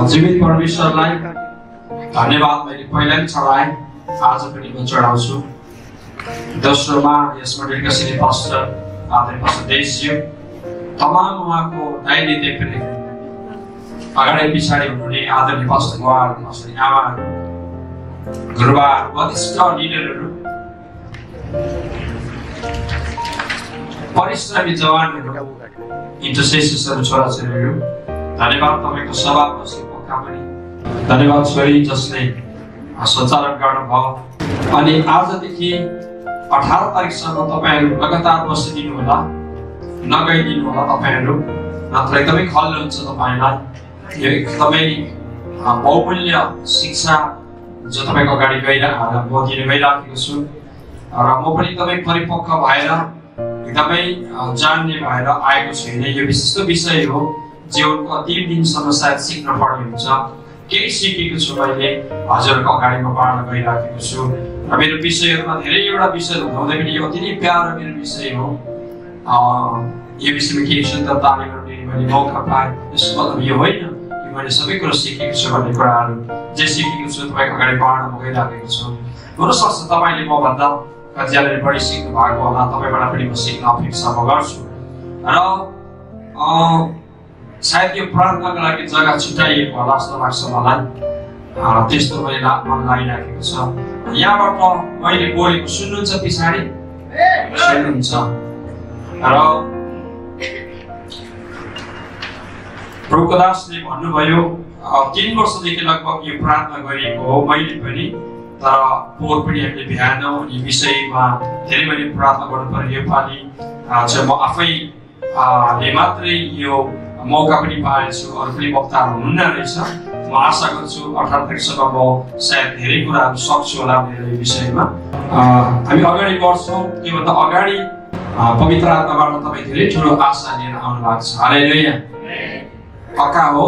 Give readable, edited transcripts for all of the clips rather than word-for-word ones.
जीवित परमेश्वरलाई धन्यवाद मैले पहिला पनि चढाएँ, आज पनि म चढाउँछु। दोस्रोमा यस मण्डलीका सिनियर पास्टर आदरणीय पास्टर देशज्यू, तमाम उहाँको दाहिने देब्रे अगाडि पछाडि हुनुहुने आदरणीय पास्टर गुवार, पास्टर आमाहरू, गुरुबार, वरिष्ठ लिडरहरू, परिश्रमी जवानहरू, इन्टरसेसर्सहरू, छोराछोरीहरू, धन्यवाद तपाईको सभा बसेको पनि धन्यवाद छोरी जसले सञ्चालन गर्नुभयो। अनि आजदेखि 18 तारिकसम्म तपाईहरू लगातार बसिदिनु होला, नगइदिनु होला तपाईहरू, नत्र एकदमै खल्लो हुन्छ तपाईलाई। यो एकदमै बहुमूल्य शिक्षा जो तपाईको अगाडि म दिन गइराखेको छु र म पनि एकदमै परिपक्व भएर एकदमै जान्ने भएर आएको छैन। यो विशिष्ट विषय हो, जीवनको अन्तिम दिनसम्म सायद सिक्न पर्ने हुन्छ। केही सिकेको छु मैले, हजुरको अगाडि म बाँड्न गइराखेको छु र मेरो विषयहरूमा धेरैवटा विषय हुँदै पनि यो अति नै प्यारो मेरो विषय हो। यो विषयमा केही सुन्दर तालिम गर्ने मैले मौका पाएँ। यसको मतलब यो होइन कि मैले सबै कुरो सिकेको छु भन्ने कुराहरू, जे सिकेको छु तपाईँको अगाडि बाँड्न म गइराखेको छु। हुनसक्छ तपाईँले मभन्दा कतिजनाले बढी सिक्नु भएको होला, तपाईँबाट पनि म सिक्न अपेक्षा म गर्छु। र सायद यो प्रार्थनाको लागि जग्गा छुट्याइएको होला जस्तो लाग्छ मलाई, त्यस्तो मैले मन लागिराखेको छ। यहाँबाट मैले बोलेको सुन्नुहुन्छ, पछाडि सुन्नुहुन्छ। र प्रभुको दासले भन्नुभयो 3 वर्षदेखि लगभग यो प्रार्थना गरिएको हो मैले पनि, तर पोहोर पनि हामीले भ्याएनौँ। यो विषयमा धेरै मैले प्रार्थना गर्नु पर्यो। योपालि चाहिँ म आफैले मात्रै यो मौका पनि पाएछु, अरू पनि वक्ताहरू हुनुहुन्न रहेछ। म आशा गर्छु 18 तारिकसम्म म सायद धेरै कुराहरू सक्छु होला मेरो यो विषयमा। हामी अगाडि बढ्छौँ। त्योभन्दा अगाडि पवित्र आत्माबाट तपाईँ धेरै ठुलो आशा लिएर आउनु भएको छ। हालेलुया, पक्का हो?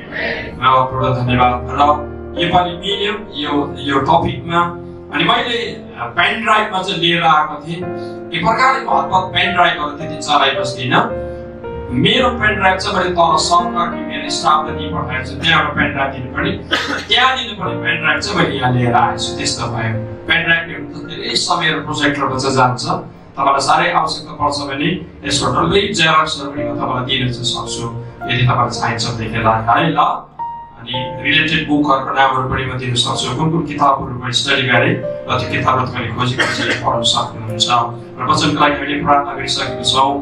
ठुलो धन्यवाद। र योपालि मिल्यो यो टपिकमा। अनि मैले पेन ड्राइभमा चाहिँ लिएर आएको थिएँ। एक प्रकारले म हतपत पेन ड्राइभहरू त्यति चलाइबस्दिनँ। मेरो पेन ड्राइभ चाहिँ मैले तल सहकर्मी मेरो स्टाफलाई दिइ पठाएको छु, त्यहाँबाट पेन ड्राइभ दिनुपर्ने, त्यहाँ दिनुपर्ने पेन ड्राइभ चाहिँ मैले यहाँ लिएर आएछु। त्यस्तो भयो। पेन ड्राइभ ल्याउनु त धेरै समय र प्रोजेक्टरको चाहिँ जान्छ। तपाईँलाई साह्रै आवश्यकता पर्छ भने यसको डल्लै जेरक्सहरू पनि म तपाईँलाई दिन चाहिँ सक्छु यदि तपाईँलाई चाहिन्छ देखिएला है ल। अनि रिलेटेड बुकहरूको नामहरू पनि म दिन सक्छु, कुन कुन किताबहरू मैले स्टडी गरेँ र त्यो किताबहरू तपाईँले खोजी पढ्न सक्नुहुन्छ। र वचनको लागि हामीले प्रार्थना गरिसकेको छौँ।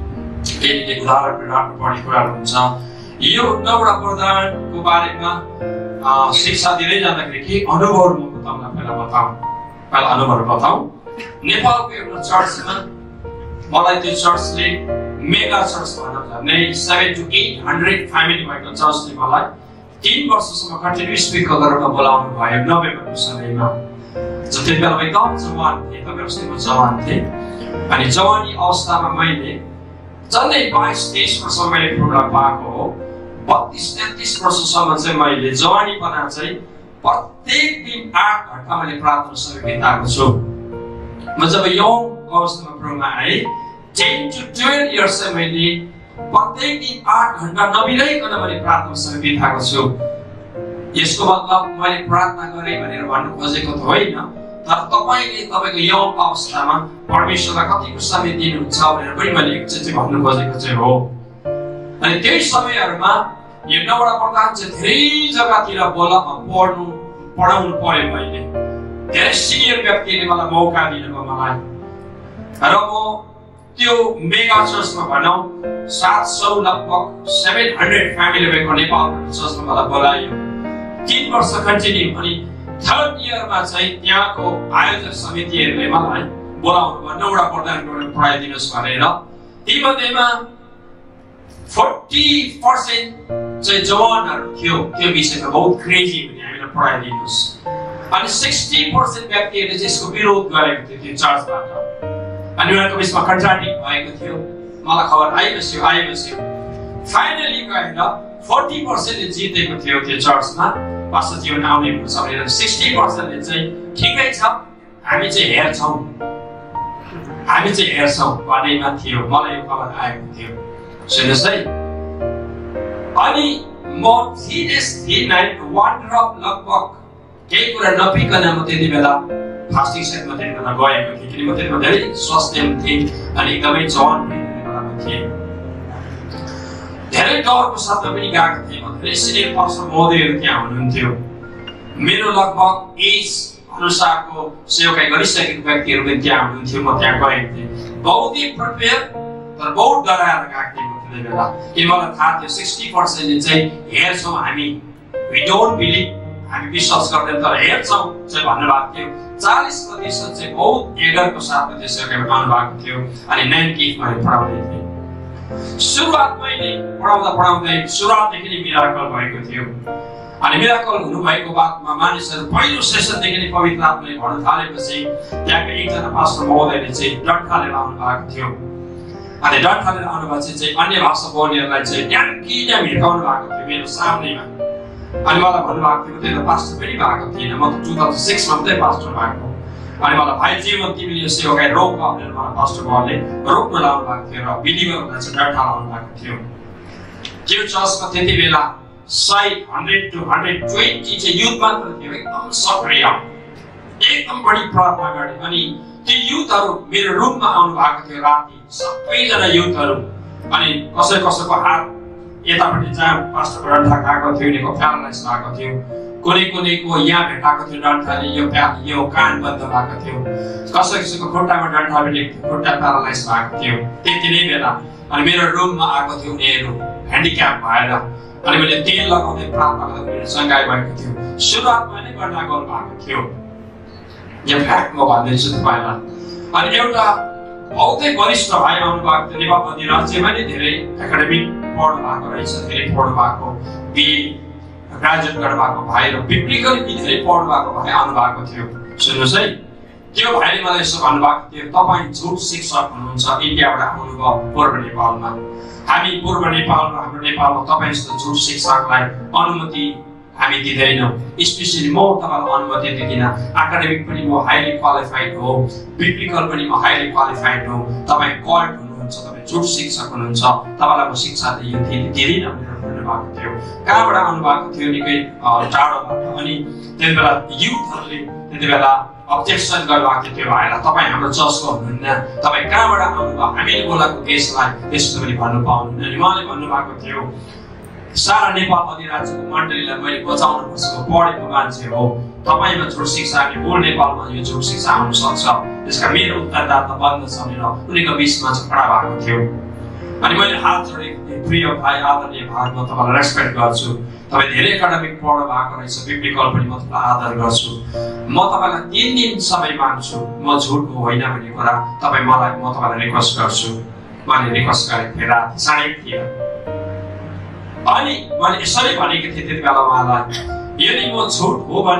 केही उदाहरण राम्रो पढ्ने कुराहरू हुन्छ। यो 9वटा वरदानको बारेमा शिक्षा दिँदै जाँदाखेरि केही अनुभवहरू म तपाईँलाई पहिला अनुभवहरू बताऊँ। नेपालको एउटा चर्चमा मलाई त्यो चर्चले मेगा चर्च भन्न झन्डै 700 to 800 फ्यामिली भएको चर्चले मलाई 3 वर्षसम्म कन्टिन्युस स्पिकर गरेर बोलाउनु भयो नोभेम्बरको समयमा। त्यति बेला म एकदम जवान थिएँ, तपाईँहरू जवान थिएँ। अनि जवानी अवस्थामा मैले झन्डै 22-23 वर्षसम्म मैले प्रोग्राम पाएको हो। 32-33 वर्षसम्म चाहिँ मैले जवानीपना चाहिँ प्रत्येक दिन 8 घण्टा मैले प्रार्थना समय बिताएको छु। म जब यौन अवस्थामा प्रोग्राममा आएँ 10 to 12 इयर्स चाहिँ मैले प्रत्येक दिन 8 घण्टा नबिराइकन मैले प्रार्थना समय बिताएको छु। यसको मतलब मैले प्रार्थना गरेँ भनेर भन्नु खोजेको त होइन, तर तपाईले तपाईको यौन अवस्थामा परमेश्वरलाई कतिको समय दिनुहुन्छ भनेर पनि मैले एकचोटि भन्नु खोजेको चाहिँ हो। अनि त्यही समयहरुमा यो 9वटा वरदान चाहिँ धेरै जग्गातिर पढाउनु पर्यो। मैले धेरै सिनियर व्यक्तिले मलाई मौका दिनुभयो मलाई, र म त्यो मेगा चर्चमा भनौं 700 लगभग 700 फ्यामिली भएको नेपालको चर्चमा मलाई बोलायो। 3 वर्ष कन्टिन्यू। अनि 3rd इयरमा चाहिँ त्यहाँको आयोजक समितिहरूले मलाई बोलाउनु भयो 9वटा वरदान पढाइदिनुहोस् भनेर। तीमध्येमा 40% चाहिँ जवानहरू थियो त्यो विषयमा बहुत क्रेजी हुने हामीलाई पढाइदिनुहोस्। अनि 60% व्यक्तिहरूले चाहिँ यसको विरोध गरेको थियो त्यो चर्चबाट। अनि उनीहरूको बिचमा कन्ट्राडिक्ट भएको थियो। मलाई खबर आइबस्यो। फाइनली गएर 40%ले जितेको थियो त्यो चर्चमा। पास्टर जीवन आउने हुन्छ भनेर 60%ले चाहिँ ठिकै छ हामी चाहिँ हेर्छौं भनेमा थियो। मलाई यो खबर आएको थियो। सुन्नुहोस् है। अनि म 3 days 3 night one drop लगभग केही कुरा नपिकन म त्यति बेला फास्टिङ सेटमा त्यति बेला गएको थिएँ किनकि म त्यति बेला धेरै स्वास्थ्य थिएँ अनि एकदमै जवान बेलामा थिएँ धेरै डरको साथमा पनि गएको थिएँ म धेरै सिनियर पास्टर महोदयहरू त्यहाँ हुनुहुन्थ्यो मेरो लगभग एज अनुसारको सेवाकाई गरिसकेको व्यक्तिहरू पनि त्यहाँ हुनुहुन्थ्यो म त्यहाँ गएको थिएँ बहुत ही प्रिपेयर तर बहुत डराएर गएको थिएँ म त्यति बेला कि मलाई थाहा थियो 60% चाहिँ हेर्छौँ हामी we don't believe हामी विश्वास गर्दैन तर हेर्छौँ चाहिँ भन्नुभएको थियो 40% चाहिँ बहुत एगरको साथमा त्यसरी आउनु भएको थियो अनि 90 मैले पढाउँदै थिएँ सुरुवात मैले पढाउँदै सुरुवातदेखि नै मिराकल भएको थियो अनि मिराकल हुनुभएको बादमा मानिसहरू पहिलो सेसनदेखि नै पवित्र आत्माले भन्न थालेपछि त्यहाँको एकजना पास्टर महोदयले चाहिँ डन्ठा लिएर आउनु भएको थियो अनि डन्ठा लिएर आउनुभएपछि चाहिँ अन्य भाषा बोल्नेहरूलाई चाहिँ ड्याङ्किने हिर्काउनु भएको थियो मेरो सामनेमा अनि मलाई भन्नुभएको थियो त्यही त पास्टर पनि भएको थिएन म त 2006 मा मात्रै पास्टर भएको अनि मलाई भाइ जीवन तिमीले यो सेवाकाई रोक भनेर मलाई पास्टर बाबुले रोक्न लाउनु भएको थियो र बिलिभरहरूलाई चाहिँ डन्ठा लाउनु भएको थियो त्यो चर्चमा त्यति बेला 100 to 120 चाहिँ युथ मात्र थियो एकदम सक्रिय एकदम बढी प्रार्थना गर्ने अनि ती युथहरू मेरो रुममा आउनु भएको थियो राति सबैजना युथहरू अनि कसैको हात यतापट्टि जहाँ पास्टरको डन्ठा खाएको थियो उनीको प्यारालाइज भएको थियो कुनैको यहाँ भेटाएको थियो डन्ठाले यो कान बन्द भएको थियो कसैको खुट्टामा डन्ठा भेटेको थियो खुट्टा प्यारालाइज भएको थियो त्यति नै बेला अनि मेरो रुममा आएको थियो उनीहरू ह्यान्डिक्याप भएर अनि मैले तेल लगाउँदै प्रार्थना गर्दा मेरो सङ्घाइ भएको थियो सुरुवातमा नै गर्दा गर्नु भएको थियो यो फ्याक्ट म भन्दैछु तपाईँलाई अनि एउटा बहुतै वरिष्ठ भाइ आउनु भएको थियो नेपाल अधिराज्यमा नै धेरै एकाडेमिक पढ्नु भएको रहेछ धेरै पढ्नु भएको बिए ग्रेजुएट गर्नु भएको भाइ र बिब्लिकल धेरै पढ्नु भएको भाइ आउनु भएको थियो सुन्नुहोस् है त्यो भाइले मलाई यसो भन्नुभएको थियो तपाईँ झुट शिक्षक हुनुहुन्छ इन्डियाबाट आउनुभयो पूर्व नेपालमा हामी पूर्व नेपाल र हाम्रो नेपालमा तपाईँ जस्तो झुट शिक्षकलाई अनुमति हामी दिँदैनौँ स्पेसली म तपाईँलाई अनुमति दिँदिनँ एकाडेमिक पनि म हाइली क्वालिफाइड हो बिब्लिकल पनि म हाइली क्वालिफाइड हो तपाईँ कल्ट हुनुहुन्छ तपाईँ झुट शिक्षक हुनुहुन्छ तपाईँलाई म शिक्षा दिँदिनँ भनेर भन्नुभएको थियो कहाँबाट आउनुभएको थियो निकै टाढोबाट अनि त्यति बेला युथहरूले त्यति बेला अब्जेक्सन गर्नुभएको थियो त्यो भाइलाई तपाईँ हाम्रो चर्चको हुनुहुन्न तपाईँ कहाँबाट आउनुभयो हामीले बोलाएको देशलाई त्यस्तो पनि भन्नु पाउनुहुन्न अनि उहाँले भन्नुभएको थियो सारा नेपाल अधिराज्यको मण्डलीलाई मैले बचाउनु पर्छ म पढेको मान्छे हो तपाईँमा झुट शिक्षा अनि मूल नेपालमा यो झुट शिक्षा आउन सक्छ त्यसका मेरो उत्तरदाता बन्द छ भनेर उनीको बिचमा चाहिँ खडा भएको थियो अनि मैले हात जोडेको थिएँ प्रिय भाइ आदरणीय भाइ म तपाईँलाई रेस्पेक्ट गर्छु तपाईँ धेरै एकाडेमिक पढ्नु भएको रहेछ बिब्लिकल पनि म तपाईँलाई आदर गर्छु म तपाईँलाई 3 दिन समय माग्छु म झुटको होइन भन्ने कुरा तपाईँ मलाई म तपाईँलाई रिक्वेस्ट गर्छु मैले रिक्वेस्ट गरेको थिएँ राति 3:30 अनि मैले यसरी भनेको थिएँ त्यति बेला उहाँलाई यदि म झुट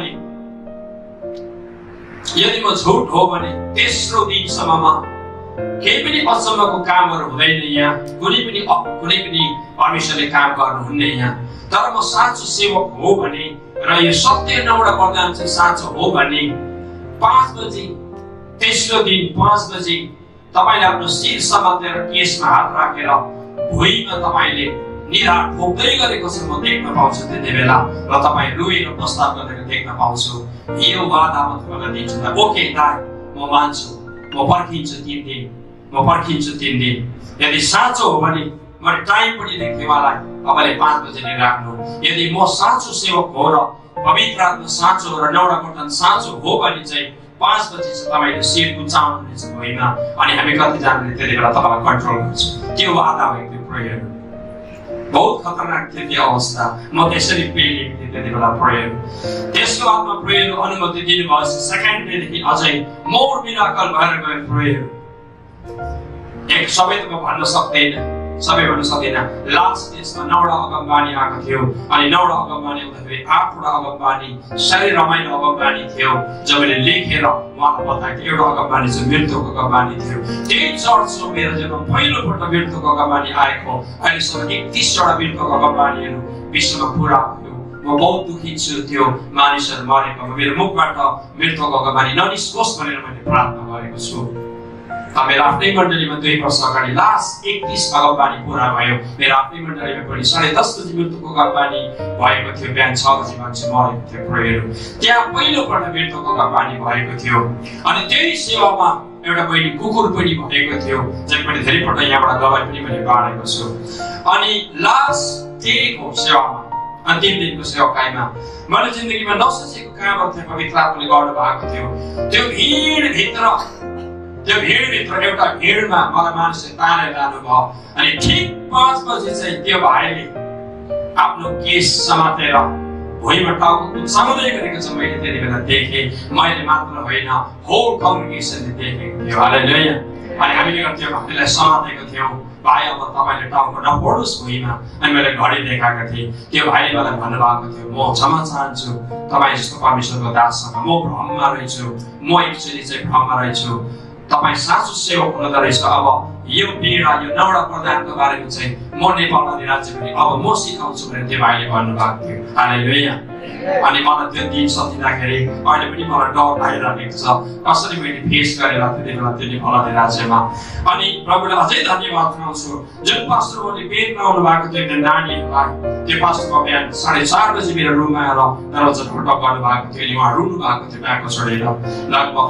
हो भने तेस्रो दिनसम्ममा केही पनि अचम्मको कामहरू हुँदैन यहाँ कुनै पनि परमेश्वरले काम गर्नुहुन्न यहाँ तर म साँचो सेवक हो भने र यो सत्य नौडा वरदान चाहिँ साँचो हो भने 5 बजे तेस्रो दिन 5 बजे तपाईँले आफ्नो शिर समातेर केसमा हात राखेर भुइँमा तपाईँले निधार ठोक्दै गरेको छ म देख्न पाउँछु त्यति बेला र तपाईँ रुएर प्रस्ताव गरेको देख्न पाउँछु यो वादा म तपाईँलाई दिन्छु ओके दाइ म मान्छु म पर्खिन्छु 3 दिन यदि साँचो हो भने मैले टाइम पनि दिन्थेँ उहाँलाई तपाईँले 5 बजे नै राख्नु यदि म साँचो सेवक हो र पवित्र आत्मा साँचो र नौडा वरदान साँचो हो भने चाहिँ 5 बजे चाहिँ तपाईँले शिर गुचाउनुहुनेछ भुइँमा अनि हामी कतिजनाले त्यति बेला तपाईँलाई कन्ट्रोल गर्छु त्यो वादा भएको थियो प्रेयर बहुत खतरनाक थियो त्यो अवस्था म त्यसरी पेलिएको थिएँ त्यति बेला प्रेयर त्यसको बादमा प्रेयरको अनुमति दिनुभयो सेकेन्ड डेदेखि अझै मोर मिराकल भएर गयो प्रेयर एक सबै त म भन्न सक्दैन लास्ट डेसमा 9वटा अगमबानी आएको थियो अनि 9वटा अगमबानी आउँदाखेरि 8वटा अगमबानी साह्रै रमाइलो अगमबानी थियो जब मैले लेखेर उहाँलाई बताएको थिएँ एउटा अगमबानी चाहिँ मृत्युको अगमबानी थियो त्यही चर्चमा मेरो जब पहिलोपल्ट मृत्युको अगमबानी आएको अहिलेसम्म 31वटा मृत्युको अगमबानीहरू विश्वमा पुरा भयो म बहुत दुखी छु त्यो मानिसहरू मरेको मेरो मुखबाट मृत्युको अगमबानी ननिस्कोस् भनेर मैले प्रार्थना गरेको छु मेरो आफ्नै मण्डलीमा 2 वर्ष अगाडि लास्ट 31 अगमबानी पूरा भयो। मेरो आफ्नै मण्डलीमा पनि 10:30 बजी मृत्युको अगमबानी भएको थियो। बिहान 6 बजी मान्छे मरेको थियो प्रेयर। त्यहाँ पहिलोपल्ट मृत्युको अगमबानी भएको थियो। अनि त्यही सेवामा एउटा बहिनी कुकुर पनि भएको थियो, जसले पनि धेरैपल्ट यहाँबाट गवाई पनि मैले बाँडेको छु। अनि लास्ट डेको सेवामा, अन्तिम दिनको सेवाकाईमा मैले जिन्दगीमा नसोचेको कामहरू थियो पवित्र आत्माले गर्नु भएको थियो। त्यो भिडभित्र एउटा भिडमा मलाई मानिसले तानेर लानुभयो। अनि ठिक 5 बजी चाहिँ त्यो भाइले आफ्नो केस समातेर भुइँमा टाउको समाउँदै गरेको छ। मैले त्यति बेला देखेँ। मैले मात्र होइन, होल कङ्ग्रिगेसनले देखेको थियो। हालेलुया। अनि हामीले त्यो भाइलाई समातेको थियौँ, भाइ अब तपाईँले टाउको नपोड्नुहोस् भुइँमा। अनि मैले घडी देखाएको थिएँ। त्यो भाइले मलाई भन्नुभएको थियो, म क्षमा चाहन्छु तपाईँ जस्तो परमेश्वरको दाससँग म भ्रममा रहेछु, म एक्चुअली चाहिँ भ्रममा रहेछु। तपाईँ साँचो सेवक हुँदो रहेछ। अब यो पीडा, यो नवडा प्रदानको बारेमा चाहिँ म नेपाल अधिराज्य पनि अब म सिकाउँछु भनेर त्यो भाइले भन्नुभएको थियो। हालेलुया। अनि मलाई त्यो दिन सतिँदाखेरि अहिले पनि मलाई डर लागिरहेको छ, कसरी मैले फेस गरेर त्यति बेला त्यो नेपाल अधिराज्यमा। अनि प्रभुलाई अझै धन्यवाद दिन्छु, जुन पास्टरले बेदमा आउनु भएको थियो त्यो नानीहरूलाई, त्यो पास्टरको बिहान 4:30 बजी मेरो रुममा आएर दरवाजा ठोक गर्नुभएको थियो। अनि उहाँ रुनु भएको थियो ब्यागको छोडेर। लगभग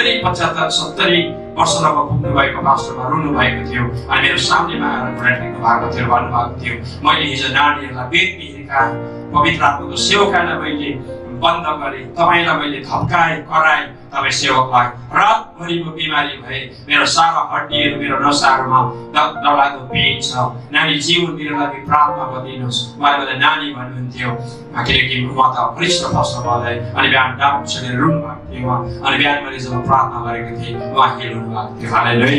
70 वर्षमा पुग्नु भएको पास्टरमा रुनु भएको थियो। अनि मेरो सामनेमा आएर कुरा टेक्नु भएको थियो, भन्नुभएको थियो, मैले हिजो नानीहरूलाई बेद बिहेका पवित्र आत्माको सेवकालाई मैले बन्द गरेँ, तपाईँलाई मैले थप्काएँ कराएँ। तपाईँ सेवकलाई रातभरि म बिमारी भए, मेरो सारा हड्डीहरू मेरो नसाहरूमा डरलाग्दो पेन छ। नानी जीवन मेरो लागि प्रार्थना गरिदिनुहोस्। उहाँले नानी भन्नुहुन्थ्यो, किनकि उहाँ त वरिष्ठ पास्टर भए। अनि बिहान डाक्टर छोडेर रुनु भएको थियो उहाँ। अनि बिहान मैले जब प्रार्थना गरेको थिएँ उहाँ हेर्नु भएको थियो। हालेलुया।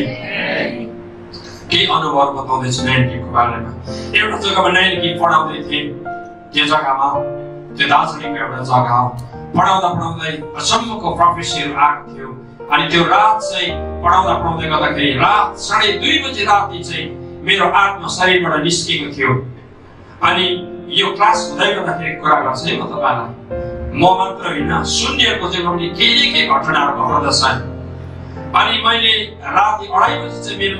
केही अनुभव बताउँदैछु नानीको बारेमा। एउटा जग्गामा नानी पढाउँदै थिएँ, त्यो जग्गामा त्यो दार्जिलिङको एउटा जग्गा हो। पढाउँदै अचम्मको प्रोफेसरहरू आएको थियो। अनि त्यो रात चाहिँ पढाउँदै गर्दाखेरि रात 2:30 बजी राति चाहिँ मेरो आत्मा शरीरबाट निस्केको थियो। अनि यो क्लास हुँदै गर्दाखेरि कुरा गर्छु है म तपाईँलाई, म मात्र होइन शून्यको चाहिँ पनि केही घटनाहरू घट्दछन्। अनि मैले राति 2:30 बजी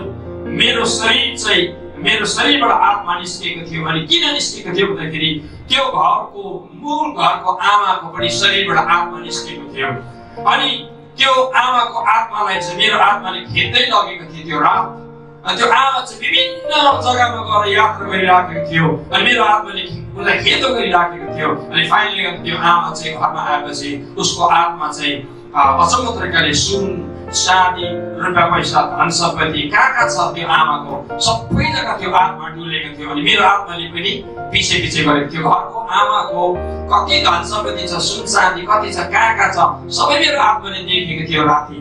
चाहिँ मेरो शरीरबाट आत्मा निस्केको थियो। अनि किन निस्केको थियो भन्दाखेरि त्यो मूल घरको आमाको पनि शरीरबाट आत्मा निस्केको थियो। अनि त्यो आमाको आत्मालाई चाहिँ मेरो आत्माले खेद्दै लगेको थियो त्यो रात। अनि त्यो आमा चाहिँ विभिन्न जग्गामा गएर यात्रा गरिराखेको थियो। अनि मेरो आत्माले उसलाई खेदो गरिराखेको थियो। अनि फाइनली त्यो आमा चाहिँ घरमा आएपछि उसको आत्मा चाहिँ अचम्म तरिकाले सुन चाँदी रुपियाँ पैसा धन सम्पत्ति कहाँ छ त्यो आमाको सबै जग्गा त्यो आत्मा डुलेको थियो। अनि मेरो आत्माले पनि पछि गरेको थियो। घरको आमाको कति धन सम्पत्ति छ, सुन चाँदी कति छ, कहाँ छ, सबै मेरो आत्माले देखेको थियो राति।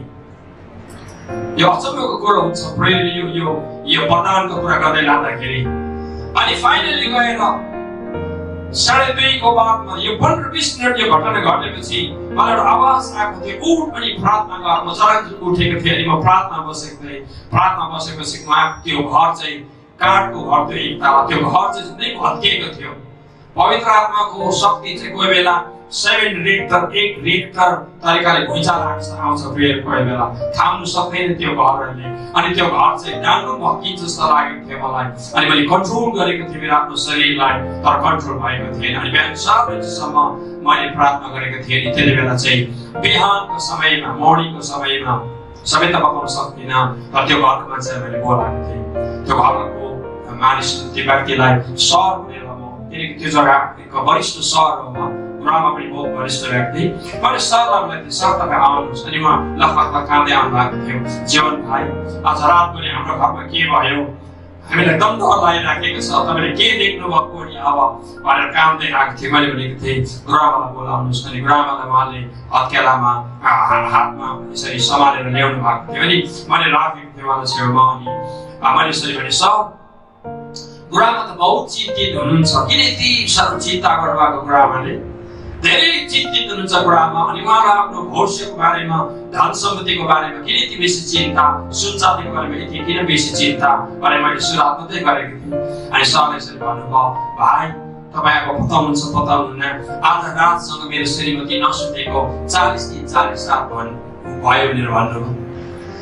यो अचम्मको कुरो हुन्छ यो वरदानको कुरा गर्दै लाँदाखेरि। अनि फाइनली गएर 2:30 को बादमा यो 15-20 मिनट यो घटना घटेपछि मलाई एउटा आवाज आएको थियो, उठ अनि प्रार्थना गर। म जराक उठेको थिएँ। अनि म प्रार्थना बसेपछि उहाँ त्यो घर चाहिँ काठको घर थियो, एक तला। त्यो घर चाहिँ झन्डै भत्किएको थियो। पवित्र आत्माको शक्ति चाहिँ कोही बेला 7 रिक्टर 1 रिक्टर तरिकाले भुइँचालो आउँछ फेरि कोही बेला थाम्नु सक्दैन त्यो घरहरूले। अनि त्यो घर चाहिँ डाङ्गो भत्किन्छ जस्तो लागेको थियो मलाई। अनि मैले कन्ट्रोल गरेको थिएँ मेरो आफ्नो शरीरलाई, तर कन्ट्रोल भएको थिएन। अनि बिहान 7 बजीसम्म मैले प्रार्थना गरेको थिएँ। अनि त्यति बेला चाहिँ बिहानको समयमा, मर्निङको समयमा सबै त बताउन सक्दिनँ, तर त्यो घरको मान्छेलाई मैले बोलाएको थिएँ। त्यो घरको मानिस त्यो व्यक्तिलाई सर भनेर म, किनकि त्यो जग्गाको वरिष्ठ सर हो, गुरुआमा पनि बहुत वरिष्ठ व्यक्ति। मैले सरलाई बोलेको थिएँ, सर तपाईँ आउनुहोस्। अनि उहाँ लखलख काँदै आउनु भएको थियो, जीवन भाइ आज रात पनि हाम्रो घरमा के भयो, हामीलाई एकदम डर लागिराखेको छ, तपाईँले के देख्नु भएको नि अब भनेर काँदै आएको थियो। मैले भनेको थिएँ गुरुआमालाई बोलाउनुहोस्। अनि गुरुआमालाई उहाँले हत्केलामा हातमा यसरी सम्हालेर ल्याउनु भएको थियो। अनि मैले राखेको थिएँ उहाँलाई छेउमा। अनि मैले यसरी भने सर गुरुआमा त बहुत चिन्तित हुनुहुन्छ, किन यति साह्रो चिन्ता गर्नुभएको गुरुआमाले, धेरै चिन्तित हुनुहुन्छ गुरुआमा। अनि उहाँलाई आफ्नो भविष्यको बारेमा, धन सम्पत्तिको बारेमा किन यति बेसी चिन्ता, सुनचाँदीको बारेमा यति किन बेसी चिन्ता भनेर मैले सुरुवात मात्रै गरेको थिएँ। अनि सरले यसरी भन्नुभयो, भाइ तपाईँ अब बताउनुहुन्न, आज रातसँग मेरो श्रीमती नसुतेको 40 दिन 40 रात भयो भनेर भन्नुभयो।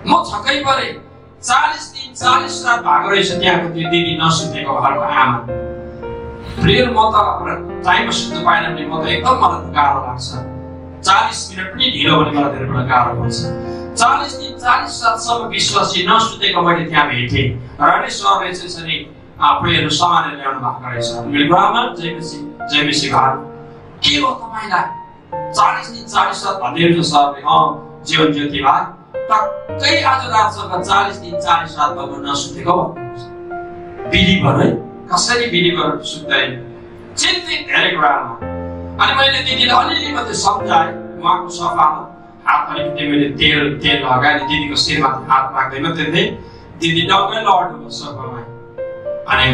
म छक्कै परे 40 दिन 40 रात भएको रहेछ त्यहाँको त्यो दिदी नसुतेको घरको आमा। प्रियर म त टाइममा सुत्नु पाएन भने म त एकदम मलाई गाह्रो लाग्छ। 40 मिनट पनि ढिलो भने मलाई धेरै बेला गाह्रो पर्छ। 40 दिन 40 रातसम्म विश्वासी नसुतेको मैले त्यहाँ भेटेँ र नै सरले चाहिँ प्रेयर सामान ल्याउनु भएको रहेछ। मैले ब्राह्मण जयमेसी घर के हो तपाईँलाई 40 दिन 40 रात भन्दै सरले जीवन ज्योति भाइ टक्कै आज रातसँग 40 दिन 40 रात भएको नसुतेको भन्नुहुन्छ। बिलिभर है कसरी बिलिभर सुत्दैन चिन्तित धेरै कुरामा। अनि मैले दिदीलाई अलिअलि मात्रै सम्झाएँ उहाँको सोफामा हात अलिकति मैले तेल लगाएँ दिदीको शिरमा हात राख्दै मात्रै थिएँ। दिदी डङ्गै लड्नु सोफामा अनि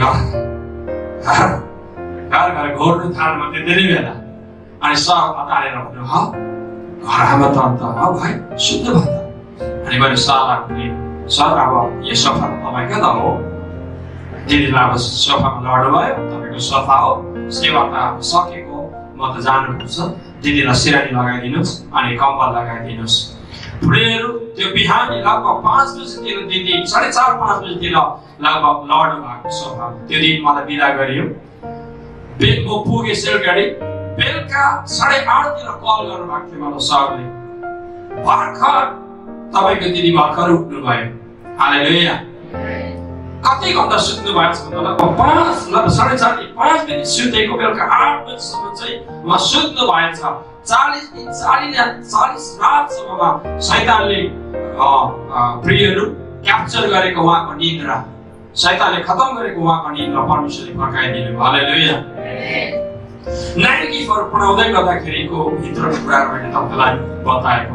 घर घोर्नु थाल्नु मात्रै धेरै बेला। अनि सर हतारेर भन्नु घर आमा त अन्त भाइ सुत्नु भयो त। अनि मैले सरलाई भने सर अब यो सोफा तपाईँको त हो। दिदीलाई अब सोफामा लड्नु भयो तपाईँको सोफा हो सेवा त अब सकेको म त जानुपर्छ। दिदीलाई सिरानी लगाइदिनुहोस् अनि कम्बल लगाइदिनुहोस्। प्रेयर त्यो बिहानी लगभग 5 बजीतिर दिदी 4:30-5 बजीतिर लगभग लड्नु भएको सोफा। त्यो दिन मलाई बिदा गरियो। बेलको पुगे सिलगढी बेलुका 8:30 तिर कल गर्नु भएको थियो मलाई सरले। भर्खर तपाईँको दिदी भर्खर उठ्नु भयो। हालेलुया। कति घन्टा सुत्नु भएको छ भन्दा 5 मिनट सुतेको बेलुका 8 बजीसम्म चाहिँ उहाँ सुत्नु भएछ। 40 दिन 40 रातसम्ममा शैतानले प्रियहरू क्याप्चर गरेको उहाँको निद्रा शैतानले खतम गरेको उहाँको निद्रा परमेश्वरले फर्काइदिनु। हालेलुया। नाइट गिफ्टहरू पढाउँदै गर्दाखेरिको भित्रको कुराहरू मैले तपाईँलाई बताएको।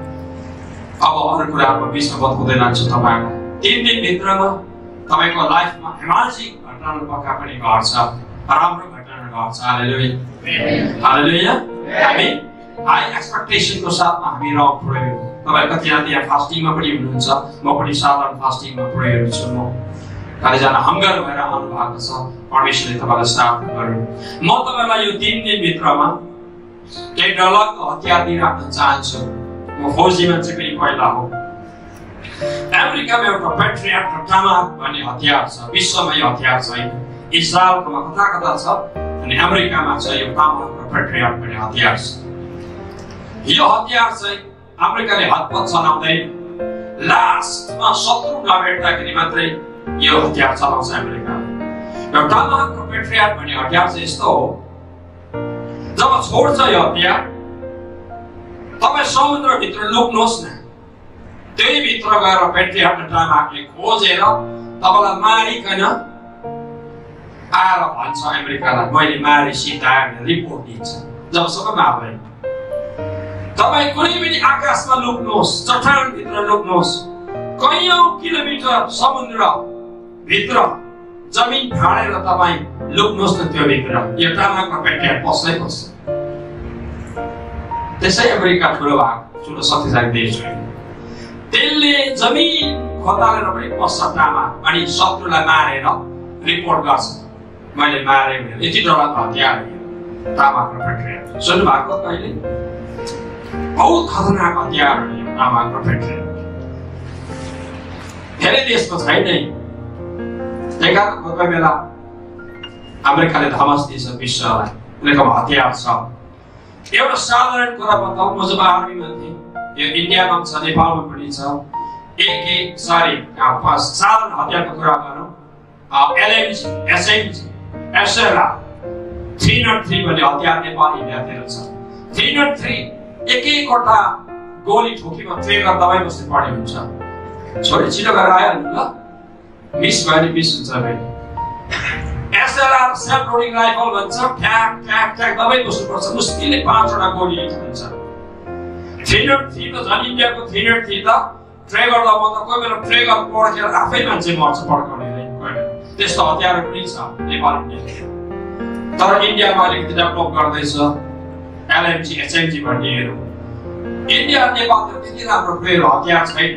अब अरू कुराहरूको विषय बताउँदै लान्छु तपाईँलाई। 3 दिन भित्रमा तपाईँको लाइफमा इमेजिङ घटनाहरू पक्का पनि घट्छ, राम्रो घटनाहरू घट्छ। हालेलुया। हालेलुया। हामी हाई एक्सपेक्टेसनको साथमा हामी रक पुऱ्यायौँ। तपाईँ कतिजना त्यहाँ फास्टिङमा पनि हुनुहुन्छ, म पनि साधारण फास्टिङमा पुऱ्याएको छु। म कतिजना हङ्गर भएर आउनु भएको छ। परमेश्वरले तपाईँलाई साथ गर्नु। म तपाईँलाई यो 3 दिन भित्रमा केही डरलाग्दो हतियार दिइराख्न चाहन्छु। म फौजी मान्छे पनि पहिला हो। अमेरिकामा एउटा पेट्रियट र टमाहक भन्ने हतियार छ। विश्वमा यो हतियार छैन। इजरायलकोमा कता छ अनि अमेरिकामा छ यो टमाहक र पेट्रियट भन्ने हतियार छ। यो हतियार चाहिँ अमेरिकाले हतपत चलाउँदैन। लास्टमा शत्रु नभेट्दाखेरि मात्रै यो हतियार चलाउँछ अमेरिकाले। र टमाहक र पेट्रियट भन्ने हतियार चाहिँ यस्तो हो जब छोड्छ यो हतियार तपाईँ समुद्रभित्र लुक्नुहोस् न। त्यही भित्र गएर पेट्रियट र टमाहकले खोजेर तपाईँलाई मारिकन आएर भन्छ अमेरिकालाई मैले मारे सिधाए भनेर रिपोर्ट दिन्छ। जबसम्म नभए तपाईँ कुनै पनि आकाशमा लुक्नुहोस्, चट्टानभित्र लुक्नुहोस्, कैयौं किलोमिटर समुद्र भित्र जमिन फाडेर तपाईँ लुक्नुहोस् न त्यो भित्र यो टमाहक र पेट्रियट पस्दै पस्छ। त्यसै अमेरिका ठुलो शक्तिशाली देश हो। त्यसले जमिन खतालेर पनि पस्छ टमाहक अनि शत्रुलाई मारेर रिपोर्ट गर्छ मैले मारे भनेर। यति डरलाग्दो हतियार टमाहक र पेट्रियट। सुन्नु भएको कहिले? बहुत खतरनाक हतियार हो यो टमाहक र पेट्रियट। धेरै देशको छैन। कोही बेला अमेरिकाले धमस दिन्छ विश्वलाई उनीहरूको हतियार छ। एउटा साधारण कुरा बताऊ, म जब आर्मीमा थिएँ यो इन्डियामा छ नेपालमा पनि छ। साधारण हतियारको कुरा गरौँ LMG, SMG, SLR 303 भन्ने हतियार नेपाल इन्डियातिर छ। 303 एक-एकवटा गोली ठोकीमा ट्रेगर दबाई बस्नु पर्ने हुन्छ। छोरी छिटो गरेर आइहाल्नु ल, मिस भयो भने मिस हुन्छ फेरि। SLR सेल्फ लोडिङ राइफल भन्छ। ठ्याक ठ्याक ठ्याक दबाई बस्नुपर्छ। मुस्किलले 5वटा गोली हुन्छ। 303 त झन् इन्डियाको 303 त ट्रेगर दबाउँदा कोही बेला ट्रेगर पड्केर आफै मान्छे मर्छ पड्काउने। त्यस्तो हतियार पनि छ नेपाल इन्डिया। तर इन्डियामा अलिकति डेभलप गर्दैछ LMG, SMG भन्नेहरू। इन्डिया नेपालतिर त्यति राम्रो प्रेयर हतियार छैन।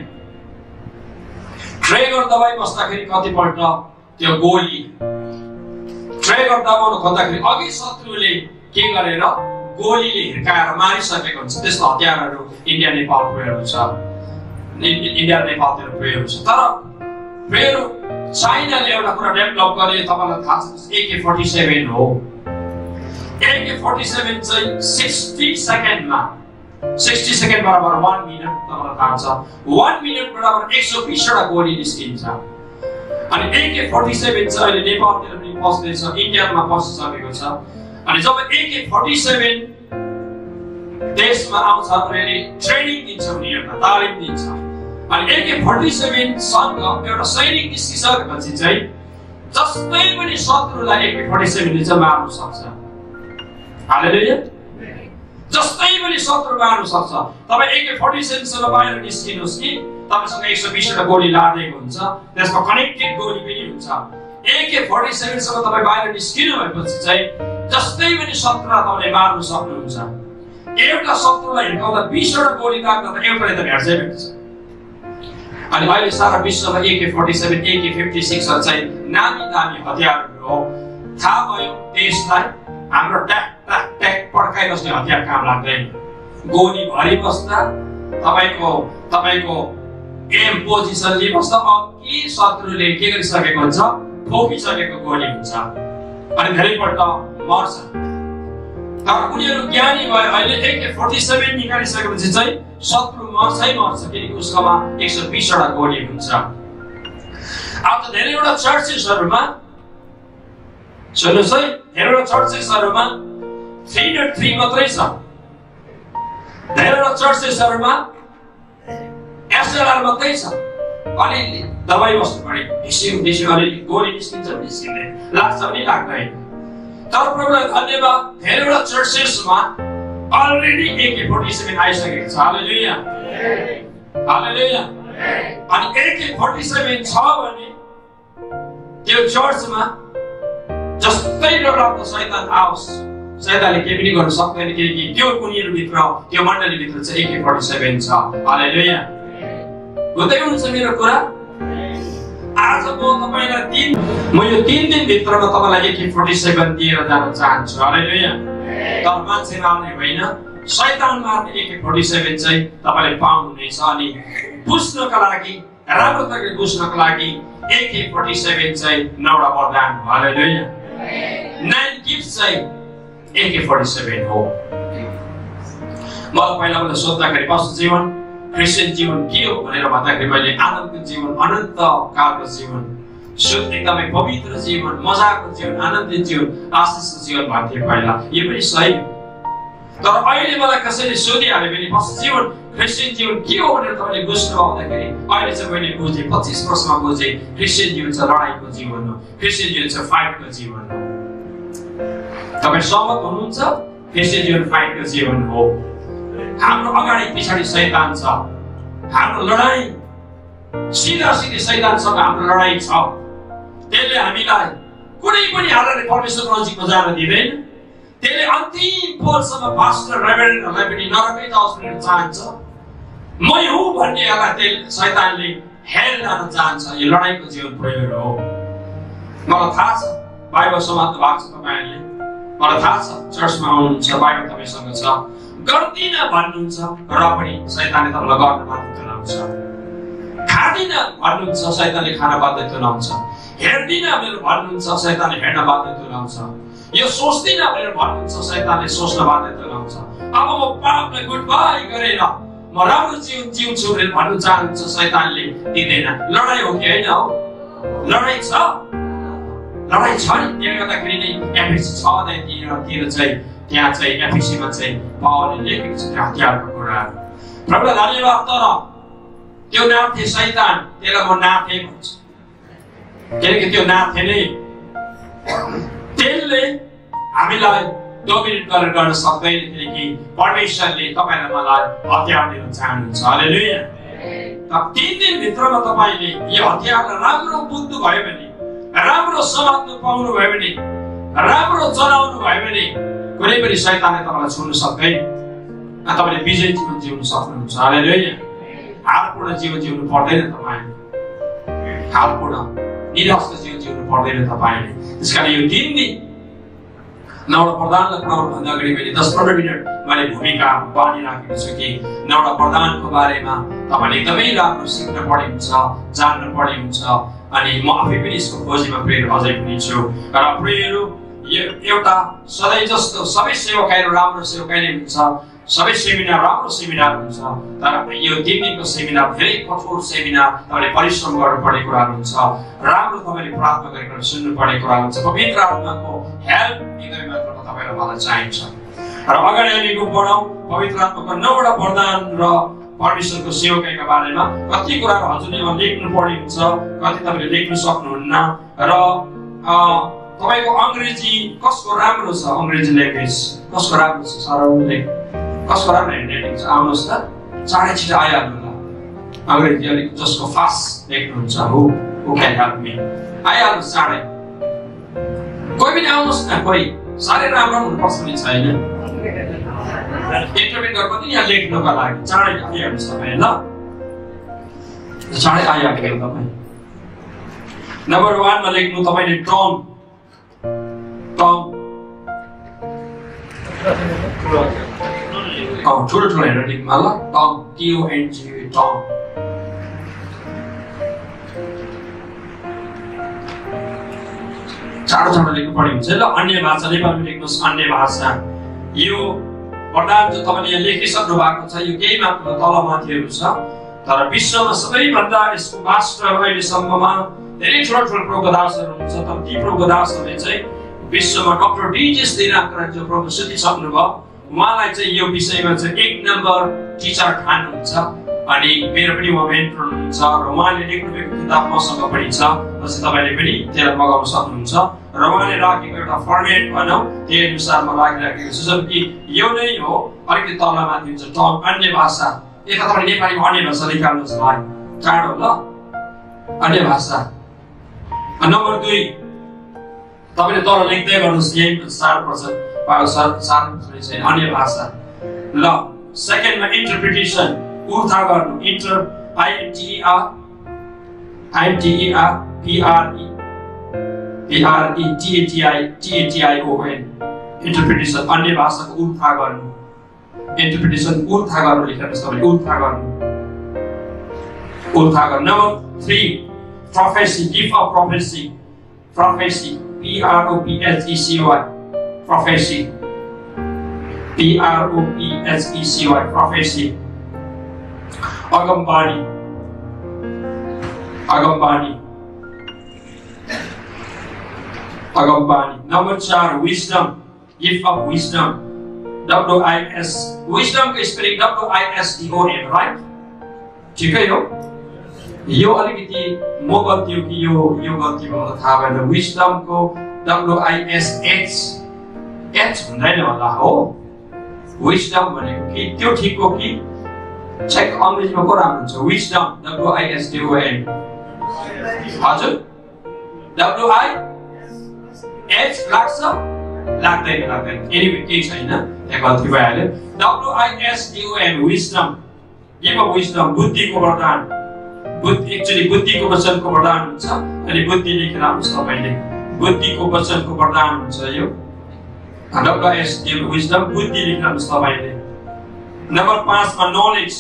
ट्रेगर दबाई बस्दाखेरि कतिपल्ट त्यो गोली ट्रेगर दबाउन खोज्दाखेरि अघि शत्रुले के गरेर गोलीले हिर्काएर मारिसकेको हुन्छ। त्यस्तो हतियारहरू इन्डिया नेपाल प्रेयरहरू छ। इन्डिया नेपालतिर प्रेयर छ। तर प्रेयर चाइनाले एउटा कुरा डेभलप गरे, तपाईलाई थाहा छ, AK-47 हो। AK-47 चाहिँ 60 सेकेन्डमा 60 सेकेन्ड बराबर 1 मिनट, तपाईलाई थाहा छ 1 मिनट बराबर 120 वटा गोली निस्किन्छ। अनि AK-47 चाहिँ अहिले नेपालतिर पनि पस्दैछ, इन्डियामा पसिसकेको छ। अनि जब AK-47 देशमा आउँछ उनीहरूले ट्रेनिङ दिन्छ, उनीहरूलाई तालिम दिन्छ। अनि AK-47 सँग एउटा सैनिक निस्किसकेपछि चाहिँ जस्तै पनि शत्रुलाई AK-47 ले चाहिँ मार्न सक्छ। हालेलुया। जस्तै पनि शत्रु मार्न सक्छ। तपाईँ AK-47 सँग बाहिर निस्किनुहोस् कि तपाईसँग 120 वटा गोली लादेको हुन्छ, त्यसमा कनेक्टेड गोली पनि हुन्छ। AK-47 सँग तपाईँ बाहिर निस्किनु भएपछि चाहिँ जस्तै पनि शत्रुलाई तपाईले मार्न सक्नुहुन्छ। एउटा शत्रुलाई हिर्काउँदा 20 वटा गोली लाग्दा त एउटाले त भेट्छै भेट्छ। अनि अहिले सारा विश्वमा AK-47, AK-56 चाहिँ नामी दामी हतियारहरू हो। थाहा भयो देशलाई हाम्रो ट्याक ट्याक ट्याक पड्काइबस्ने हतियार काम लाग्दैन। गोली भरि बस्दा तपाईको एम पोजिसन लिइबस्दा अघि शत्रुले के गरिसकेको हुन्छ, ठोकिसकेको गोली हुन्छ अनि धेरैपल्ट मर्छ। तर उनीहरू ज्ञानी भयो, अहिले AK-47 निकालिसकेपछि चाहिँ शत्रु मर्छै मर्छ, किनकि उसकोमा 120 वटा गोली हुन्छ। अब त धेरैवटा चर्चेसहरूमा सुन्नुहोस् है, धेरैवटा चर्चेसहरूमा 303 मात्रै छ। धेरैवटा चर्चेसहरूमा SLR मात्रै छ। अलिअलि दबाई बस्नु पर्यो, ढिस्यो अलिअलि गोली निस्किन्छ, निस्किँदैन, लाग्छ पनि लाग्दैन। तर प्रभुलाई धन्यवाद, धेरैवटा चर्चेसमा अलरेडी AK-47 आइसकेको छ। हालेलुया, हालेलुया। अनि AK-47 छ भने त्यो चर्चमा जस्तै डराउँदो शैतान आओस्, शैतानले केही पनि गर्न सक्दैन, किनकि त्यो उनीहरूभित्र, त्यो मण्डलीभित्र चाहिँ AK-47 छ। हालेलुया। बुझ्दै हुनुहुन्छ मेरो कुरा? आज म तपाईलाई म यो 3 दिनभित्रमा तपाईलाई AK-47 दिएर जान चाहन्छु। हालेलुया। तर मान्छे मार्ने होइन, शैतान मार्ने AK-47 चाहिँ तपाईले पाउनुहुनेछ। अनि बुझ्नका लागि, राम्रो तरिकाले बुझ्नका लागि AK-47 चाहिँ 9वटा वरदान हो। हालेलुया। 9 गिफ्ट चाहिँ AK-47 हो। मलाई पहिला सोध्दाखेरि पास्टर जीवन, क्रिस्चियन जीवन के हो भनेर भन्दाखेरि मैले आनन्दको जीवन, अनन्त कालको जीवन, शुद्ध एकदमै पवित्र जीवन, मजाको जीवन, आनन्दित जीवन, आशिषको जीवन भन्थे पहिला। यो पनि सही हो। तर अहिले मलाई कसैले सोधिहाल्यो भने पास्टर जीवन, क्रिस्चियन जीवन के हो भनेर तपाईँले बुझ्नु आउँदाखेरि अहिले चाहिँ मैले बुझेँ, 25 वर्षमा बुझेँ, क्रिस्चियन जीवन चाहिँ लडाइँको जीवन हो, क्रिस्चियन जीवन चाहिँ फाइटको जीवन हो। तपाईँ सहमत हुनुहुन्छ? क्रिस्चियन जीवन फाइटको जीवन हो। हाम्रो अगाडि पछाडि शैतान छ, हाम्रो लडाई सिधा सिधी शैतानसँग हाम्रो लडाई छ। त्यसले हामीलाई कुनै पनि हालतले परमेश्वरको नजिकमा जान दिँदैन। त्यसले अन्तिम पोलसम्म पास्टर रेभरेन्डहरूलाई पनि नरकै जाओस् भनेर चाहन्छ। मै हुँ भन्नेहरूलाई त्यसले शैतानले हेल लान चाहन्छ। यो लडाईको जीवन प्रयोग हो। मलाई थाहा छ बाइबल समात्नु भएको छ तपाईँहरूले, मलाई थाहा छ चर्चमा आउनुहुन्छ, बाइबल तपाईँसँग छ, गर्दिन भन्नुहुन्छ र पनि शैतानले तपाईँलाई गर्न बाध्य तुल्याउँछ। खादिन भन्नुहुन्छ, शैतानले खान बाध्य तुल्याउँछ। हेर्दिन भनेर भन्नुहुन्छ, शैतानले हेर्न बाध्य तुल्याउँछ। यो सोच्दिन भनेर भन्नुहुन्छ, शैतानले सोच्न बाध्य तुल्याउँछ। अब म पापलाई गुड बाई गरेर म राम्रो जीवन जिउँछु भनेर भन्नु चाहनुहुन्छ, शैतानले दिँदैन। लडाई हो कि होइन हो? लडाई छ, लडाई छ नि। त्यसले गर्दाखेरि नै एफएसी 6:3 चाहिँ त्यहाँ चाहिँ एफएसीमा चाहिँ पावलले लेखेको छ त्यो हतियारको कुराहरू। प्रभुलाई धन्यवाद। तर त्यो नाथे शैतान, त्यसलाई म नाथे भन्छु, किनकि त्यो नाथे नै त्यसले हामीलाई डोमिनेट गरेर गर्न सक्दैन, किनकि परमेश्वरले तपाईँलाई मलाई हतियार दिन चाहनुहुन्छ। हालेलुया। 3 दिनभित्रमा तपाईँले यो हतियारलाई राम्रो बुझ्नु भयो भने, राम्रो समात्नु पाउनु भयो भने, राम्रो चलाउनु भयो भने कुनै पनि शैतानले तपाईँलाई छुन सक्दैन। तपाईँले विजय जीवन जिउनु सक्नुहुन्छ। हालेलुया। हालपूर्ण जीवन जिउनु पर्दैन तपाईँले, हालपूर्ण निराशको जीवन जिउनु पर्दैन तपाईँले। त्यसकारण यो 3 दिन नौवटा प्रधानलाई पुऱ्याउनु भन्दा अगाडि मैले 10-15 मिनट मैले भूमिका बाँधिराखेको छु कि नौवटा प्रधानको बारेमा तपाईँले एकदमै राम्रो सिक्न पर्ने हुन्छ, जान्न पर्ने हुन्छ। अनि म आफै पनि यसको खोजीमा प्रेर अझै पनि छु। र प्रेरहरू एउटा सधैँ जस्तो सबै सेवकाईहरू राम्रो सेवकाई नै हुन्छ, सबै सेमिनार राम्रो सेमिनार हुन्छ, तर यो 3 दिनको सेमिनार धेरै कठोर सेमिनार, तपाईँले परिश्रम गर्नुपर्ने कुराहरू हुन्छ, राम्रो तपाईँले प्रार्थना गरेर सुन्नुपर्ने कुरा हुन्छ। पवित्र आत्माको हेल्प एकदमै मात्रामा तपाईँलाई मलाई चाहिन्छ। र अगाडि हामी बढौँ। पवित्र आत्माको 9वटा वरदान र परमेश्वरको सेवकाईका बारेमा कति कुराहरू हजुरले लेख्नु पर्ने हुन्छ, कति तपाईँले लेख्न सक्नुहुन्न। र तपाईँको अङ्ग्रेजी कसको राम्रो छ? अङ्ग्रेजी ल्याङ्ग्वेज कसको राम्रो छ? साराले कसको राम्रो ह्यान्डराइटिङ छ? आउनुहोस् त, चाँडै छिटो आइहाल्नु ल। अङ्ग्रेजी अलिक जसको फास्ट लेख्नुहुन्छ, हु क्यान हेल्प मी, आइहाल्नुहोस् चाँडै। कोही पनि आउनुहोस् न, कोही साह्रै राम्रो हुनुपर्छ पनि छैन। इन्टरभ्यू गर्नु पनि यहाँ लेख्नुको लागि चाँडै आइहाल्नुहोस् तपाईँ ल, चाँडै आइहाल्नु तपाईँ। नम्बर 1 मा लेख्नु तपाईँले टङ। ठुलो ह्यान्डराइटिङमा ल, टङ, TONG, टङ। चाँडो लेख्नु पर्ने हुन्छ ल। अन्य भाषा नेपालमा लेख्नुहोस्, अन्य भाषा। यो वरदान जो तपाईँले यहाँ लेखिसक्नु भएको छ, यो केही मात्र तलमाथिहरू छ, तर विश्वमा सबैभन्दा यसको मास्टर अहिलेसम्ममा धेरै ठुलो प्रभुदासहरू हुन्छ। तर ती प्रभुदासहरूले चाहिँ विश्वमा डक्टर डीजेस दिनाकर जो प्रभु सुनिसक्नुभयो, उहाँलाई चाहिँ यो विषयमा चाहिँ 1 नम्बर टिचर ठान्नुहुन्छ। अनि मेरो पनि उहाँ मेन्टर हुनुहुन्छ र उहाँले लेख्नुभएको किताब मसँग पनि छ, जस्तै तपाईँले पनि त्यसलाई मगाउन सक्नुहुन्छ। र उहाँले राखेको एउटा फर्मेट भनौँ, त्यही अनुसार म राखिराखेको छु। जब कि यो नै हो, अलिकति तलमाथि हुन्छ टङ, अन्य भाषा। यता तपाईँले नेपालीमा अन्य भाषा निकाल्नुहोस् भाइ, चाँडो ल, अन्य भाषा। नम्बर 2 तपाईँले तल लेख्दै गर्नुहोस्, यही साह्रो पर्छ, अन्य भाषा ल। सेकेन्डमा इन्टरप्रिटेसन, उर्था गर्नु, INTERPRETATION, इन्टरप्रिटेसन, अन्य भाषाको उर्था गर्नु। इन्टरप्रिटेसन उर्था गर्नु लेख्नुहोस् तपाईँले, उर्था गर्नु। Number 3 prophecy, gift of prophecy, prophecy, PROPHECY, prophecy, PROPHECY, prophecy. अगमबाणी, number 4 wisdom, gift of wisdom, WIS, wisdom को स्पेलिङ WISDOM, राइट? ठिकै हो? यो अलिकति म गल्ती हो कि यो गल्ती हो थाहा भएन। विजडम को WISH हुँदैन होला हो। विजडम भनेको कि त्यो ठिक हो कि? चेक अङ्ग्रेजीमा को राम्रो हुन्छ? विजडम, WISDOM, हजुर WIH लाग्छ? लाग्दैन। एनीवे केही छैन, यहाँ गल्ती भइहाल्यो। WISDOM, wisdom, give of wisdom, बुद्धिको वरदान। एक्चुअली बुद्धिको वचनको वरदान हुन्छ। अनि बुद्धि लेखेर आउनुहोस् तपाईँले, बुद्धिको वचनको वरदान हुन्छ यो। WISDOM, विजडम, बुद्धि लेखेर आउनुहोस् तपाईँले। नम्बर 5 मा नलेज,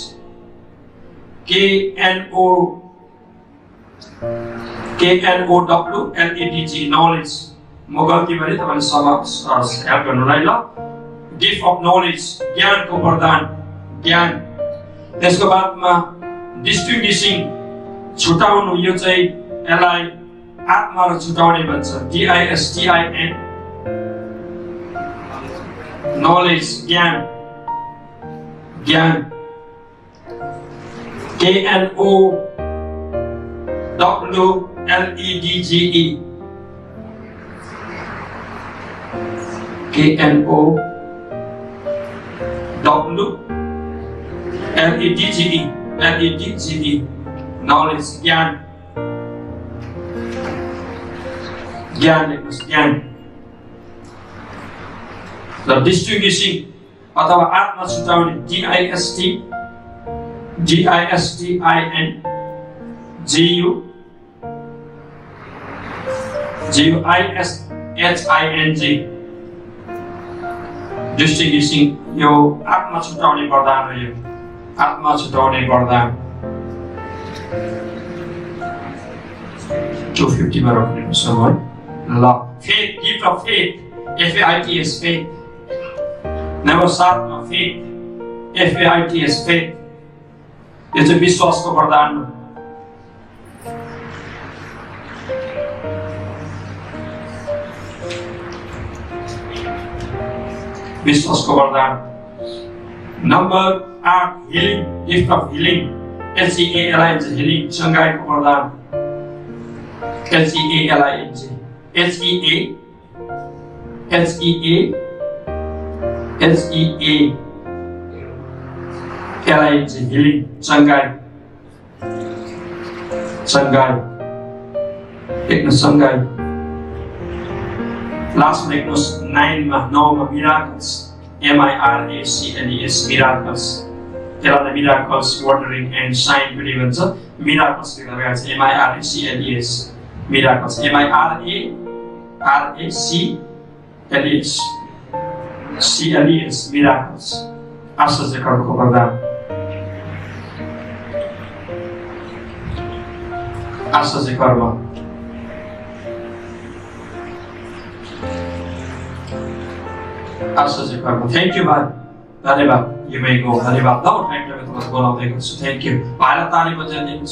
KNOWLEDG, नलेज। म गल्ती भने तपाईँले हेल्प गर्नुलाई ल। गिफ्ट अफ नलेज, ज्ञानको वरदान, ज्ञान। त्यसको बादमा डिस्टिङ्ग्विसिङ, छुटाउनु, यो चाहिँ यसलाई आत्मालाई छुटाउने भन्छ, DISTIN, नलेज, ज्ञान। KNOWLEDGE, KNOWLEDGE, नलेज, ज्ञान लेख्नुहोस्, ज्ञान। र डिस्टिङ्ग्विसिङ अथवा आत्मा छुटाउने, DISTIN GUISHING, दृष्टि घिसिङ यो आत्मा छुटाउने वरदान हो। यो आत्मा छुटाउने वरदान 250 मा रोक्ने समय ल faith gift of faith FAITS faith number 7 मा फेथ FAITS फेथ यो चाहिँ विश्वासको वरदान हो। विश्वासको वरदान number 8 healing gift of healing HEALING healing चङ्गाइको वरदान HEALING हिलिङ चङ्गाइ लेख्नु चङ्गाइ लास्ट लेख्नुहोस् 9 मा miracles MIRACLES miracles त्यसलाई miracles wondering and sign पनि भन्छ। miracles लेख्दा छ MIRACLES miracles MIRACLES miracles आश्चर्यकरको वरदान आश्चर्यकर आश्चर्यकर थ्याङ्क यू भाइ धन्यवाद यु मे गो धन्यवाद ल टाइम टेबल तपाईँको बोलाउँदै गर्छु थ्याङ्क यू भाइलाई ताली बजाइदिनुहोस्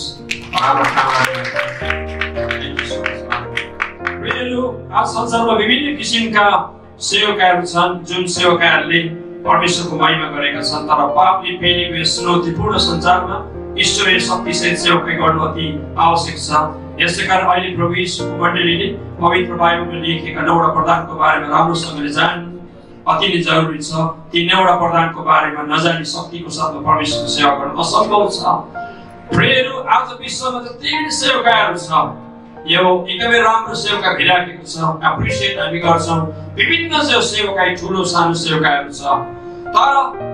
आज संसारमा विभिन्न किसिमका सेवकहरू छन् जुन सेवकहरूले परमेश्वरको महिमा गरेका छन् तर पापले फेलिएको यस चुनौतीपूर्ण संसारमा ईश्वरीय शक्तिसहित सेवकाई गर्नु अति आवश्यक छ। यसै कारण अहिले प्रभु यीशुको मण्डलीले पवित्र बाइबलमा लेखेका 9वटा वरदानको बारेमा राम्रोसँगले जान्नु अति नै जरुरी छ। ती 9वटा वरदानको बारेमा नजानी शक्तिको साथमा परमेश्वरको सेवा गर्न असम्भव छ। प्रियहरू आज विश्वमा जति पनि सेवकाहरू छ यो एकदमै राम्रो सेवका भिराएको छ। एप्रिसिएट हामी गर्छौँ विभिन्न सेवकाई ठुलो सानो सेवकाहरू छ तर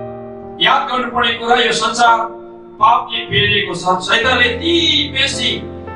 याद गर्नुपर्ने कुरा यो संसार पापले फेलिएको छ। शैतानले यति बेसी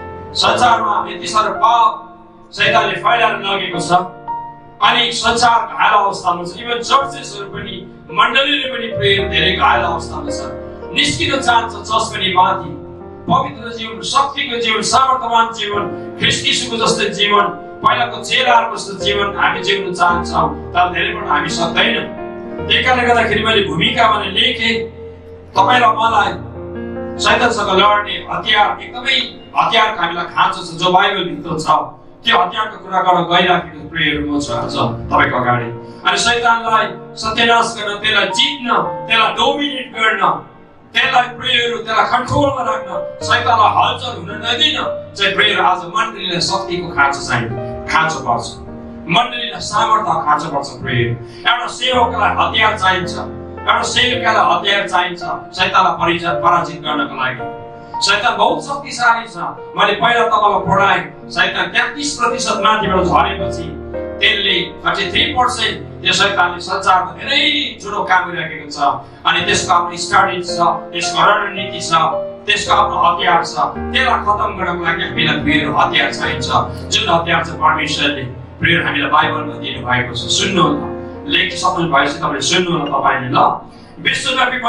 संसारमा यति साह्रो पाप शैतानले फैलाएर लगेको छ अनि संसार घायल अवस्थामा छ। इभन चर्चेसहरू पनि मण्डलीले पनि प्रेयर धेरै घायल अवस्थामा छ। निस्किन चाहन्छ जस पनि माथि पवित्र जीवन शक्तिको जीवन सामर्थ्यवान जीवन ख्रीष्ट यीशुको जस्तै जीवन पहिलाको चेलाहरूको जस्तो जीवन हामी जिउन चाहन्छौँ तर धेरैपल्ट हामी सक्दैनौँ। त्यही कारणले गर्दाखेरि मैले भूमिकामा लेखेँ तपाईँ र मलाई शैतानसँग लड्ने हतियार एकदमै हतियार हामीलाई खाँचो छ जो बाइबलभित्र छ। त्यो हतियारको कुरा गर्न गइराखेको प्रेयरमा छ आज तपाईँको अगाडि अनि शैतानलाई सत्यानाश गर्न त्यसलाई जित्न त्यसलाई डोमिनेट गर्न त्यसलाई प्रेयरहरू त्यसलाई कन्ट्रोलमा राख्न शैतानलाई हलचल हुन नदिन चाहिँ प्रेयर आज मण्डलीलाई शक्तिको खाँचो पर्छ मण्डलीलाई सामर्थ्य खाँचो पर्छ। प्रेयर एउटा सेवकलाई हतियार चाहिन्छ एउटा सेवकलाई हतियार चाहिन्छ शैतानलाई पराजित गर्नको लागि। शैतान बहुत शक्तिशाली छ। मैले पहिला तपाईँलाई पढाएँ शैतान 33% माथिबाट झरेपछि त्यसले 33% त्यो शैतानले संसारमा धेरै ठुलो काम गरिराखेको छ अनि त्यसको आफ्नो स्ट्राटेजी छ त्यसको रणनीति छ त्यसको आफ्नो हतियार छ। त्यसलाई खतम गर्नको लागि हामीलाई प्रेयर हतियार चाहिन्छ जुन हतियार चाहिँ परमेश्वरले प्रेयर हामीलाई बाइबलमा दिनुभएको छ। सुन्नु होला लेख सक्नु भएपछि तपाईँले सुन्नु होला तपाईँले ल विश्वव्यापी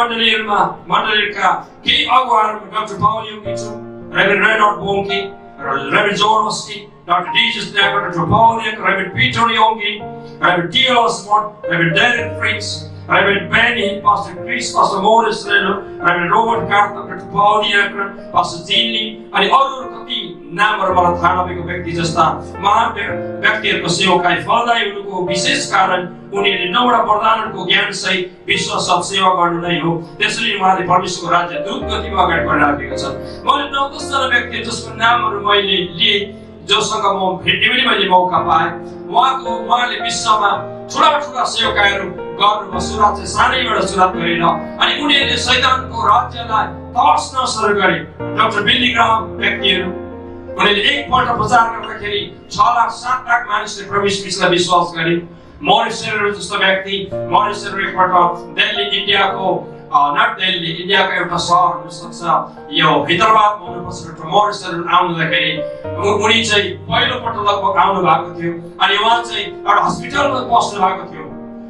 मण्डलीका केही अगुवाहरूमा डाक्टर पावल योगी छु reverend Reynold Bonki reverend John Hosty Dr. Jesus Dr. Nepali, Reverend Peter Yongi, Reverend T. Osmond, Reverend Derek Fritz, Reverend Benny, Pastor Chris, Pastor Morris Reno, Reverend Robert Carter, Dr. Paul Diakra, Pastor Jinli, अनि अरू कति नामहरू मलाई थाहा नभएको व्यक्ति जस्ता महान व्यक्तिहरूको सेवाकाई फलदायी हुनुको विशेष कारण उनीहरूले 9वटा वरदानहरूको ज्ञान सहित विश्वास सेवा गर्नु नै हो। त्यसैले उहाँले परमेश्वरको राज्य द्रुत गतिमा अगाडि बढिरहेको छ। मैले 9-10 जना व्यक्ति जसको नामहरू मैले लिए जोसँग म भेट्ने पनि मैले मौका पाएँ। उहाँले विश्वमा ठुला सेवकाईहरू गर्नुभयो सुरुवात चाहिँ सानैबाट सुरुवात गरेर अनि उनीहरूले शैतानको राज्यलाई तर्स्न सुरु गरे। डाक्टर बिली ग्राम व्यक्तिहरू उनीहरूले एकपल्ट प्रचार गर्दाखेरि 6,00,000-7,00,000 मानिसले प्रभु यीशुलाई विश्वास गरे। मरिस जस्तो व्यक्ति मरिसहरू एकपल्ट दिल्ली इन्डियाको नट दिल्ली इन्डियाको एउटा सहर हुन सक्छ यो हैदराबादमा हुनुपर्छ। डाक्टर मरिसहरू आउनुहुँदाखेरि उनी चाहिँ पहिलोपल्ट लगभग आउनु भएको थियो अनि उहाँ चाहिँ एउटा हस्पिटलमा बस्नु भएको थियो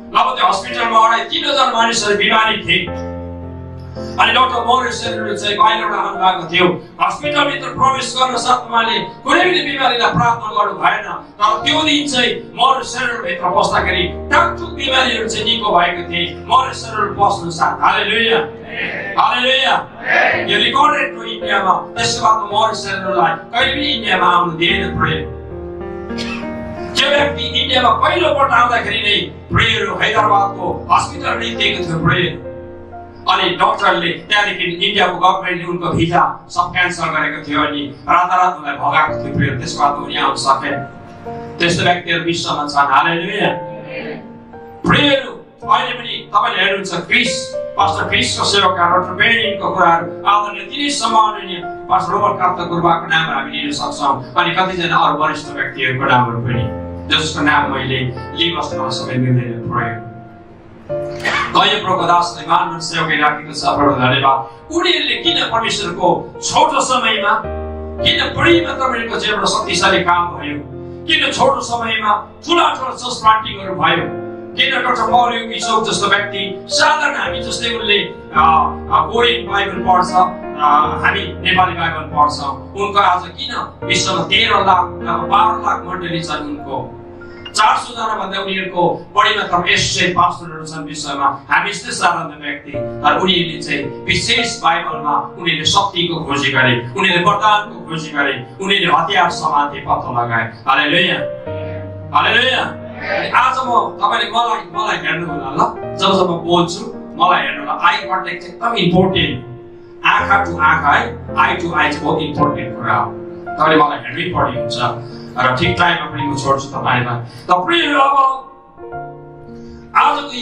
अब त्यो हस्पिटलमा अढाई 3000 मानिसहरू बिमारी थिए अनि डाक्टर मोरिसले चाहिँ बाहिरबाट आउनु भएको थियो हस्पिटलभित्र प्रवेश गर्न साथ उहाँले कुनै पनि बिमारीलाई प्रार्थना गर्नु भएन तर त्यो दिन चाहिँ मोरिसभित्र पस्दाखेरि टाकटुक बिमारीहरू चाहिँ निको भएको थिए मोरिसहरू बस्नु साथ हालेलुया हालेलुया यो रेकर्डेड हो इन्डियामा त्यसको बाद मोरिसहरूलाई कहिले पनि इन्डियामा आउनु दिएन प्रेयर त्यो व्यक्ति इन्डियामा पहिलोपल्ट आउँदाखेरि नै प्रेयर हैदराबादको हस्पिटल दिएको थियो प्रेयर अनि डाक्टरले त्यहाँदेखि इन्डियाको गभर्नमेन्टले उनको भिजा सब क्यान्सल गरेको थियो अनि रातारात उनलाई भगाएको थियो प्रेयर त्यसको बाद उनी आउन सके त्यस्तो व्यक्तिहरू विश्वमा छन् हालेलुया प्रेयर अहिले पनि तपाईले हेर्नुहुन्छ पास्टर क्रिसको सेवाका डाक्टर बेनिनको कुराहरू आदरणीय तिनै सम्माननीय पास्टर रोबर्ट कार्ता गुरुबाको नामहरू हामी लिन सक्छौँ अनि कतिजना अरू वरिष्ठ व्यक्तिहरूको नामहरू पनि जसको नाम मैले लिबस्न सबै मिल्दैन प्रेयर कहिले प्रभुको दासले मानव सेवकै राखेको छ प्रभु धन्यवाद उनीहरूले किन परमेश्वरको छोटो समयमा किन बढी मात्रामा उनीहरूको जीवनमा शक्तिशाली काम भयो किन छोटो समयमा ठुला चर्च प्लान्टिङहरू भयो किन डाक्टर मौर्य किशोर जस्तो व्यक्ति साधारण हामी जस्तै उनले कोरियन बाइबल पढ्छ हामी नेपाली बाइबल पढ्छौँ उनको आज किन विश्वमा 13 लाख 12 लाख मण्डली छन् उनको 400 जना भन्दा उनीहरूको बढी मात्रामा एसोसिएट पास्टरहरू छन् विश्वमा हामी यस्तै साधारण व्यक्ति तर उनीहरूले चाहिँ विशेष बाइबलमा उनीहरूले शक्तिको खोजी गरे उनीहरूले वरदानको खोजी गरे उनीहरूले हतियार समाते पत्ता लगाए हालेलुया हालेलुया आज म तपाईले मलाई हेर्नु होला ल जब म बोल्छु मलाई हेर्नु होला आई कन्ट्याक्ट एकदम इम्पोर्टेन्ट आँखा टु आँखा है आई टु आई चाहिँ बहुत इम्पोर्टेन्ट कुरा हो तपाईले मलाई हेर्नै पर्ने हुन्छ र ठिक टाइममा पनि म छोड्छु तपाईलाई त प्रिय अब आजको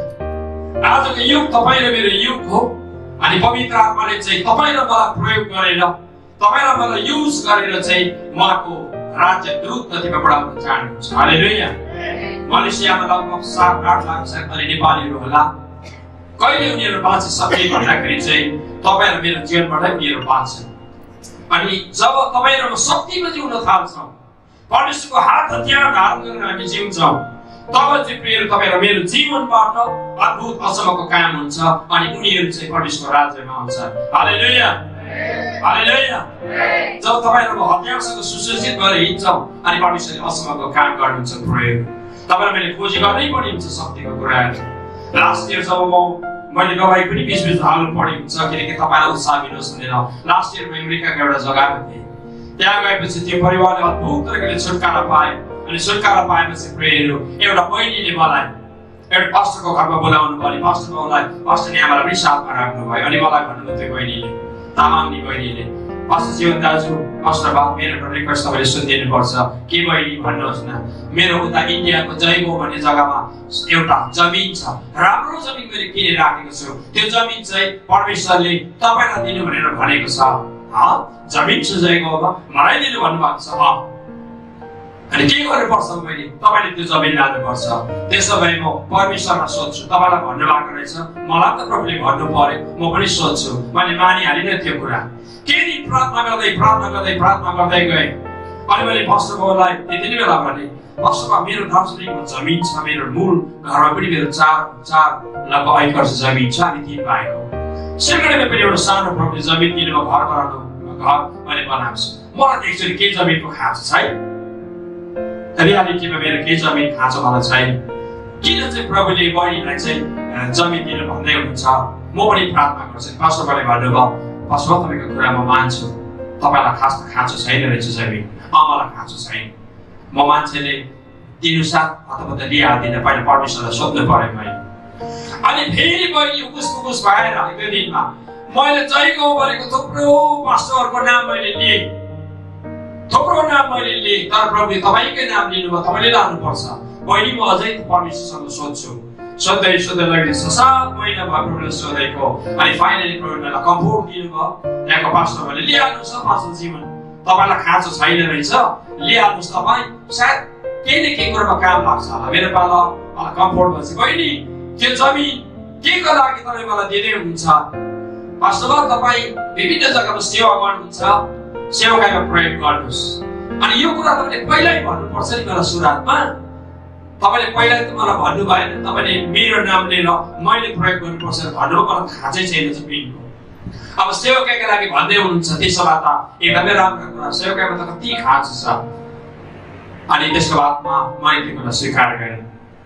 युग तपाईँ र मेरो युग हो अनि पवित्र आत्माले चाहिँ तपाईँ र मलाई प्रयोग गरेर तपाईँ र मलाई युज गरेर चाहिँ उहाँको राज्य द्रुत गतिमा बढाउन चाहनुहुन्छ हालेलुया मलेसियामा लगभग 7-8 लाख सायद नेपालीहरू होला कहिले उनीहरू बाँच्न सक्ने भन्दाखेरि चाहिँ तपाईँ र मेरो जीवनबाटै उनीहरू बाँच्छन् अनि जब तपाईँ र म शक्तिमा जिउन थाल्छौँ परमेश्वरको हात हतियार धारण गरेर हामी जिउँछौँ तब चाहिँ प्रिय तपाईँ र मेरो जीवनबाट अद्भुत अचम्मको काम हुन्छ अनि उनीहरू चाहिँ परमेश्वरको राज्यमा आउँछ हालेलुया हालेलुया जब तपाईँ र म हतियारसँग सुसज्जित भएर हिँड्छौँ अनि परमेश्वरले अचम्मको काम गर्नुहुन्छ प्रिय तपाईँ मैले खोजी गर्नै पर्ने हुन्छ शक्तिको कुराहरू लास्ट इयर जब मैले गवाई पनि बीच हाल्नु पर्ने हुन्छ किनकि तपाईँलाई उत्साह दिनुहोस् भनेर लास्ट इयर म अमेरिकाको एउटा जग्गामा थिएँ त्यहाँ गएपछि त्यो परिवारले अद्भुत तरिकाले छुटकारा पाए अनि छुटकारा पाएपछि प्रेयरहरू एउटा बहिनीले मलाई एउटा पास्टरको घरमा बोलाउनु भयो अनि पास्टरले आमालाई पनि साथमा राख्नु भयो अनि मलाई भन्नुभयो त्यो बहिनीले तामाङनी बहिनीले पास्टर जीवन दाजु पास्टर बा मेरो रिक्वेस्ट तपाईँले सुनिदिनु पर्छ के बहिनी भन्नुहोस् न मेरो उता इन्डियाको जयगो भन्ने जग्गामा एउटा जमिन छ राम्रो जमिन मैले किनेर राखेको छु त्यो जमिन चाहिँ परमेश्वरले तपाईँलाई दिनु भनेर भनेको छ जमिन छ जयगोमा मलाई दिनु भन्नुभएको छ अनि के गर्नुपर्छ मैले तपाईँले त्यो जमिन लानुपर्छ त्यसो भए म परमेश्वरलाई सोध्छु तपाईँलाई भन्नुभएको रहेछ मलाई त प्रभुले भन्नु पर्यो म पनि सोध्छु मैले मानिहालिनँ त्यो कुरा के दिन प्रार्थना गर्दै गएँ अनि मैले पास्टरलाई त्यति नै बेला भने पास्टरमा मेरो दार्जिलिङमा जमिन छ मेरो मूल घरमा पनि मेरो 4 लगभग 1 जमिन छ अनि 3 पाएको सिलगढीमा पनि एउटा सानो प्रभुले जमिन दिनुमा घर मैले बनाएको छु मलाई देख्छु के जमिनको खाँचो छैन रियालिटीमा मेरो के जमिन खाँचो मलाई छैन किन चाहिँ प्रभुले बहिनीलाई चाहिँ जमिन दिनु भन्दै हुनुहुन्छ म पनि प्रार्थना गर्छु पास्टरले भन्नुभयो पास्टर तपाईँको कुरा म मान्छु तपाईँलाई खाँचो छैन रहेछ जमिन मलाई खाँचो छैन म मान्छेले दिनु साथ अथवा त लिइहाल्दिनँ पहिला परमेश्वरलाई सोध्नु पर्यो मैले अनि फेरि बहिनी उकुस भएर त्यो दिनमा मैले जयगो भनेको थुप्रो पास्टरहरूको नाम मैले लिएँ थुप्रो नाम मैले लिएँ तर प्रभुले तपाईँकै नाम लिनुभयो तपाईँले लानुपर्छ बहिनी म अझै परमेश्वरसँग सोध्छु सोध्दै लाग्दै 7 महिना भयो प्रभुले सोधेको अनि फाइनली प्रभुले कम्फोर्ट दिनुभयो त्यहाँको पास्टरले लिइहाल्नुहोस् न पास्टर जीवन तपाईँलाई खाँचो छैन रहेछ लिइहाल्नुहोस् तपाईँ सायद केही न केही कुरामा काम लाग्छ होला मेरो पाला कम्फोर्ट भन्छ बहिनी त्यो जमिन के को लागि तपाईँ मलाई दिँदै हुनुहुन्छ पास्टर तपाईँ विभिन्न जग्गामा सेवा गर्नुहुन्छ सेवाकाईमा प्रयोग गर्नुहोस् अनि यो कुरा तपाईँले पहिल्यै भन्नुपर्छ नि मलाई सुरुवातमा तपाईले पहिला त मलाई भन्नु भएन, तपाईले मेरो नाम लिएर मैले प्रयोग गर्नुपर्छ भन्नु मलाई थाहा चाहिँ छैन जमिनको। अब सेवकाईका लागि भन्दै हुनुहुन्छ, त्यसो भए त एकदमै राम्रो कुरा, सेवकाईमा त कति खाँचो छ। अनि त्यसको बादमा मैले त्यो कुरा स्वीकार गरेँ।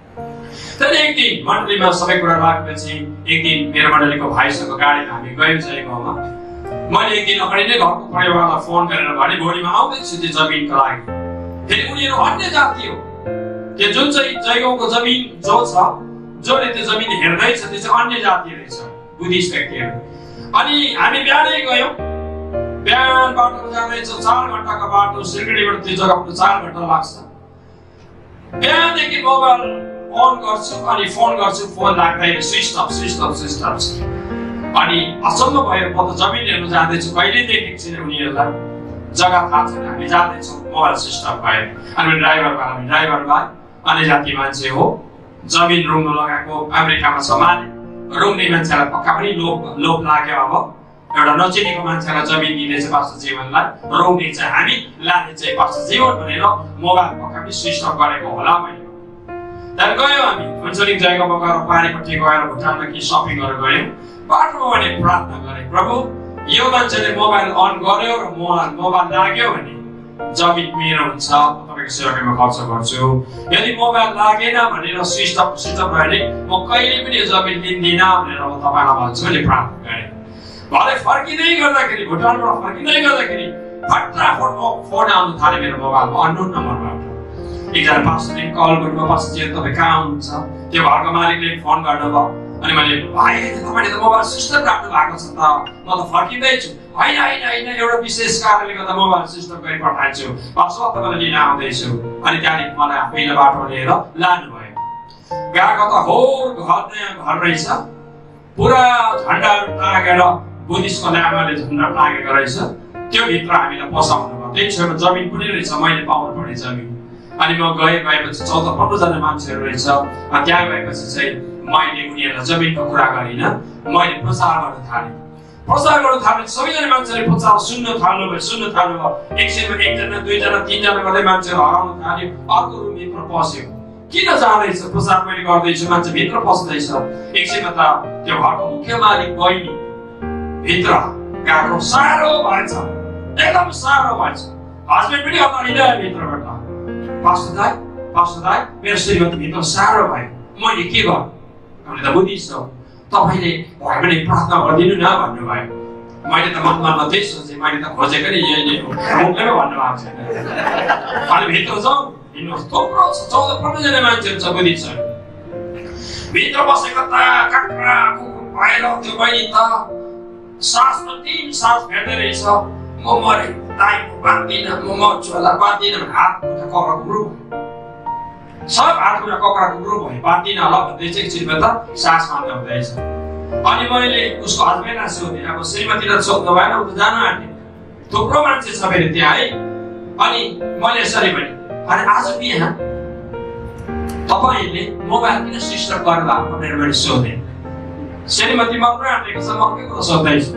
तर एक दिन मण्डलीमा सबै कुरा राखेपछि एक दिन मेरो मण्डलीको भाइसँग गाडीमा हामी गयौँ चाहिँ गाउँमा। मैले एक दिन अगाडि नै घरको परिवारलाई फोन गरेर भने भोलिमा आउँदैछु त्यो जमिनको लागि। फेरि उनीहरू अन्य जाति हो, त्यो जुन चाहिँ जयगाउँको जमिन जो छ, जसले त्यो जमिन हेर्दैछ त्यो चाहिँ अन्य जाति रहेछ, बुद्धिस्ट व्यक्तिहरू। अनि हामी बिहानै गयौँ, बिहान बाटोमा जाँदैछ 4 घण्टाको बाटो, सिलगढीबाट त्यो जग्गाबाट 4 घण्टा लाग्छ। बिहानदेखि मोबाइल अन गर्छु अनि फोन गर्छु, फोन लाग्दैन, स्विच अफ छ। अनि अचम्म भयो, म त जमिन हेर्नु जाँदैछु, कहिले देखेको छैन उनीहरूलाई, जग्गा थाहा छैन, हामी जाँदैछौँ, मोबाइल स्विच अफ भयो। अनि ड्राइभर भाइ अन्य जाति मान्छे हो, जमिन रुङ्नु लगाएको, अमेरिकामा छ, माने रुङ्ने मान्छेलाई पक्का पनि लोभ लाग्यो। अब एउटा नचिनेको मान्छेलाई जमिन दिँदैछ पास्टर जीवनलाई, रुङ्ने चाहिँ हामी, लाने चाहिँ पास्टर जीवन भनेर मोबाइल पक्का पनि स्विच अफ गरेको होला मैले। त्यहाँ गयौँ हामी फुन्चुलिङ जग्गामा गएर पारिपट्टि गएर भुटानमा केही सपिङहरू गयौँ। बाटोमा मैले प्रार्थना गरेँ, प्रभु यो मान्छेले मोबाइल अन गर्यो र मोबाइल लाग्यो भने जमिन मेरो हुन्छ, तपाईँको सेवामा खर्च गर्छु। यदि मोबाइल लागेन भनेर स्विच अफ भयो भने म कहिले पनि यो जमिन लिँदिनँ भनेर म तपाईँलाई भन्छु मैले प्रार्थना गरेँ। भरे फर्किँदै गर्दाखेरि, भुटानबाट फर्किँदै गर्दाखेरि फटाफट फोन आउनु थाल्यो मेरो मोबाइलमा, अननोन नम्बरबाट। एकजना पास्टरले कल गर्नुभयो, पास्टर तपाईँ कहाँ हुनुहुन्छ? त्यो घरको मालिकले फोन गर्नुभयो। अनि मैले भाइ तपाईँले त मोबाइल स्विच अफ राख्नु भएको छ त, म त फर्किँदैछु। होइन एउटा विशेष कारणले गर्दा मोबाइल स्विच अफ गरी पठाइछु, पास्टर तपाईँलाई लिन आउँदैछु। अनि त्यहाँदेखि मलाई पहिलो बाटो लिएर लानुभयो। गएको त हो नयाँ घर रहेछ, पुरा झन्डाहरू टाँगेर बुद्धिस्टको लामाले झन्डा टाँगेको रहेछ, त्यो भित्र हामीलाई पसाउनु भयो। त्यही छेउमा जमिन पनि रहेछ, मैले पाउनु पर्ने जमिन। अनि म गएपछि 14-15 जना मान्छेहरू रहेछ। त्यहाँ गएपछि चाहिँ मैले उनीहरूलाई जमिनको कुरा गरिनँ, मैले प्रचार गर्न थालेँ। सबैजना मान्छेले प्रचार सुन्न थाल्नुभयो। एकछिनमा 1 जना 2 जना 3 जना गर्दै मान्छेहरू हराउन थाल्यो। अर्को रुम भित्र पस्यो, किन जाँदैछ? प्रचार मैले गर्दैछु, मान्छे भित्र पस्दैछ। एकछिनमा त त्यो घरको मुख्य मालिक बहिनी भित्र गएको, साह्रो भएछ, एकदम साह्रो भएछ। हस्बेन्ड पनि अगाडि ल्यायो भित्रबाट, पास्टर दाइ मेरो श्रीमती भित्र साह्रो भयो, मैले के गर्नु? हामीले त बुद्धिस्ट हो, तपाईँले भयो भने प्रार्थना गरिदिनु न भन्नुभयो। मैले त मनमा त्यही सोचेँ, मैले त खोजेको नि यही नै हो, भन्नुभएको छैन। अनि भित्र जाउँ, हिँड्नुहोस्, थुप्रो छ, 14-15 जना मान्छेहरू छ बुद्धिस्टहरू भित्र बसेको। त काक्रा भएर त्यो बहिनी त सासमा 3 सास भेट्दै रहेछ। म मरे दाइ बाँधिनँ, म मर्छु होला बाँधिनँ, हात खुट्टा कक्रा गुरु सब हात खुट्टा कक्रा गुरु भयो, बाँधिनँ होला भन्दै चाहिँ एकछिनमा त सास मान्दै हुँदैछ। अनि मैले उसको हस्बेन्डलाई सोधेँ, अब श्रीमतीलाई सोध्नु भएन, उ त जानु आँटे, थुप्रो मान्छे छ फेरि त्यहाँ है। अनि मैले यसरी भने, अनि आज बिहान तपाईँले मोबाइल किन स्विच अफ गर्नुभएको भनेर मैले सोधेँ। श्रीमती मात्र आँटेको छ, म के कुरा सोध्दैछु,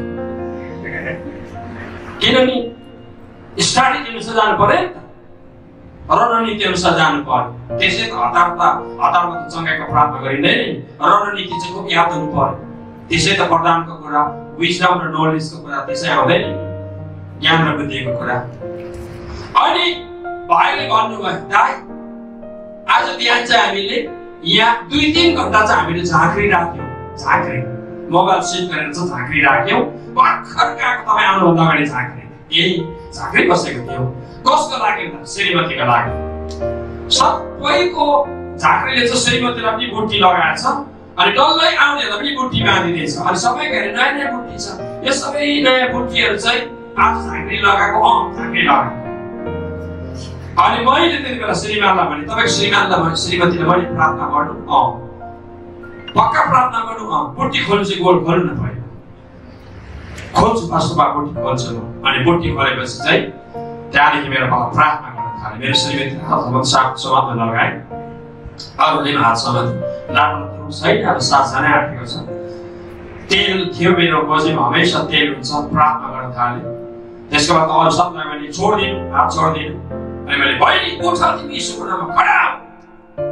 किनभने स्टडी अनुसार जानु पर्यो नि त, रणनीति अनुसार जानु पर्यो। त्यसै त हतारमा त चङ्गाइको प्रार्थना गरिँदैन, रणनीति चाहिँ खुब याद हुनु पर्यो। त्यसै त वरदानको कुरा, विजडम र नलेजको कुरा त्यसै आउँदैन, ज्ञान र बुद्धिको कुरा। अनि भाइले भन्नुभयो, दाइ आज बिहान चाहिँ हामीले यहाँ 2-3 घण्टा चाहिँ हामीले झाँक्री राख्यौँ, मोबाइल स्विच गरेर चाहिँ झाँक्री राख्यौँ। भर्खर गएको तपाईँ आउनुभन्दा अगाडि झाँक्री बसेको थियो। कसको लागि त? श्रीमतीको लागि। सबैको झाँक्रीले चाहिँ श्रीमतीलाई पनि बुट्टी लगाएछ, अनि डल्लै आउनेहरूलाई पनि बुट्टी बाँधिदिएछ। अनि सबैको हेरेर नयाँ बुट्टी छ, यो सबै नयाँ बुट्टीहरू चाहिँ आज झाँक्री लगाएको, झाँक्री लगाएको। अनि मैले त्यति बेला श्रीमानलाई भने, तपाईँको श्रीमतीलाई मैले प्रार्थना गर्नु, पक्का प्रार्थना गर्नु, बुट्टी खोल्नु चाहिँ गोल खोल्नु न पहिला। खोल्छु पास्टर बा, बुट्टी खोल्छु म। अनि बुट्टी खोलेपछि चाहिँ त्यहाँदेखि मेरो बाबा प्रार्थना गर्न थाले। मेरो श्रीमतीले हातमा समात्न लगाए, अरूले पनि हात समात्नु, राम्रो छैन, अब 7 जना आँटेको छ। तेल थियो मेरो गोजीमा, हमेसा तेल हुन्छ, प्रार्थना गर्न थाले। त्यसको बाद अरू सबलाई मैले छोडिदिनु, हात छोडिदिनु। अनि मैले बहिनी उठ, तिमी यीशुको नाममा खडा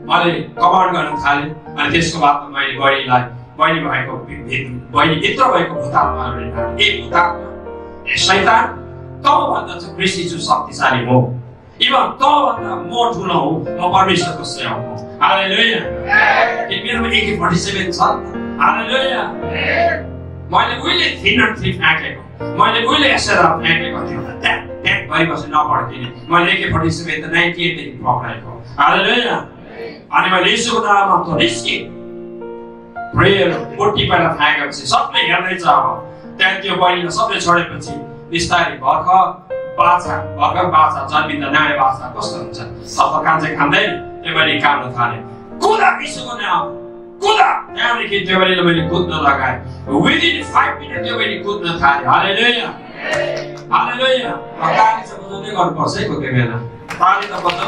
मैले कमान्ड गर्न थालेँ। अनि त्यसको बादमा मैले बहिनीलाई बहिनी भित्र भएको भूतात्माहरूले ए भूतात्मा ए शैतान तँभन्दा चाहिँ ख्रीष्ट यीशु शक्तिशाली हो, इभन तँभन्दा म ठुलो हो, म परमेश्वरको सेवक हो। हालेलुया। मेरोमा AK-47 छ। हालेलुया। मैले उहिले 303 फ्याँकेको, मैले उहिले एसएलआर फ्याँकेको थियो, ट्याक ट्याक भएपछि नपड्किने। मैले AK-47 त 98 देखि पक्राएको। हालेलुया। अनि मैले यीशुको नाममा त निस्के प्रेयर 40 पहिला फ्याँकेपछि सबले हेर्दैछ। अब त्यहाँ त्यो बहिनीले सबले छोडेपछि बिस्तारै भर्खर बाछा जन्मिँदा नयाँ बाछा कस्तो हुन्छ, सब कान्छे खाँदै त्यो बहिनी काट्न थाले। कुदा यीशुको नाम कुदा। त्यहाँदेखि त्यो बहिनीले मैले कुद्न लगाएँ। विदिन 5 मिनट त्यो बहिनी कुद्न थाले। हालेलुया। हालेलुया। ताली चाहिँ बजाउँदै गर्नुपर्छ है कोही बेला। ताली त बजाऊ।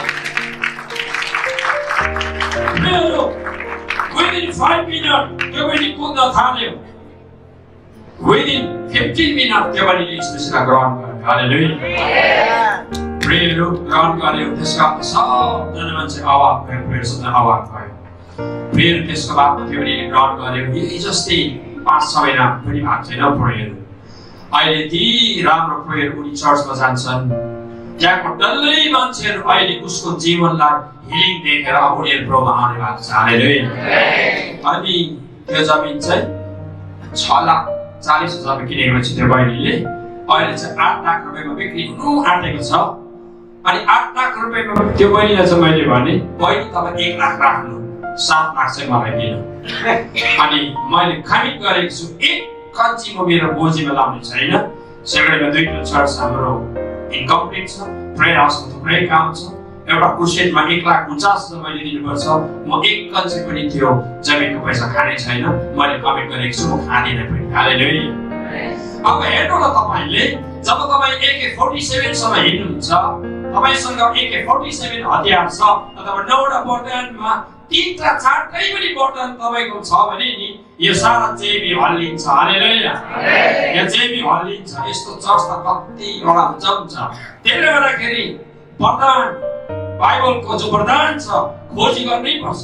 Within 5 minutes, त्यो बहिनी कुद्न थाल्यो। Within 15 minutes, त्यो बहिनीले यीशुलाई ग्रहण गर्यो। हालेलुया। प्रेयर ग्रहण गर्यो। त्यसका सबजना मान्छे अवाक भयो, प्रेयर सुन्दा अवाक भयो। प्रेयर त्यसको बादमा त्यो बहिनीले ग्रहण गर्यो। यही जस्तै 5-6 महिना पनि भएको छैन प्रेयर। अहिले ती राम्रो प्रेयर उनी चर्चमा जान्छन्। त्यहाँको डल्लै मान्छेहरू अहिले उसको जीवनलाई हिलिङ देखेर उनीहरू प्रभुमा आउने भएको छ। हालेलुया। अनि त्यो जमिन चाहिँ 6,40,000 किनेको छ त्यो बहिनीले। अहिले चाहिँ 8 लाख रुपियाँमा बिक्री हुनु आँटेको छ। अनि 8 लाख रुपियाँमा त्यो बहिनीलाई चाहिँ मैले भने बहिनी तपाईँ 1 लाख राख्नु, 7 लाख चाहिँ मलाई दिनु। अनि मैले खामित गरेको छु, एक कन्ची म मेरो बोजीमा लाउने छैन। सेक्रेटरीमा 2 चर्च हाम्रो इन्कम्प्लिट छ, प्रेयर हाउसको थुप्रै काम छ। एउटा क्रुसेडमा 1,50,000 मैले दिनुपर्छ। म एक कन्ची पनि त्यो जमिनको पैसा खाने छैन। मैले कमिट गरेको छु, म खाँदिनँ पनि। हालेलुया। अब हेर्नु न, तपाईले जब तपाईँ AK-47 सँग हिँड्नुहुन्छ, तपाईसँग AK-47 हतियार छ, अथवा 9वटा वरदानमा 3टा 4टै पनि वरदान तपाईको छ भने नि यो सारा जेबी हल्लिन्छ। हालेलुया। यो जेबी हल्लिन्छ। यस्तो चर्च त कतिवटा हुन्छ। त्यसले गर्दाखेरि वरदान बाइबलको जो वरदान छ खोजी गर्नै पर्छ।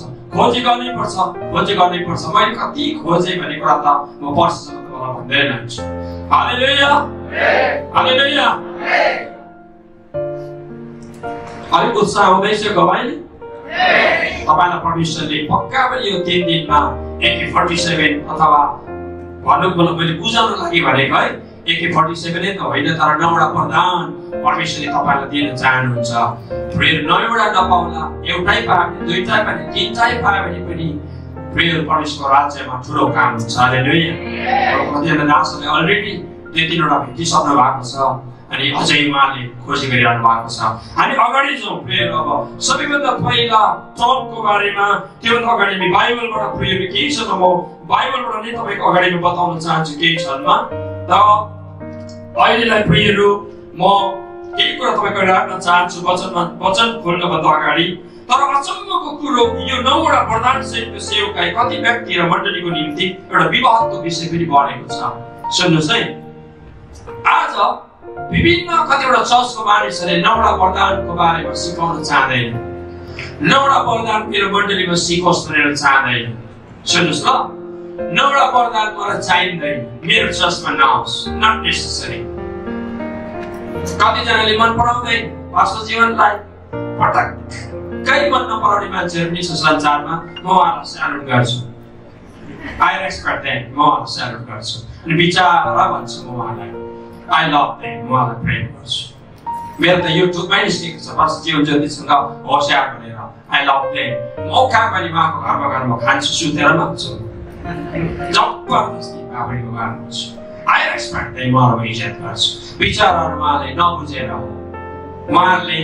मैले कति खोजे भन्ने कुरा त म पर्ससँग तपाईँलाई भन्दैन छु। हालेलुया। हालेलुया। अलिक उत्साह हुँदैछ गवाईले। तपाईलाई परमेश्वरले पक्का पनि यो 3 दिनमा AK-47 अथवा भन्नु मैले बुझाउन लागि भनेको है। AK-47 त होइन, तर 9वटा वरदान परमेश्वरले तपाईलाई दिन चाहनुहुन्छ। प्रेयर 9वटा नपाउला, एउटै पाए भने, 2टै पाए भने, 3टै पाए भने पनि प्रेयर परमेश्वरको राज्यमा ठुलो काम हुन्छ। हालेलुया। कतिजना दासहरूले अलरेडी 2-3वटा भेटिसक्नु भएको छ। अनि अझै उहाँले खोजी गरिरहनु भएको छ। हामी अगाडि जाउँ। प्रेयर अब सबैभन्दा पहिला टपको बारेमा, त्योभन्दा अगाडि हामी बाइबलबाट प्रेयर के छ त म बाइबलबाट नै तपाईँको अगाडि बताउन चाहन्छु केही क्षणमा। त अहिलेलाई प्रेयरहरू म केही कुरा तपाईँको राख्न चाहन्छु वचन खोल्नुभन्दा अगाडि। तर अचम्मको कुरो, यो 9वटा वरदान सहितको सेवकाई कति व्यक्ति र मण्डलीको निम्ति एउटा विवादको विषय पनि बनेको छ। सुन्नुहोस् है, आज विभिन्न कतिवटा चर्चको मानिसहरूले 9वटा वरदानको बारेमा सिकाउन चाहँदैन। 9वटा वरदान मेरो मण्डलीमा सिकोस् भनेर चाहँदैन। सुन्नुहोस् ल, 9वटा वरदान मलाई चाहिँदैन, मेरो चर्चमा नआओस्। Not necessary. कतिजनाले मन पराउँदैन पास्टर जीवनलाई, पटक्कै मन नपराउने मान्छेहरू पनि छ संसारमा। म उहाँलाई स्यालुट गर्छु। I respect them. म उहाँलाई स्यालुट गर्छु अनि बिचारा भन्छु म उहाँलाई। I love them. उहाँलाई प्रेम गर्छु। मेरो त युट्युबमै निस्केको छ पास्टर जीवन ज्योतिसँग होसियार भनेर। I love them। मौका पनि उहाँको घरमा गएर म खान्छु, सुतेर माग्छु। जबरजस्ती बाबुको घरमा हुन्छु। I respect them। उहाँलाई म इज्जत गर्छु। बिचाराहरू उहाँले नबुझेर हो। उहाँहरूले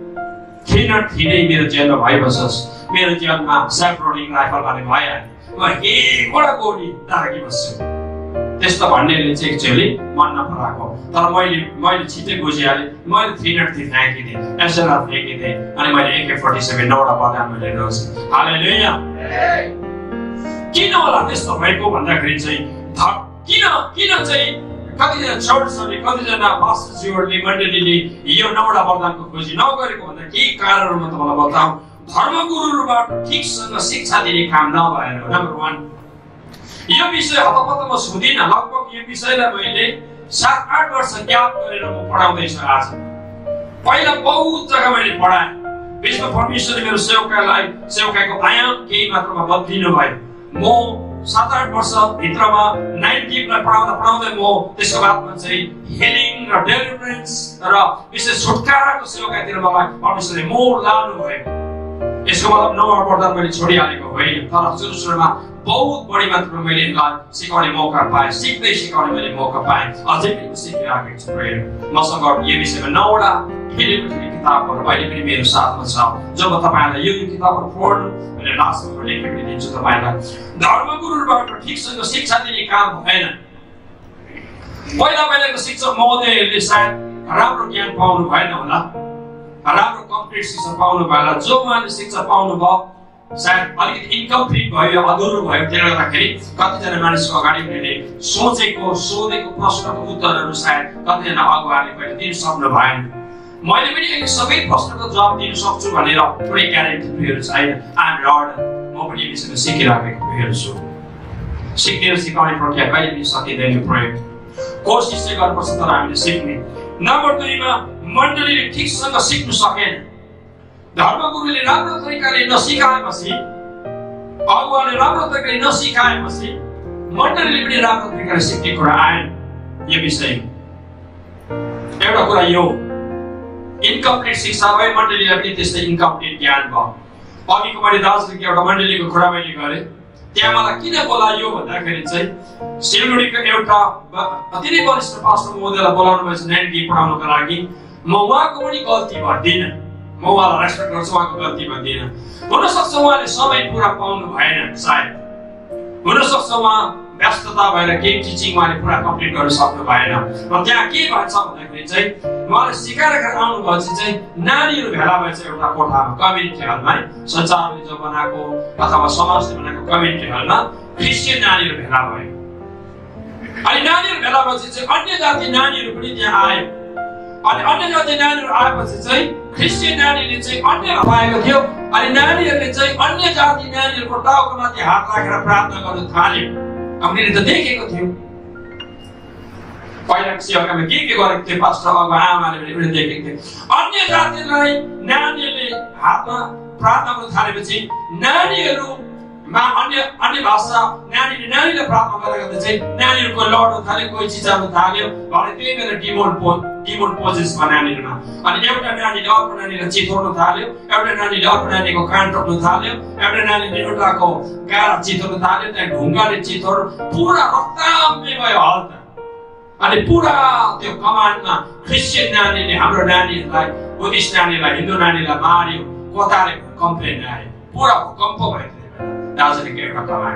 थिनै मेरो जेलमा भइबसोस्। मेरो जीवनमा सेल्फ लोडिङ राइफल भन्ने भइहाल्यो। म एकवटा गोली दागी बस्छु। त्यस्तो भन्नेले चाहिँ एक्चुअली मन नपराएको। तर मैले छिटै बुझिहालेँ। मैले 303 फ्याँकिदिएँ, एसएलआर फ्याँकिदिएँ, अनि मैले AK-47 9वटा वरदान मैले रोजेँ। हालेलुया। किन होला त्यस्तो भएको भन्दाखेरि चाहिँ किन चाहिँ कतिजना चर्चहरूले, कतिजना पास्टरज्यूहरूले, मण्डलीले यो 9वटा वरदानको खोजी नगरेको भन्दा केही कारणहरू म तपाईँलाई बताऊँ। धर्मगुरुबाट ठिकसँग शिक्षा दिने काम नभएर हो। नम्बर 1 यो विषय हतपतमा छुदिन। लगभग यो विषयलाई मैले 7-8 वर्ष ग्याप गरेर म पढाउँदैछु आज। पहिला बहुत जग्गा मैले पढाएँ। बिचमा परमेश्वरले मेरो सेवकाईको आयाम केही मात्रामा बदलिनु भयो। म 7-8 वर्ष भित्रमा 9 टिपलाई पढाउँदै म त्यसको बादमा चाहिँ हिलिङ र डेलिभरेन्स र विशेष छुटकाराको सेवकाईतिर मलाई परमेश्वरले मोड लानु भयो। यसको मतलब नयाँ पढ्दा मैले छोडिहालेको होइन, तर सुरुमा बहुत बढी मात्रामा मैले यसलाई सिकाउने मौका पाएँ, सिकाउने मैले मौका पाएँ। अझै पनि म सिकिरहेको छु। मसँग यो विषयमा 9वटा ठेलेको किताबहरू अहिले पनि मेरो साथमा छ, जब तपाईँलाई यो किताबहरू पढ्नु मैले लास्टमा लेखेर पनि दिन्छु तपाईँलाई। धर्मगुरुबाट ठिकसँग शिक्षा दिने काम भएन। पहिलाको शिक्षक महोदयहरूले सायद राम्रो ज्ञान पाउनु भएन होला, राम्रो कम्प्लिट शिक्षा पाउनु भएन। जो उहाँले शिक्षा पाउनु भयो सायद अलिकति इन्कम्प्लिट भयो, अधुरो भयो। त्यसले गर्दाखेरि कतिजना मानिसको अगाडि उनीहरूले सोधेको प्रश्नको उत्तरहरू सायद कतिजना अगुवाले पहिले दिन सक्नु भएन। मैले पनि अहिले सबै प्रश्नको जवाब दिन सक्छु भनेर कुनै ग्यारेन्टी पुगेको छैन। आइएम लर्नर, म पनि यो विषयमा सिकिरहेको पुगेको छु। सिक्ने सिकाउने प्रक्रिया कहिले पनि सकिँदैन। प्रयोग कोसिस चाहिँ गर्नुपर्छ, तर हामीले सिक्ने। नम्बर 2 मा मण्डलीले ठिकसँग सिक्नु सकेन। धर्मगुरुले राम्रो तरिकाले नसिकाएपछि, अगुवाले राम्रो तरिकाले नसिकाएपछि मण्डलीले पनि राम्रो तरिकाले सिक्ने कुरा आएन। यो विषय एउटा कुरा यो इन्कम्प्लिट शिक्षा भयो, मण्डलीलाई पनि त्यस्तै इन्कम्प्लिट ज्ञान भयो। अघिको मैले दार्जिलिङको एउटा मण्डलीको कुरा मैले गरेँ। त्यहाँ मलाई किन बोलायो भन्दाखेरि चाहिँ सिलगढीको एउटा अति नै वरिष्ठ पास्टर महोदयलाई बोलाउनु भएछ 9 टिप पढाउनको लागि। म उहाँको पनि गल्ती भन्दिनँ, म उहाँलाई रेस्पेक्ट गर्छु, उहाँको गल्ती भन्दिनँ। हुनसक्छ उहाँले समय पुरा पाउनु भएन, सायद हुनसक्छ उहाँ व्यस्तता भएर केही टिचिङ उहाँले पुरा कम्प्लिट गर्न सक्नु भएन। र त्यहाँ के भएछ भन्दाखेरि चाहिँ उहाँले सिकाएर आउनु भएपछि चाहिँ नानीहरू भेला भएछ एउटा कोठामा, कम्युनिटी हलमा, संसारले जो बनाएको अथवा समाजले बनाएको कम्युनिटी हलमा क्रिस्चियन नानीहरू भेला भयो। अनि नानीहरू भेला भएपछि चाहिँ अन्य जाति नानीहरू पनि त्यहाँ आयो। अनि अन्य जाति नानीहरू आएपछि चाहिँ क्रिस्चियन नानीले चाहिँ अन्य पाएको थियो। अनि नानीहरूले चाहिँ अन्य जाति नानीहरूको टाउकोमाथि हात राखेर प्रार्थना गर्न थाल्यो। हामीले त देखेको थियो पहिलाको सेवाकामा के गरेको थियो पास्टर अब आमाले पनि देखेको थियो। अन्य जातिलाई नानीहरूले हातमा प्रार्थना गर्न थालेपछि नानीहरूमा अन्य भाषा नानीले प्रार्थना गरेको चाहिँ नानीहरूको लड्न थाल्यो, कोही चिचाउन थाल्यो भने त्यही बेला डिमोन पोजेस भयो नानीहरूमा। अनि एउटा नानीले अर्को नानीलाई चितोर्न थाल्यो, एउटा नानीले अर्को नानीको कान टोक्न थाल्यो, एउटा नानीले एउटाको गाला चितोर्न थाल्यो, त्यहाँ ढुङ्गाले चितोर पुरा रक्ताम्य भयो हाल त। अनि पुरा त्यो कमानमा क्रिस्चियन नानीले हाम्रो नानीहरूलाई, बुद्धिस्ट नानीलाई, हिन्दू नानीलाई मार्यो, कोताले कम्प्लेन आयो, पुरा भूकम्प भयो। दार्जिलिङको एउटा कमान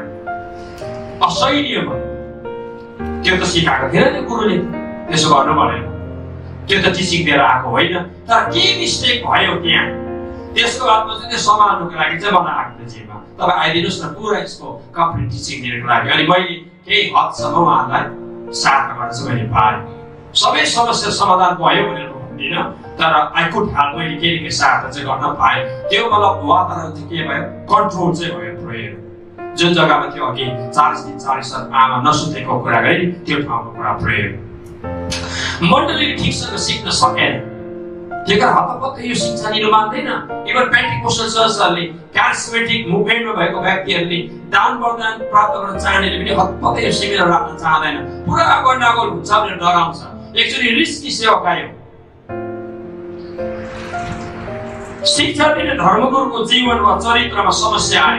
असह्य भयो। त्यो त सिकाएको थिएन त्यो गुरुले, त्यसो गर्नु भनेन, त्यो त टिचिङ दिएर आएको होइन। तर के मिस्टेक भयो त्यहाँ, त्यसको बादमा चाहिँ त्यो सम्हाल्नुको लागि चाहिँ मलाई आएको थियो जिम्मा। तपाईँ आइदिनुहोस् न पुरा यसको कम्प्लिट टिचिङ दिनको लागि। अनि मैले केही हदसम्म उहाँलाई साथ गर्न चाहिँ मैले पाएँ। सबै समस्या समाधान भयो भनेर भन्दिनँ, तर आई कुड हेल्प, मैले के साथ चाहिँ गर्न पाएँ। त्यो मतलब वातावरण चाहिँ के भयो, कन्ट्रोल चाहिँ भयो। प्रयोग जुन जग्गामा थियो अघि 40 दिन 40 आमा नसुतेको कुरा गरी त्यो ठाउँको कुरा प्रयोग। मण्डलीले ठिकसँग सिक्न सकेन, त्यही कारण हतपत्त यो शिक्षा दिनु मान्दैन। इभन पेन्टिकोस्टल चर्चहरूले, क्यारिस्मेटिक मुभमेन्टमा भएको व्यक्तिहरूले, दान वरदान प्राप्त गर्न चाहनेले पनि हतपत्त यो सेमिनार राख्न चाहँदैन। पुरा गण्डगोल हुन्छ भनेर डराउँछ। एक्चुअली रिस्की सेवकाई हो। शिक्षा दिने धर्मगुरुको जीवन वा चरित्रमा समस्या आयो।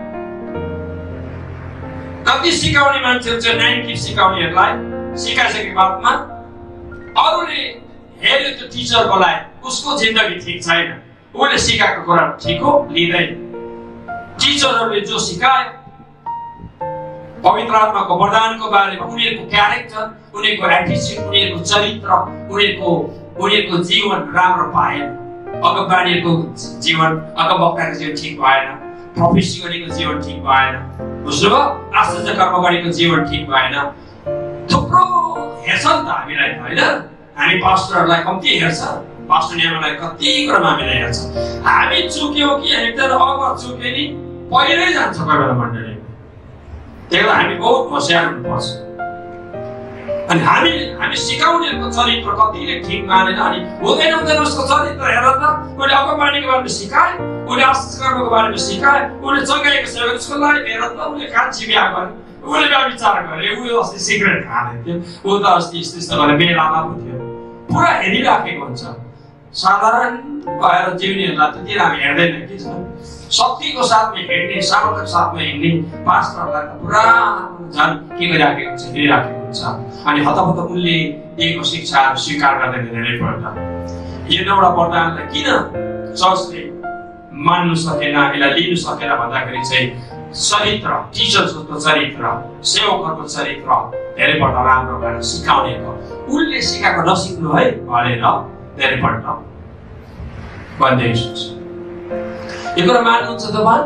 कति सिकाउने मान्छेहरू चाहिँ 90 सिकाउनेहरूलाई सिकाइसके बादमा अरूले हेर्यो त्यो टिचर बोलाए, उसको जिन्दगी ठिक छैन, उसले सिकाएको कुरा ठिक हो लिँदैन। टिचरहरूले जो सिकायो पवित्र आत्माको वरदानको बारेमा, उनीहरूको क्यारेक्टर, उनीहरूको एटिट्युड, उनीहरूको चरित्र, उनीहरूको जीवन राम्रो पाएन। अगमबाणीको जीवन, अगमवक्ताको जीवन ठिक भएन, प्रोफेसी गरेको जीवन ठिक भएन, बुझ्नुभयो, आश्चर्य कर्म गरेको जीवन ठिक भएन। थुप्रो हेर्छ नि त हामीलाई, होइन? हामी पास्टरहरूलाई कम्ती हेर्छ, अस्ट्रेलियामा कति कुरामा हामीलाई हेर्छ हामी चुक्यौँ कि एकदम अब चुक्यो नि पहिल्यै जान्छ कोही बेला मण्डली त्यही हामी बहुत होसियार हुनुपर्छ अनि हामी सिकाउनेहरूको चरित्र कतिले ठिक मानेन अनि हुँदैन उसको चरित्र हेर त उसले अगमबानीको बारेमा सिकाए उसले आश्चर्यको बारेमा सिकाए उसले जगाएको सेवा उसको लागि हेर त उसले कान्छी बिहा गरे उसले व्यभिचार गरे ऊ अस्ति सिगरेट खाँदै थियो ऊ त अस्ति यस्तो गरेर बेलामा पो थियो पुरा हेरिराखेको हुन्छ साधारण भएर जिउनेहरूलाई त्यति हामी हेर्दैन के छ शक्तिको साथमा हिँड्ने सामर्थ्यको साथमा हिँड्ने पास्टरहरूलाई त पुरा झन् के गरिराखेको हुन्छ हेरिराखेको हुन्छ अनि हतपत उनले दिएको शिक्षाहरू स्वीकार गर्दैन धेरैपल्ट यो एउटा वरदानलाई किन चर्चले मान्नु सकेन यसलाई लिनु सकेन भन्दाखेरि चाहिँ चरित्र टिचर्सको चरित्र सेवकहरूको चरित्र धेरैपल्ट राम्रो भएर सिकाउनेको उनले सिकाएको नसिक्नु है भनेर धेरैपल्ट भन्दैछु यो कुरा मान्नुहुन्छ तपाईँ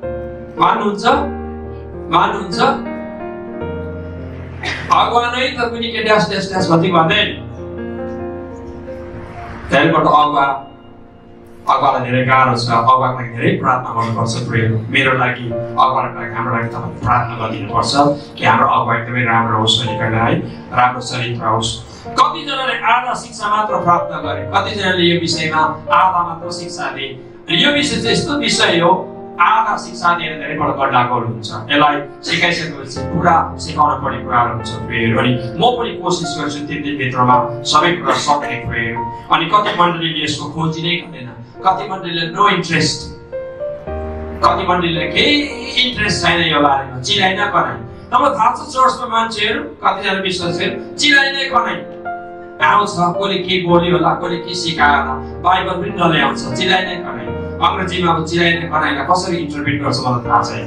मान्नुहुन्छ अगुवानै त पनि के ड्यास भन्दै भन्दैन धेरैपल्ट अगुवालाई धेरै गाह्रो छ अगुवाको लागि धेरै प्रार्थना गर्नुपर्छ प्रेम मेरो लागि अगुवाको लागि हाम्रो लागि तपाईँ प्रार्थना गरिदिनुपर्छ कि हाम्रो अगुवा एकदमै राम्रो होस् भनिकन है राम्रो चरित्र होस् कतिजनाले आधा शिक्षा मात्र प्राप्त गरे कतिजनाले यो विषयमा आधा मात्र शिक्षा दिए यो विषय चाहिँ यस्तो विषय हो आधा शिक्षा दिएर धेरैपल्ट गड्डागोल हुन्छ यसलाई सिकाइसकेपछि पुरा सिकाउन पर्ने कुराहरू हुन्छ प्रेयर अनि म पनि कोसिस गर्छु 3 दिनभित्रमा सबै कुरा सक्ने प्रेयर अनि कति मण्डलीले यसको खोजी नै गर्दैन कति मण्डलीले नो इन्ट्रेस्ट कति मण्डलीले केही इन्ट्रेस्ट छैन यो बारेमा चिनाइ नकनाइ तपाईँ थाहा छ चर्चमा मान्छेहरू कतिजना विश्वासीहरू चिनाइ नै कनाइ आउँछ कसले के बोल्यो होला कसले के सिकायो होला बाइबल पनि नल्याउँछ चिनाइ नै कनाइ अङ्ग्रेजीमा अब चिनाइ नै कनाइलाई कसरी इन्टरप्रिट गर्छ मलाई थाहा छैन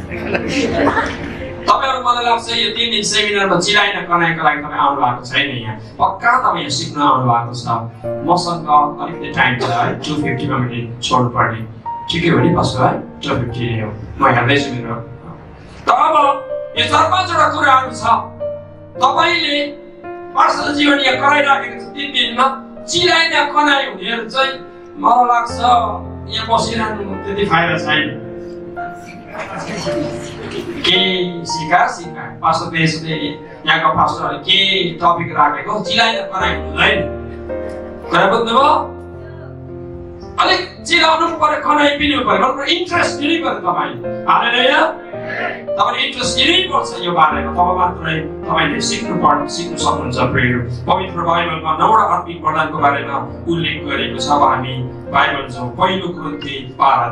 तपाईँहरू मलाई लाग्छ यो 3 दिन सेमिनारमा चिनाइ नै कनाइको लागि तपाईँ आउनु भएको छैन यहाँ पक्का तपाईँ यहाँ सिक्न आउनु भएको छ मसँग अलिकति टाइम छ है 250 मा मैले छोड्नु पर्ने ठिकै हो नि कसो है 250 नै हो म हेर्दैछु मेरो अब यो 4-5 कुराहरू छ तपाईले पर्सनल जीवन यहाँ कराइराखेको छ 3 दिनमा चिनाइ नै कनाइ हुनेहरू चाहिँ मलाई लाग्छ यहाँ बसिरहनु त्यति फाइदा छैन के सिका पास्टर देशले यहाँको पास्टरहरूले के टपिक राखेको चिनाइ नै कनाइ हुँदैन कुरा बुझ्नुभयो अलिक चिनाउनु पर्यो कनाइ पनि पर्यो मतलब इन्ट्रेस्ट दिनु पर्यो तपाईँले हालेलुया तपाईले इन्ट्रेस्ट दिनुपर्छ यो बारेमा तब मात्रै तपाईले सिक्नु सक्नुहुन्छ प्रेयर पवित्र बाइबलमा 9वटा आत्मिक वरदानको बारेमा उल्लेख गरेको छ अब हामी बाइबल जाउँ पहिलो कोरिन्थी 12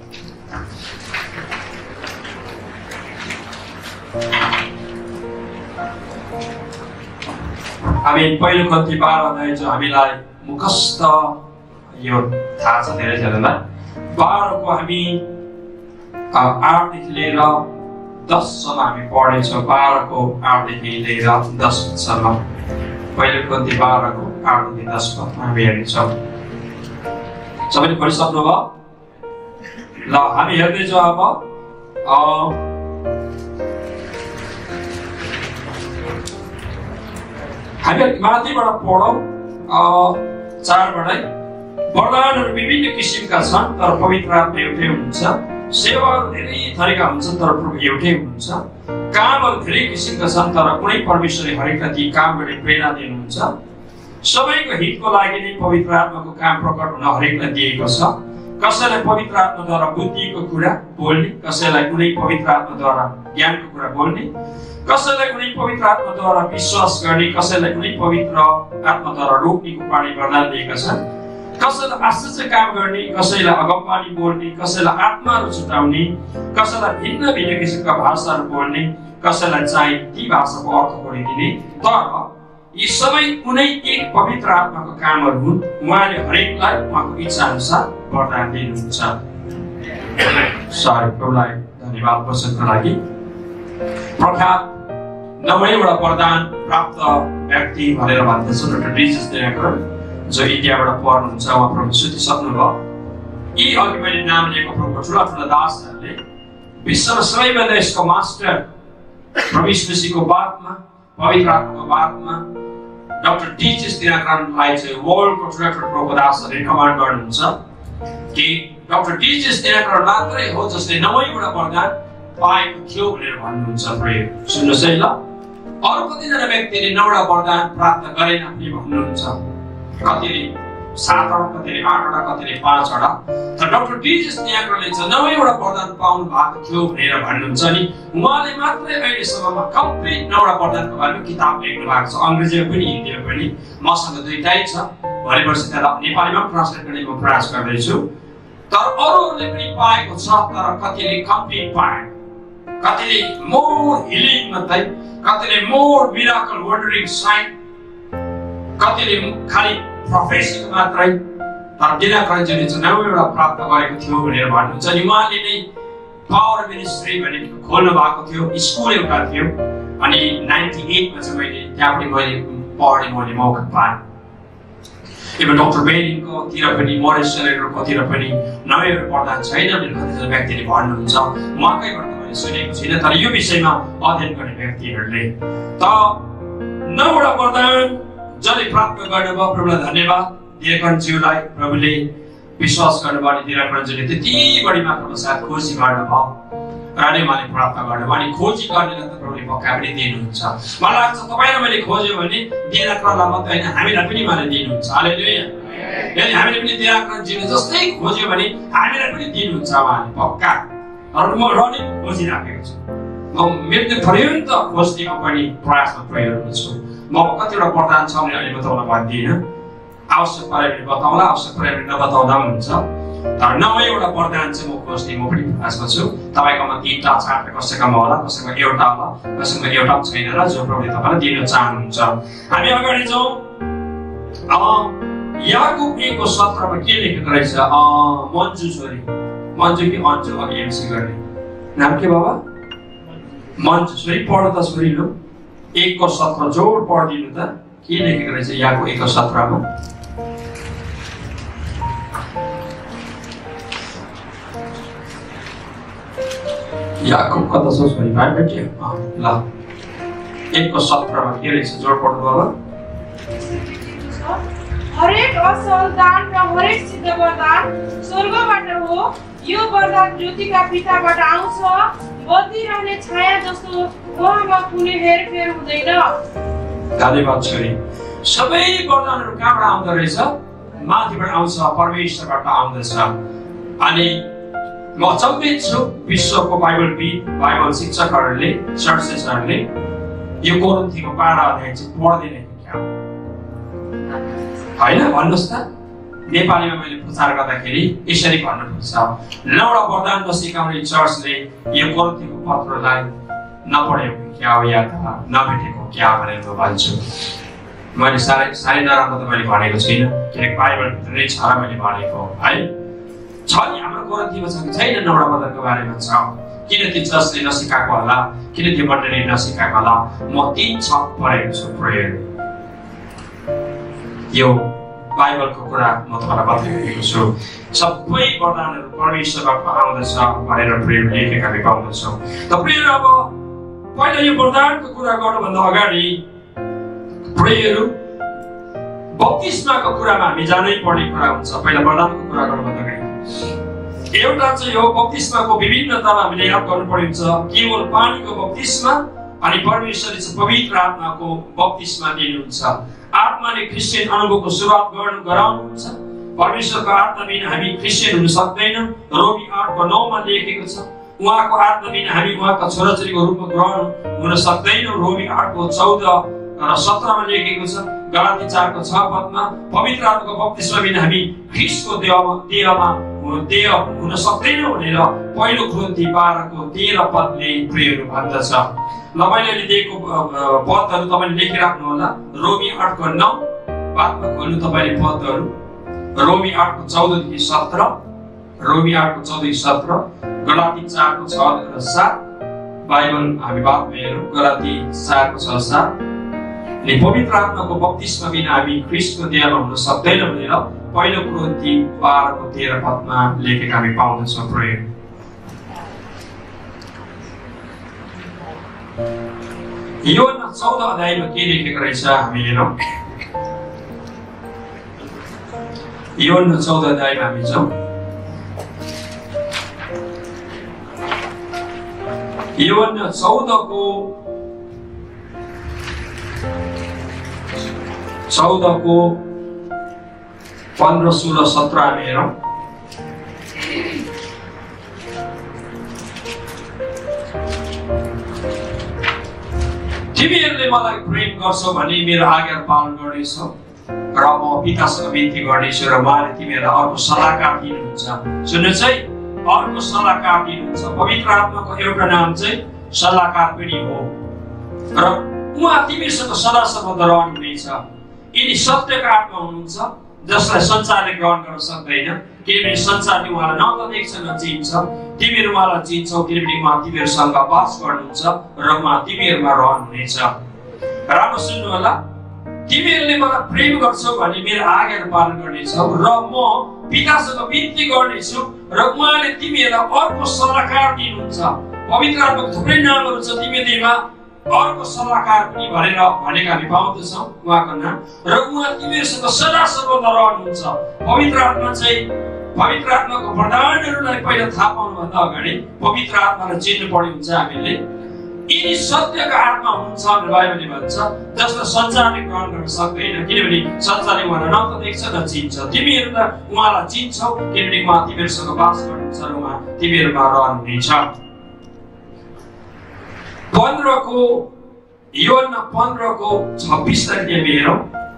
हामी पहिलो कोरिन्थी 12 अध्याय चाहिँ हामीलाई मुखस्थ यो थाहा छ धेरैजनालाई 12 को हामी 8 देखि लिएर 10 सम्म हामी पढेछौँ 12 को 8 देखि लिएर 10 सम्म पहिलो कोरिन्थी 12 को 8 देखि 10 पदमा हामी हेर्नेछौँ सबैले पढिसक्नुभयो ल हामी हेर्दैछौँ अब हामी माथिबाट पढौँ 4 बाटै वरदानहरू विभिन्न किसिमका छन् तर पवित्र आत्मा एउटै हुनुहुन्छ सेवाहरू धेरै थरीका हुन्छन् तर प्रभु एउटै हुनुहुन्छ कामहरू धेरै किसिमका छन् तर कुनै परमेश्वरले हरेकलाई ती काम गर्ने प्रेरणा दिनुहुन्छ सबैको हितको लागि नै पवित्र आत्माको काम प्रकट हुन हरेकलाई दिएको छ कसैलाई पवित्र आत्माद्वारा बुद्धिको कुरा बोल्ने कसैलाई कुनै पवित्र आत्माद्वारा ज्ञानको कुरा बोल्ने कसैलाई कुनै पवित्र आत्माद्वारा विश्वास गर्ने कसैलाई कुनै पवित्र आत्माद्वारा रोक्नेको पानी वरदान दिएका छन् कसैलाई आश्चर्य काम गर्ने कसैलाई अगमबानी बोल्ने कसैलाई आत्माहरू छुटाउने कसैलाई भिन्न भिन्न किसिमका भाषाहरू बोल्ने कसैलाई चाहिँ ती भाषाको अर्थ बोलिदिने तर यी सबै कुनै एक पवित्र आत्माको कामहरू हुन् उहाँले हरेकलाई उहाँको इच्छा अनुसार वरदान दिनुहुन्छ प्रभुलाई धन्यवाद वचनको लागि प्रख्यात 9वटा वरदान प्राप्त व्यक्ति भनेर भन्दछ डाक्टर रिजस देनाकर जो इन्डियाबाट पढ्नुहुन्छ उहाँ प्रभु सुतिसक्नुभयो यी अघि मैले नाम लिएको प्रभुको ठुला दासहरूले विश्वमा सबैभन्दा यसको मास्टर प्रभु यीशुको बातमा पवित्र आत्माको बातमा डाक्टर टीचर्स दिनाकरणलाई चाहिँ वर्ल्डको ठुला ठुलो दासहरूले रिकमेन्ड गर्नुहुन्छ कि डाक्टर टीचर्स दिनाकरण मात्रै हो जसले 9वटा वरदान पाएको थियो भनेर भन्नुहुन्छ। सुन्नुहोस् है ल, अरू कतिजना व्यक्तिले 9वटा वरदान प्राप्त गरेन भने भन्नुहुन्छ, कतिले 7वटा, कतिले 8वटा, कतिले 5वटा। तर डाक्टर टीचर्स दिनाकरणले चाहिँ 9वटा वरदान पाउनु भएको थियो भनेर भन्नुहुन्छ नि। उहाँले मात्रै अहिलेसम्ममा कम्प्लिट 9वटा वरदानको बारेमा किताब लेख्नु भएको छ, अङ्ग्रेजीमा पनि हिन्दीमा पनि। मसँग दुईटै छ, भोलि पर्सि त्यसलाई नेपालीमा ट्रान्सलेट गर्ने म प्रयास गर्दैछु। तर अरूहरूले पनि पाएको छ, तर कतिले कम्प्लिट पाएन, कतिले मोर हिलिङ मात्रै, कतिले मोर मिराकल वन्डरिङ साइन, कतिले खालि प्रोफेसन मात्रै। तर दिनाकरणजीले चाहिँ 9वटा प्राप्त गरेको थियो भनेर भन्नुहुन्छ नि। उहाँले नै पावर मिनिस्ट्री भन्ने खोल्नु भएको थियो, स्कुल एउटा थियो। अनि 98 मा चाहिँ मैले त्यहाँ पनि पढ्ने मैले मौका पाएँ। इभन डाक्टर बेनिङको तिर पनि, मोरेसको तिर पनि 9वटा वरदान छैन भनेर कतिजना व्यक्तिले भन्नुहुन्छ। उहाँकैबाट मैले सुनेको छैन, तर यो विषयमा अध्ययन गर्ने व्यक्तिहरूले त 9वटा वरदान जसले प्राप्त गर्नुभयो, प्रभुलाई धन्यवाद। दिनाकरणज्यूलाई प्रभुले विश्वास गर्नुभयो, दिनाकरणज्यूले त्यति बढी मात्रामा सायद खोजी गर्नुभयो र नै उहाँले प्राप्त गर्नुभयो। अनि खोजी गर्नेलाई त प्रभुले पक्का पनि दिनुहुन्छ। मलाई लाग्छ तपाईँलाई मैले खोज्यो भने दिनाकरणलाई मात्रै होइन, हामीलाई पनि उहाँले दिनुहुन्छ। हालेलुया। यदि हामीले पनि दिनाकरणज्यूले जस्तै खोज्यो भने हामीलाई पनि दिनुहुन्छ उहाँले पक्का। र म रहने खोजिराखेको छु, म मृत्यु पर्यन्त खोज्नेको पनि प्रयासमा प्रयोग छु। म कतिवटा वरदान छ भने अहिले बताउन भन्दिनँ, आवश्यक पऱ्यो भने बताउँला, आवश्यक पऱ्यो भने नबताउँदा पनि हुन्छ। तर 9वटा वरदान चाहिँ म खोज्ने म पनि प्रयासमा छु। तपाईँकोमा 3टा 4टा, कसैकोमा होला, कसैकोमा एउटा होला, कसैकोमा एउटा पनि छैन र जो प्रभुले तपाईँलाई दिन चाहनुहुन्छ। हामी अगाडि जाउँ। याकुब 1:17 के लेखेको रहेछ? मन्जु छोरी, मन्जु कि अन्जु, अघि एमसी गर्ने नाम के बाबा? मन्जु छोरी। पढ त छोरी लो, 1:17 जोड पढिदिनु त, के लेखेको रहेछ याकुब 1:17 मा? याकुब कता छ छोरी? भाइ बेटी ल 1:17 मा के रहेछ? जोड पढ्नु बाबा। हरेक असल दान र हरेक सिद्ध वरदान स्वर्गबाट हो। यो वरदान ज्योतिका पिताबाट आउँछ। बदलिरहने छाया जस्तो उहाँमा कुनै हेरफेर हुँदैन। धन्यवाद छोरी। सबै वरदानहरू कहाँबाट आउँदो रहेछ? माथिबाट आउँछ, परमेश्वरबाट आउँदछ। अनि म अचम्मित छु, विश्वको बाइबल शिक्षकहरूले, चर्चेसहरूले यो कोरिन्थीको 12 अध्याय चाहिँ पढ्दैन क्या होइन? भन्नुहोस् त। नेपालीमा मैले प्रचार गर्दाखेरि यसरी भन्नुपर्छ, 9वटा वरदान नसिकाउने चर्चले यो कोरिन्थीको पत्रलाई नपढेको क्या हो या त नभेटेको क्या भनेर म भन्छु। मैले साह्रै नराम्रो त मैले भनेको छुइनँ, किनकि बाइबलभित्र नै छ र मैले भनेको है। छ नि हाम्रो कोरिन्थीमा छ कि छैन 9वटा वरदानको बारेमा? छ। किन त्यो चर्चले नसिकाएको होला, किन त्यो मण्डलीले नसिकाएको होला? म 3 छक पढेको छु प्रेयर। यो बाइबलको कुरा म तपाईँलाई बताइरहेको छु। सबै वरदानहरू परमेश्वरबाट आउँदछ भनेर प्रेयर लेखेका हामी पाउँदछौँ। त प्रेयर अब पहिला यो वरदानको कुरा गर्नुभन्दा अगाडि प्रेयरहरू बप्तिस्माको कुरामा हामी जानै पर्ने कुरा हुन्छ। पहिला वरदानको कुरा गर्नुभन्दा अगाडि एउटा चाहिँ हो बप्तिस्माको विभिन्नतामा हामीले याद गर्नुपर्ने हुन्छ। केवल पानीको बप्तिस्मा अनि परमेश्वरले चाहिँ पवित्र आत्माको बप्तिस्मा दिनुहुन्छ। आत्माले क्रिस्चियन अनुभवको सुरुवात गराउनुहुन्छ। परमेश्वरको आत्मा बिना हामी क्रिस्चियन हुन सक्दैनौँ। रोमी 8:9 मा लेखेको छ, उहाँको आत्मा बिना हामी उहाँका छोराछोरीको रूपमा ग्रहण हुन सक्दैनौँ। रोमी 8:14 र 17 मा लेखेको छ। गलाती 4:6 मा पवित्र आत्माको बप्तिस्मा बिना हामी ख्रीष्टको देह हुन सक्दैनौँ भनेर पहिलो कोरिन्थी 12:13 प्रेयरहरू भन्दछ। ल मैले दिएको पदहरू तपाईँले लेखिराख्नु होला। रोमी 8:9 बादमा खोल्नु तपाईँले पदहरू। रोमी 8:14 देखि 17, रोमी 8:14 देखि 17, गलाती 4:6 र 7, बाइबल हामी बादमा हेरौँ। गलाती 4:6-7 अनि पवित्र आत्माको बप्तिस्मा बिना हामी ख्रीष्टको देहमा हुन सक्दैनौँ भनेर पहिलो कोरिन्थी 12:13 लेखेका हामी पाउँदछौँ प्रेयर। यो 14 अध्यायमा के लेखेको रहेछ हामी हेरौँ। योहन्ना 14 अध्यायमा हामी छौँ। योहन्ना 14 को 15, 16, 17 हामी हेरौँ। तिमीहरूले मलाई प्रेम गर्छौ भने मेरो आज्ञा पालन गर्नेछौ र म पितासँग बिन्ती गर्नेछु र उहाँले तिमीहरूलाई अर्को सल्लाहकार दिनुहुन्छ। सुन्नुहोस् है, अर्को सल्लाहकार दिनुहुन्छ। पवित्र आत्माको एउटा नाम चाहिँ सल्लाहकार पनि हो र उहाँ तिमीसँग सदा सर्वदा रहनुहुनेछ। यिनी सत्यका आत्मा हुनुहुन्छ जसलाई संसारले ग्रहण गर्न सक्दैन, किनभने संसारले उहाँलाई न त देख्छ न चिन्छ। तिमीहरू उहाँलाई चिन्छौ किनभने उहाँ तिमीहरूसँग वास गर्नुहुन्छ र उहाँ तिमीहरूमा रहनुहुनेछ। राम्रो सुन्नु होला, तिमीहरूले मलाई प्रेम गर्छौ भने मेरो आज्ञा पालन गर्नेछौ र म पितासँग बिन्ती गर्नेछु र उहाँले तिमीहरूलाई अर्को सल्लाहकार दिनुहुन्छ। पवित्र आत्माको थुप्रै नामहरू छ, तिमीहरूमा अर्को सल्लाहकार पनि भनेर भनेका हामी पाउँदछौँ उहाँको नाम, र उहाँ तिमीहरूसँग सदा सर्वदा रहनुहुन्छ। पवित्र आत्मा चाहिँ पवित्र आत्माको वरदानहरूलाई पहिला थाहा पाउनुभन्दा अगाडि पवित्र आत्मालाई चिन्नु पर्ने हुन्छ हामीले। यिनी सत्यका आत्मा हुनुहुन्छ भनेर बाइबलले भन्छ, जसलाई संसारले ग्रहण गर्न सक्दैन, किनभने संसारले उहाँलाई न त देख्छ न चिन्छ। तिमीहरू त उहाँलाई चिन्छौ किनभने उहाँ तिमीहरूसँग वास गर्नुहुन्छ र उहाँ तिमीहरूमा रहनुहुनेछ। 15 को योहन्ना 15 को 26 तारिक हामी हेरौँ।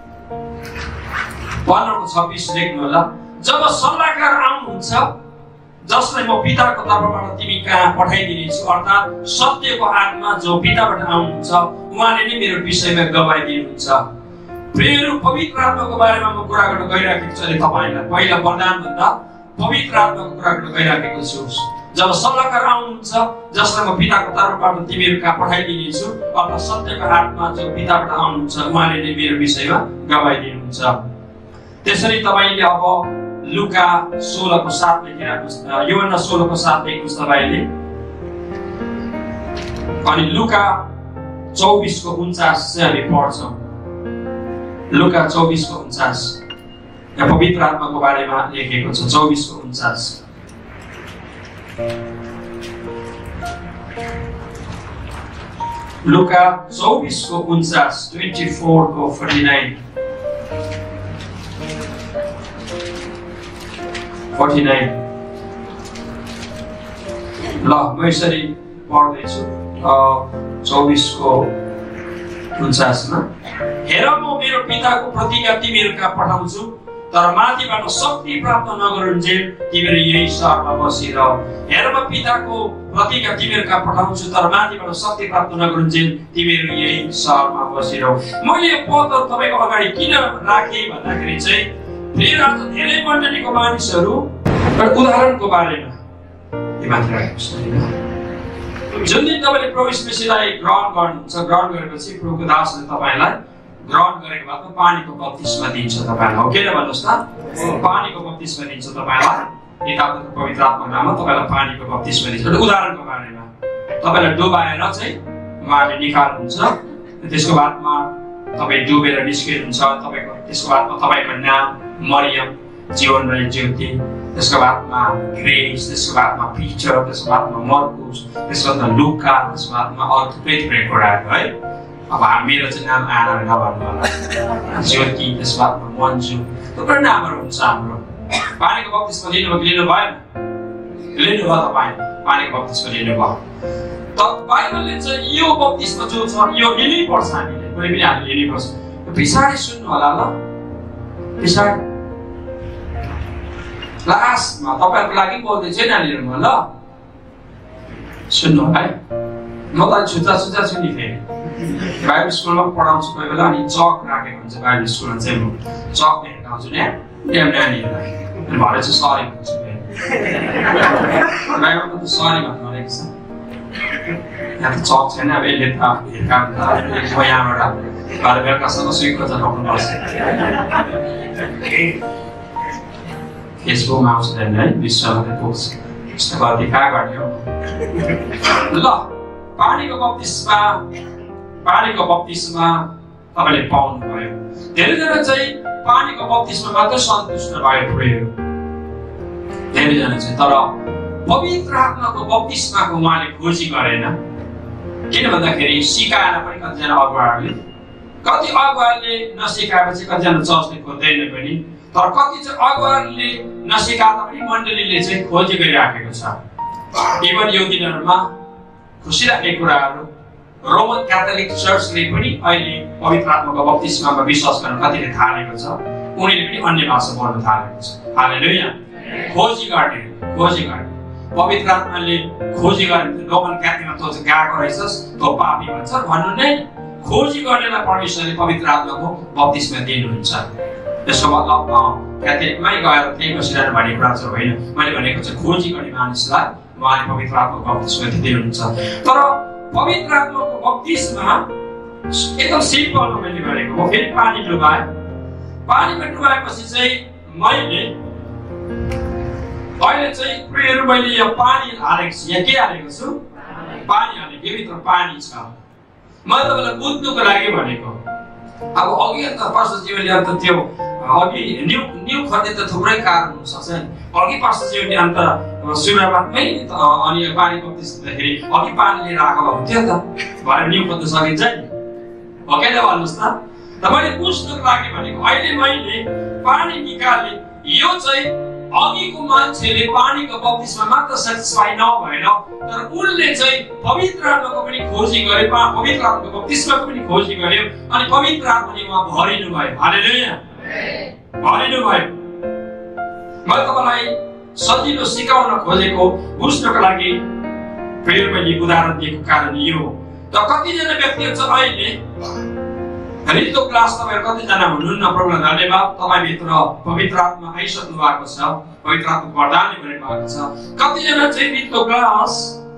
15 को 26 लेख्नु होला। जब सल्लाहकार आउनुहुन्छ जसलाई म पिताको तर्फबाट तिमी कहाँ पठाइदिनेछु, अर्थात् सत्यको आत्मा जो पिताबाट आउनुहुन्छ, उहाँले नै मेरो विषयमा गवाही दिनुहुन्छ। प्रियहरू, पवित्र आत्माको बारेमा म कुरा गर्न गइराखेको छु अहिले तपाईँलाई। पहिला वरदान भन्दा पवित्र आत्माको कुरा गर्न गइराखेको छु। जब सल्लाहकार आउनुहुन्छ जसलाई म पिताको तर्फबाट तिमीहरू कहाँ पठाइदिनेछु, अर्थात् सत्यको आत्मा जो पिताबाट आउनुहुन्छ, उहाँले नै मेरो विषयमा गवाही दिनुहुन्छ। त्यसरी तपाईँले अब लुका 16 को 7 लेखिराख्नुहोस्, योहन्ना 16 को 7 लेख्नुहोस् तपाईँले। अनि लुका 24 को 49 चाहिँ हामी पढ्छौँ। लुका 24 को 49 यहाँ पवित्र आत्माको बारेमा लेखेको छ। 24 को 49 लुका 24 को 49, 24 को 49 ल म यसरी पढ्दैछु। 24 को 49 मा, हेर म मेरो पिताको प्रतिज्ञा तिमीहरू कहाँ पठाउँछु, तर माथिबाट शक्ति प्राप्त नगरुन्जेल तिमीहरू यही सहरमा बसिरह। हेर म पिताको प्रतिज्ञा तिमीहरू कहाँ पठाउँछु, तर माथिबाट शक्ति प्राप्त नगरुन्जेल तिमीहरू यही सहरमा बसिरह। मैले यो पदहरू तपाईँको अगाडि किन राखेँ भन्दाखेरि चाहिँ फेरि आज धेरै मण्डलीको मानिसहरू उदाहरणको बारेमा माथि राखेको छ। जुन दिन तपाईँले प्रभु मसीहलाई ग्रहण गर्नुहुन्छ, ग्रहण गरेपछि प्रभुको दासले तपाईँलाई ग्रहण गरेको बादमा पानीको बप्तिस्मा दिन्छ तपाईँलाई। हो किन भन्नुहोस् त, पानीको बप्तिस्मा दिन्छ तपाईँलाई। पिताको पवित्र आत्माको नाममा तपाईँलाई पानीको बप्तिस्मा दिन्छ। उदाहरणको बारेमा तपाईँलाई डुबाएर चाहिँ उहाँले निकाल्नुहुन्छ, त्यसको बादमा तपाईँ डुबेर निस्किनुहुन्छ। तपाईँको त्यसको बादमा तपाईँको नाम मरियम, जीवन र ज्योति, त्यसको बादमा ग्रेस, त्यसको बादमा पिटर, त्यसको बादमा मर्कुस, त्यसको बादमा लुका, त्यसको बादमा अरू थुप्रै थुप्रै कुराहरू है। अब मेरो चाहिँ नाम आना नभन्नु होला, ज्योति, त्यसको बादमा मन्जु, थुप्रै नामहरू हुन्छ हाम्रो। पानीको बप्तिस्मा लिनुभयो कि लिनु भएन? लिनुभयो तपाईँ, पानीको बप्तिस्मा लिनुभयो। त बाइबलले चाहिँ यो बप्तिस्मा जो छ यो लिनै पर्छ, हामीले कुनै पनि हामीले लिनै पर्छ। पछाडि सुन्नु होला ल, पछाडि लास्टमा तपाईँहरूको लागि बोल्दैछु नानीहरू ल, सुन्नु है। म त छुच्चा छु नि फेरि बाइबल स्कुलमा पढाउँछु कोही बेला, अनि चक राखेको हुन्छ बाइबल स्कुलमा चाहिँ म चक हेर्काउँछु नि नानीहरूलाई, अनि भरे चाहिँ सरी भन्छु फेरि। बाइबलमा त सरी भन्नु भनेको छ, यहाँ त चक छैन। अब यसले त हिर्काउँछ यहाँबाट भरे बेलुकासम्म सुइको चाहिँ राख्नुपर्छ। फेसबुकमा आउँछ है, विश्वमा पुग्छ, यस्तो गल्ती कहाँ गर्ने हो। ल पानीको बप्तिस्मा तपाईँले पाउनु भयो। धेरैजना चाहिँ पानीको बप्तिस्मा मात्र सन्तुष्ट भइपुग्यो धेरैजना चाहिँ। तर पवित्र आत्माको बप्तिस्माको उहाँले खोजी गरेन। किन भन्दाखेरि सिकाएर पनि कतिजना अगुवाहरूले, कति अगुवाहरूले नसिकाएपछि कतिजना चर्चले खोज्दैन पनि, तर कति चाहिँ अगुवाहरूले नसिकाए पनि मण्डलीले चाहिँ खोजी गरिराखेको छ। इभन यो दिनहरूमा खुसी लाग्ने कुराहरू रोमन क्याथोलिक चर्चले पनि अहिले पवित्र आत्माको बप्तिस्मामा विश्वास गर्न कतिले थालेको छ। उनीहरूले पनि अन्य भाषा बोल्न थालेको छ। हालेलुया। खोजी गर्ने पवित्र आत्माले खोजी गर्ने। रोमन क्याथोलिकमा तँ चाहिँ गएको रहेछस्, तँ पापी भन्छ भन्नु नै, खोजी गर्नेलाई परमेश्वरले पवित्र आत्माको बप्तिस्मा दिनुहुन्छ। त्यसको मतलब क्याथोलिकमै गएर त्यही बसिरहनु भन्ने कुरा चाहिँ होइन। मैले भनेको चाहिँ खोजी गर्ने मानिसलाई उहाँले पवित्र आत्माको बप्तिस्मा दिनुहुन्छ। तर पवित्र आत्माको बप्तिस्मा एकदम सिम्पलमा मैले गरेको हो। फेरि पानी डुबाए। पानीमा डुबाएपछि चाहिँ अहिले चाहिँ प्रियहरू मैले यो पानी हालेको छु। यहाँ के हालेको छु? पानी हालेको। यो भित्र पानी छ। मैले तपाईँलाई बुझ्नुको लागि भनेको। अब अघि त पास्टर जीवनले अन्त त्यो अघि न्यू खर्ने त थुप्रै कारण हुन सक्छ नि। अघि पास्टर जीवनले अन्त सुरुवातमै अनि पानी बप्तिस्मादाखेरि अघि पानी लिएर आएको हुन्थ्यो त भनेर न्यू खोज्न सकिन्छ नि। हो के भन्नुहोस् त। त मैले बुझ्नुको लागि भनेको अहिले मैले पानी निकाले। यो चाहिँ अघिको मान्छेले पानीको बप्तिस्मा मात्र सेटिस्फाई नभएर, तर उनले चाहिँ पवित्र आत्माको पनि खोजी गरे, पवित्र आत्माको बप्तिस्माको पनि खोजी गर्यो, अनि पवित्र आत्माले उहाँ भरिनु भयो। हालेलुया। भरिनु भयो। मैले तपाईँलाई सजिलो सिकाउन खोजेको, बुझ्नको लागि फेरि मैले उदाहरण दिएको कारण यो। त कतिजना व्यक्तिहरू चाहिँ अहिले रित्तो क्लास तपाईँहरू कतिजना हुनुहुन्न, प्रभुलाई धन्यवाद, तपाईँभित्र पवित्र आत्मा आइसक्नु भएको छ, पवित्र आत्माको वरदानले भरिनु भएको छ। कतिजना चाहिँ रित्तो क्लास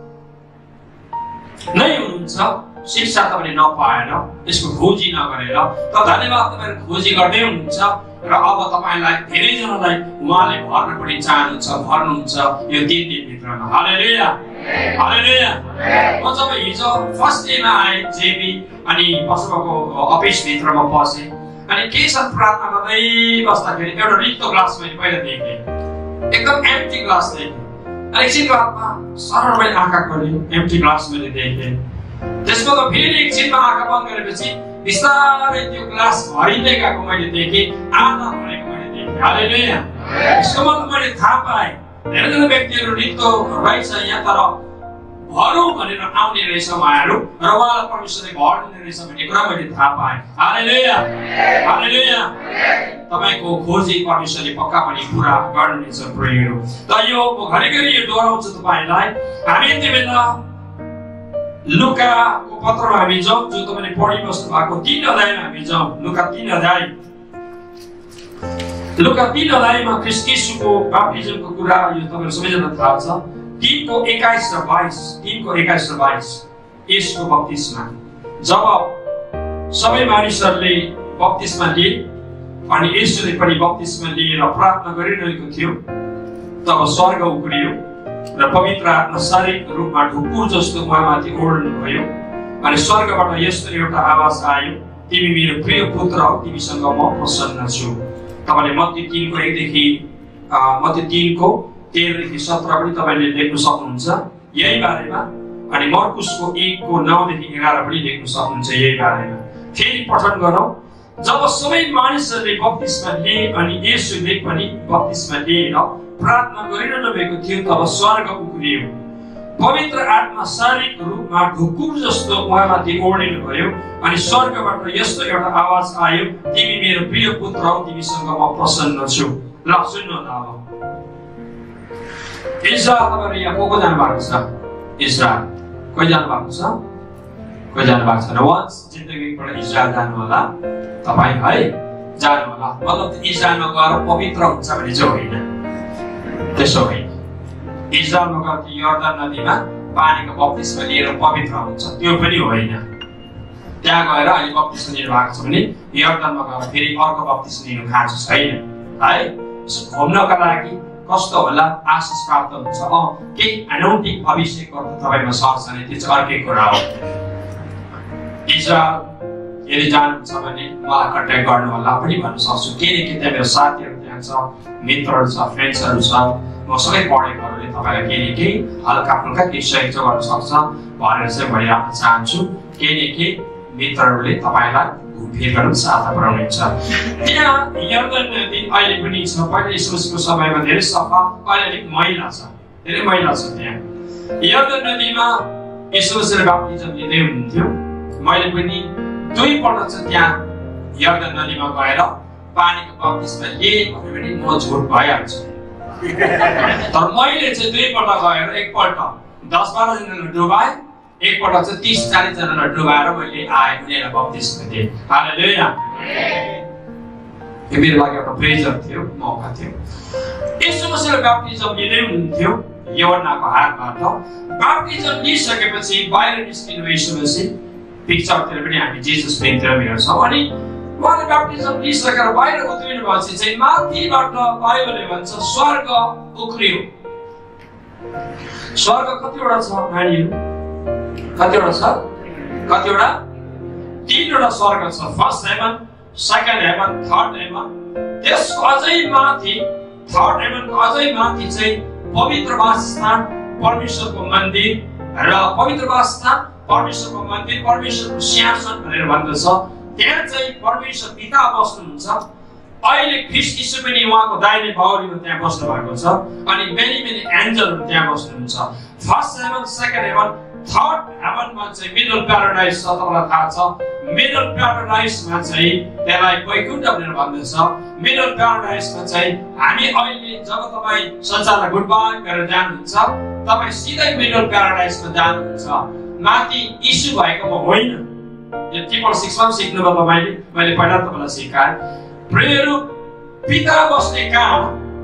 नै हुनुहुन्छ, शिक्षा तपाईँले नपाएर, यसको खोजी नगरेर। त धन्यवाद, तपाईँहरू खोजी गर्दै हुनुहुन्छ र अब तपाईँलाई धेरैजनालाई उहाँले भर्न पनि चाहनुहुन्छ, भर्नुहुन्छ यो 3 दिनभित्रमा। हालेलुया। हालेलुया। म जब हिजो फर्स्ट डेमा आएँ जेबी, अनि पशुको अफिस भित्रमा पसेँ, अनि केही क्षण प्रार्थना गर्दै बस्दाखेरि एउटा रित्तो ग्लास मैले पहिला देखेँ, एकदम एम्प्टी ग्लास देखेँ। अनि एकछिन बादमा सरल मैले आँखा खोलेँ, एम्प्टी ग्लास मैले देखेँ। त्यसको त फेरि एकछिनमा आँखा बन्द गरेपछि बिस्तारै त्यो ग्लास भरिँदै गएको मैले देखेँ, आधा भरेको मैले देखेँ। हालेलुया। यसको मतलब मैले थाहा पाएँ धेरैजना व्यक्तिहरू रित्तो रहेछ यहाँ, तर भरौँ भनेर आउने रहेछ उहाँहरू, र उहाँलाई परमेश्वरले भर्ने रहेछ भन्ने कुरा मैले थाहा पाएँ। हालेलुया। हालेलुया। तपाईँको खोजी परमेश्वरले पक्का पनि पुरा गर्नुहुनेछ प्रियहरू। त यो म घरिघरि यो दोहोऱ्याउँछु तपाईँलाई। हामी त्यो बेला लुकाको पत्रमा हामी जाउँ, जो तपाईँले पढिबस्नु भएको 3 अध्यायमा हामी जाउँ। लुका 3 अध्याय। लुका 3 अध्यायमा ख्रीष्ट येशूको बाप्तिजमको कुरा यो तपाईँहरू सबैजना थाहा छ। 3 को 21 र 22 येशूको बप्तिस्मा। जब सबै मानिसहरूले बप्तिस्मा लिए अनि येशूले पनि बप्तिस्मा लिएर प्रार्थना गरिरहेको थियो, तब स्वर्ग उक्रियो र पवित्र आत्मा शारीरिक रूपमा ढुकुर जस्तो उहाँमाथि ओर्लिनु भयो। अनि स्वर्गबाट यस्तो एउटा आवाज आयो, तिमी मेरो प्रिय पुत्र हौ, तिमीसँग म प्रसन्न छु। तपाईँले मत्ती 3 को 1 देखि मत्ती 3 को 13 देखि 17 पनि तपाईँले लेख्न सक्नुहुन्छ यही बारेमा। अनि मर्कुसको 1 को 9 देखि 11 पनि लेख्न सक्नुहुन्छ यही बारेमा। फेरि पठन गरौँ। जब सबै मानिसहरूले बप्तिस्मा लिए अनि येशूले पनि बप्तिस्मा लिएर प्रार्थना गरिरहनु भएको थियो, तब स्वर्ग उक्रियो, पवित्र आत्मा शारीरिक रूपमा ढुकुर जस्तो उहाँमाथि ओर्लिनु भयो। अनि स्वर्गबाट यस्तो एउटा आवाज आयो, तिमी मेरो प्रिय पुत्र हौ, तिमीसँग म प्रसन्न छु। ल सुन्नु न अब। इजरायल तपाईँहरू यहाँ को जानु भएको छ? इजरायल कोही जानु भएको छ? कोही जानु भएको छैन? वन्स जिन्दगीबाट इजरायल जानु होला तपाईँ है, जानु होला। मतलब इजरायलमा गएर पवित्र हुन्छ भने चाहिँ होइन, त्यसो होइन। इजरायलमा गएर यर्दन नदीमा पानीको बप्तिस्मा लिएर पवित्र हुन्छ त्यो पनि होइन। त्यहाँ गएर अहिले बप्तिस्मा लिनु भएको छ भने यर्दनमा गएर फेरि अर्को बप्तिस्मा लिनु खाँचो छैन है। घुम्नका लागि कस्तो होला, आशिष प्राप्त हुन्छ, केही अनौठिक अभिषेक गर्दा तपाईँमा सर्छ भने त्यो चाहिँ अर्कै कुरा हो। इजरायल यदि जानुहुन्छ भने मलाई कन्ट्याक्ट गर्नु होला पनि भन्न सक्छु। किनकि त्यहाँ मेरो साथीहरू त्यहाँ छ, मित्रहरू छ, फ्रेन्ड्सहरू छ। म सबै पढेकोहरूले तपाईँलाई केही न केही हल्का फुल्का केही सहयोग गर्न सक्छ भनेर चाहिँ भनिराख्न चाहन्छु। केही न केही मित्रहरूले तपाईँलाई घुमफिर गर्न सहायता पुर्याउनुहुन्छ। त्यहाँ यर्दन नदी अहिले पनि छ। पहिला यीशुको समयमा धेरै सफा, अहिले अलिक मैला छ, धेरै मैला छ। त्यहाँ यर्दन नदीमा यीशुले बप्तिजम लिँदै हुनुहुन्थ्यो। मैले पनि 2 पल्ट चाहिँ त्यहाँ यर्दन नदीमा गएर पानीको बप्तिस्मा लिएँ भने पनि म झुट भइहाल्छु। तर मैले चाहिँ 2 पल्ट गएर एकपल्ट 10-12 जनालाई डुबाएँ, एकपल्ट चाहिँ 30-40 जनालाई डुबाएर मैले आएँ, उनीहरूलाई बप्तिस्मा दिएँ। हालेलुया। यो मेरो लागि एउटा प्रेजर थियो, मौका थियो। यीशुले बप्तिजम लिँदै हुनुहुन्थ्यो यूहन्नाको हातबाट। बप्तिजम लिइसकेपछि बाहिर निस्किनु यीशुले पिक्चरतिर पनि हामी जिजस प्रेमतिर हेर्छौँ। अनि उहाँले बप्तिजम लिइसकेर बाहिर उत्रिनु भएपछि चाहिँ माथिबाट बाइबलले भन्छ स्वर्ग उक्रियो। स्वर्ग कतिवटा छ नानीहरू? कतिवटा छ? कतिवटा? 3वटा स्वर्ग छ। First heaven, second heaven, third heaven. त्यसको अझै माथि, थर्ड हेभनको अझै माथि चाहिँ पवित्र वासस्थान, परमेश्वरको मन्दिर र पवित्र वासस्थान, परमेश्वरको मन्दिर, परमेश्वरको सिंहासन भनेर भन्दछ। त्यहाँ चाहिँ परमेश्वर पिता बस्नुहुन्छ। अहिले ख्रीष्ट यीशु पनि उहाँको दाहिने बाहुलीमा त्यहाँ बस्नु भएको छ। अनि मेनी एन्जलहरू त्यहाँ बस्नुहुन्छ। First heaven, second heaven, third हेभनमा चाहिँ मिडल प्याराडाइस छ। तपाईँलाई थाहा छ मिडल प्याराडाइसमा चाहिँ त्यसलाई वैकुण्ठ भनेर भन्दछ। मिडल प्याराडाइसमा चाहिँ हामी अहिले जब तपाईँ संसारलाई गुड बाई गरेर जानुहुन्छ, तपाईँ सिधै मिडल प्याराडाइसमा जानुहुन्छ। माथि यीशु भएको म होइन। यो 666 मा सिक्नुभयो तपाईँले, मैले पहिला तपाईँलाई सिकाएँ। प्रेयरु पिता बस्ने कहाँ,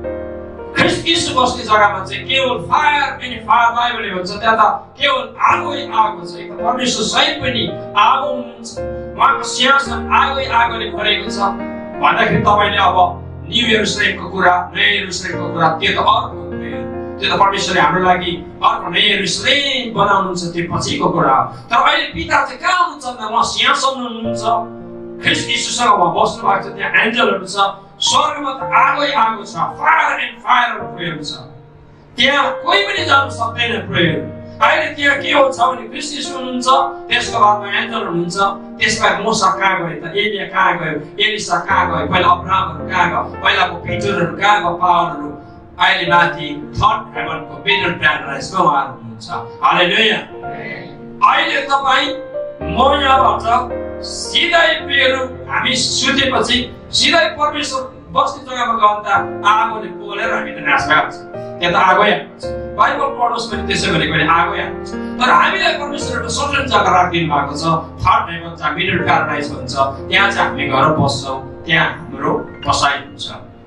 ख्रीष्ट यीशु बस्ने जग्गामा चाहिँ केवल फायर अनि फायर। बाइबलले भन्छ त्यहाँ त केवल आगोै आगो छ। एक परमेश्वर स्वयं पनि आगो हुनुहुन्छ। उहाँको सिंहासन आगोै आगोले भरेको छ। भन्दाखेरि तपाईँले अब न्यू यरुसलेमको कुरा, नयाँ यरुसलेमको कुरा, त्यो त अर्को प्रेयर, त्यो त परमेश्वरले हाम्रो लागि अर्को नयाँ यरुसलेम बनाउनुहुन्छ, त्यो पछिको कुरा हो। तर अहिले पिता चाहिँ कहाँ हुनुहुन्छ भन्दा उहाँ सिंहासन हुनुहुन्छ। ख्रीष्ट यीशुसँग उहाँ बस्नु भएको छ। त्यहाँ एन्जलहरू छ। स्वर्गमा त आगोै आगो छ, फायर एन्ड फायरको प्रेयर छ। त्यहाँ कोही पनि जान सक्दैन प्रेयर। अहिले त्यहाँ के हो छ भने ख्रीष्ट यीशु हुनुहुन्छ, त्यसको बादमा एन्जल हुनुहुन्छ। त्यसबाहेक मूसा कहाँ गयो त? एलिया कहाँ गयो? एलिसा कहाँ गयो? पहिला अब्राहमहरू कहाँ गयो? पहिलाको पिटरहरू कहाँ गयो? पावलहरू। अहिले माथि थर्ड हेभनको मिडल प्याराडाइसमा उहाँहरू हुनुहुन्छ। हालेलुया। अहिले तपाईँ म यहाँबाट सिधै प्रेयर हामी सुतेपछि सिधै परमेश्वर बस्ने जग्गामा गयो त आगोले पोलेर हामी त नाश भइहाल्छ। त्यहाँ त आगो हाल्छ। बाइबल पढोस् भने त्यसै भनेको आगो हाल्छ। तर हामीलाई परमेश्वर एउटा सर्टेन जग्गा राखिदिनु भएको छ। थर्ड हेभन चाहिँ मिडल प्याराडाइस भन्छ। त्यहाँ चाहिँ हामी गएर बस्छौँ। त्यहाँ हाम्रो बसाइ हुन्छ।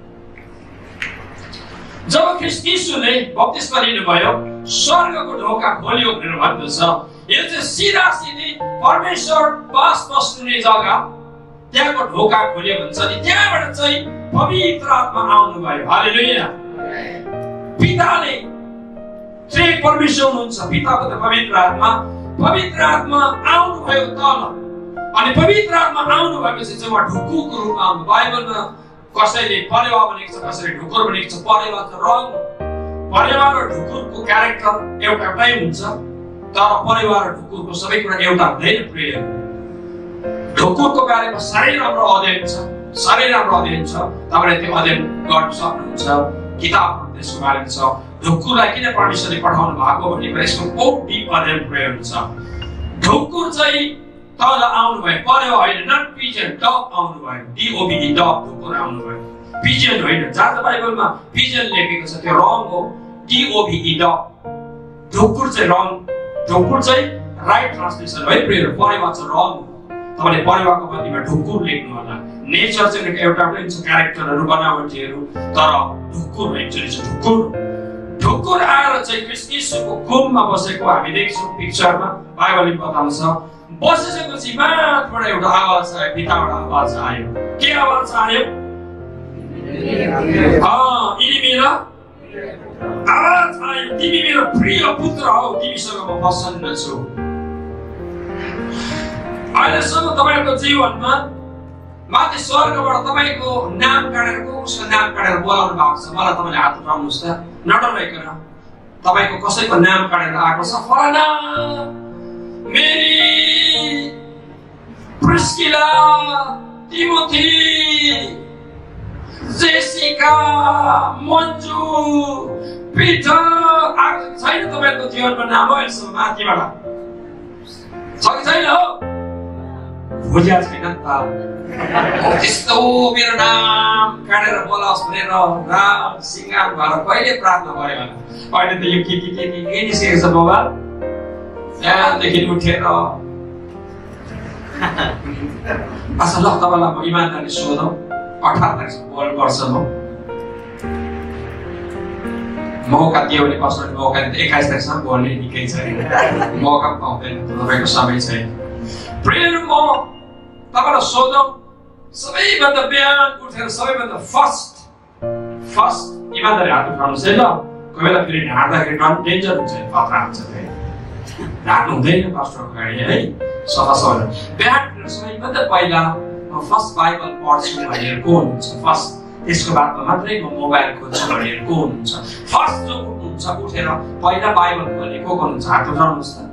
जब ख्रीष्ट यीशुले बप्तिस्मा लिनुभयो, स्वर्गको ढोका खोल्यो भनेर भन्दछ। यो चाहिँ सिधा सिधी परमेश्वर बास बस्ने जग्गा, त्यहाँको ढोका खोल्यो भन्छ। अनि त्यहाँबाट चाहिँ पवित्र आत्मा आउनुभयो। हालेलुया। पिताले चाहिँ परमेश्वर हुनुहुन्छ, पिताको त पवित्र आत्मा आउनुभयो तल। अनि पवित्र आत्मा आउनु भएपछि चाहिँ उहाँ ढुकुको रूपमा आउनु। बाइबलमा कसैले परेवा भनेको छ, कसैले ढुकुर भनेको छ। परेवा त रङ हो। परेवा र ढुकुरको क्यारेक्टर एउटै हुन्छ, तर परेवा र ढुकुरको सबै कुरा एउटा हुँदैन। प्रेयर ढुकुरको बारेमा साह्रै राम्रो अध्ययन छ, साह्रै राम्रो अध्ययन छ। तपाईँले त्यो अध्ययन गर्न सक्नुहुन्छ। किताबहरू त्यसको बारेमा छ। ढुकुरलाई किन परमेश्वरले पठाउनु भएको भनेको यसको बहुत डिप अध्ययन प्रयोग छ। ढुकुर चाहिँ तल आउनुभयो, परेवा होइन, नट पिजन, डग आउनुभयो। DOBE डग, ढुकुर आउनुभयो, पिजन होइन। जहाँ त बाइबलमा पिजन लेखेको छ त्यो रङ हो। DOBE डग, ढुकुर चाहिँ रङ। ढुकुर चाहिँ राइट ट्रान्सलेसन है। प्रेयर परेवा चाहिँ रङ हो। तपाईँले परेवाको बदलीमा ढुकुर लेख्नु होला। नेचर चाहिँ एउटा हुन्छ, क्यारेक्टरहरू, बनावटीहरू, तर ढुकुर एक्चुअली चाहिँ ढुकुर। ढुकुर आएर चाहिँ ख्रीष्ट यीशुको कुममा बसेको हामी देख्छौँ पिक्चरमा। बाइबलले बताउँछ बसिसकेपछि माथबाट एउटा आवाज आयो, भित्रबाट आवाज आयो। के आवाज आयो? यिनी मेरा आवाज आयो, तिमी मेरो प्रिय पुत्र हौ, तिमीसँग म प्रसन्न छु। अहिलेसम्म तपाईहरुको जीवनमा माथि स्वर्गबाट तपाईको नाम काटेर उसको नाम काटेर बोलाउनु भएको छ। मलाई तपाईले हात उठाउनुस् त, नडराइकन। तपाईको कसैको नाम काटेर आएको छ, फलाना Mary Priscilla, Timothy, Jessica, Manju, Peter आएको छैन तपाईको जीवनमा नाम हो यसो माथिबाट छ कि छैन हो? बुझ्या छैन त? त्यस्तो मेरो नाम काटेर बोलाओस् भनेर राम सिंगार भएर कहिले प्रार्थना गरे भने अहिले त यो के निस्केको छ बाबा? त्यहाँदेखि उठेर अच्छा ल तपाईँलाई म इमानदारी सोधौँ, 18 वर्ष मौका दियो भने कसरी मौका दिन्छ? 21 तारिकसम्म बोल्ने निकै छैन, मौका पाउँदैन, तपाईँको समय छैन। प्रेम म तपाईँलाई सोधौँ, सबैभन्दा बिहान उठेर सबैभन्दा फर्स्ट इमानदारी हात उठाउनुहोस् है ल। कोही बेला फेरि ढाँट्दाखेरि डेन्जर हुन्छ, खतरा हुन्छ, फेरि ढाँट्नु हुँदैन पास्टरको गाडी है। सफा बिहान सबैभन्दा पहिला म फर्स्ट बाइबल पढ्छु भनेर को हुनुहुन्छ? फर्स्ट, त्यसको बादमा मात्रै म मोबाइल खोज्छु भनेर को हुनुहुन्छ? फर्स्ट जो उठ्नुहुन्छ उठेर पहिला बाइबल खोल्ने को हुनुहुन्छ? हात उठाउनुहोस् त।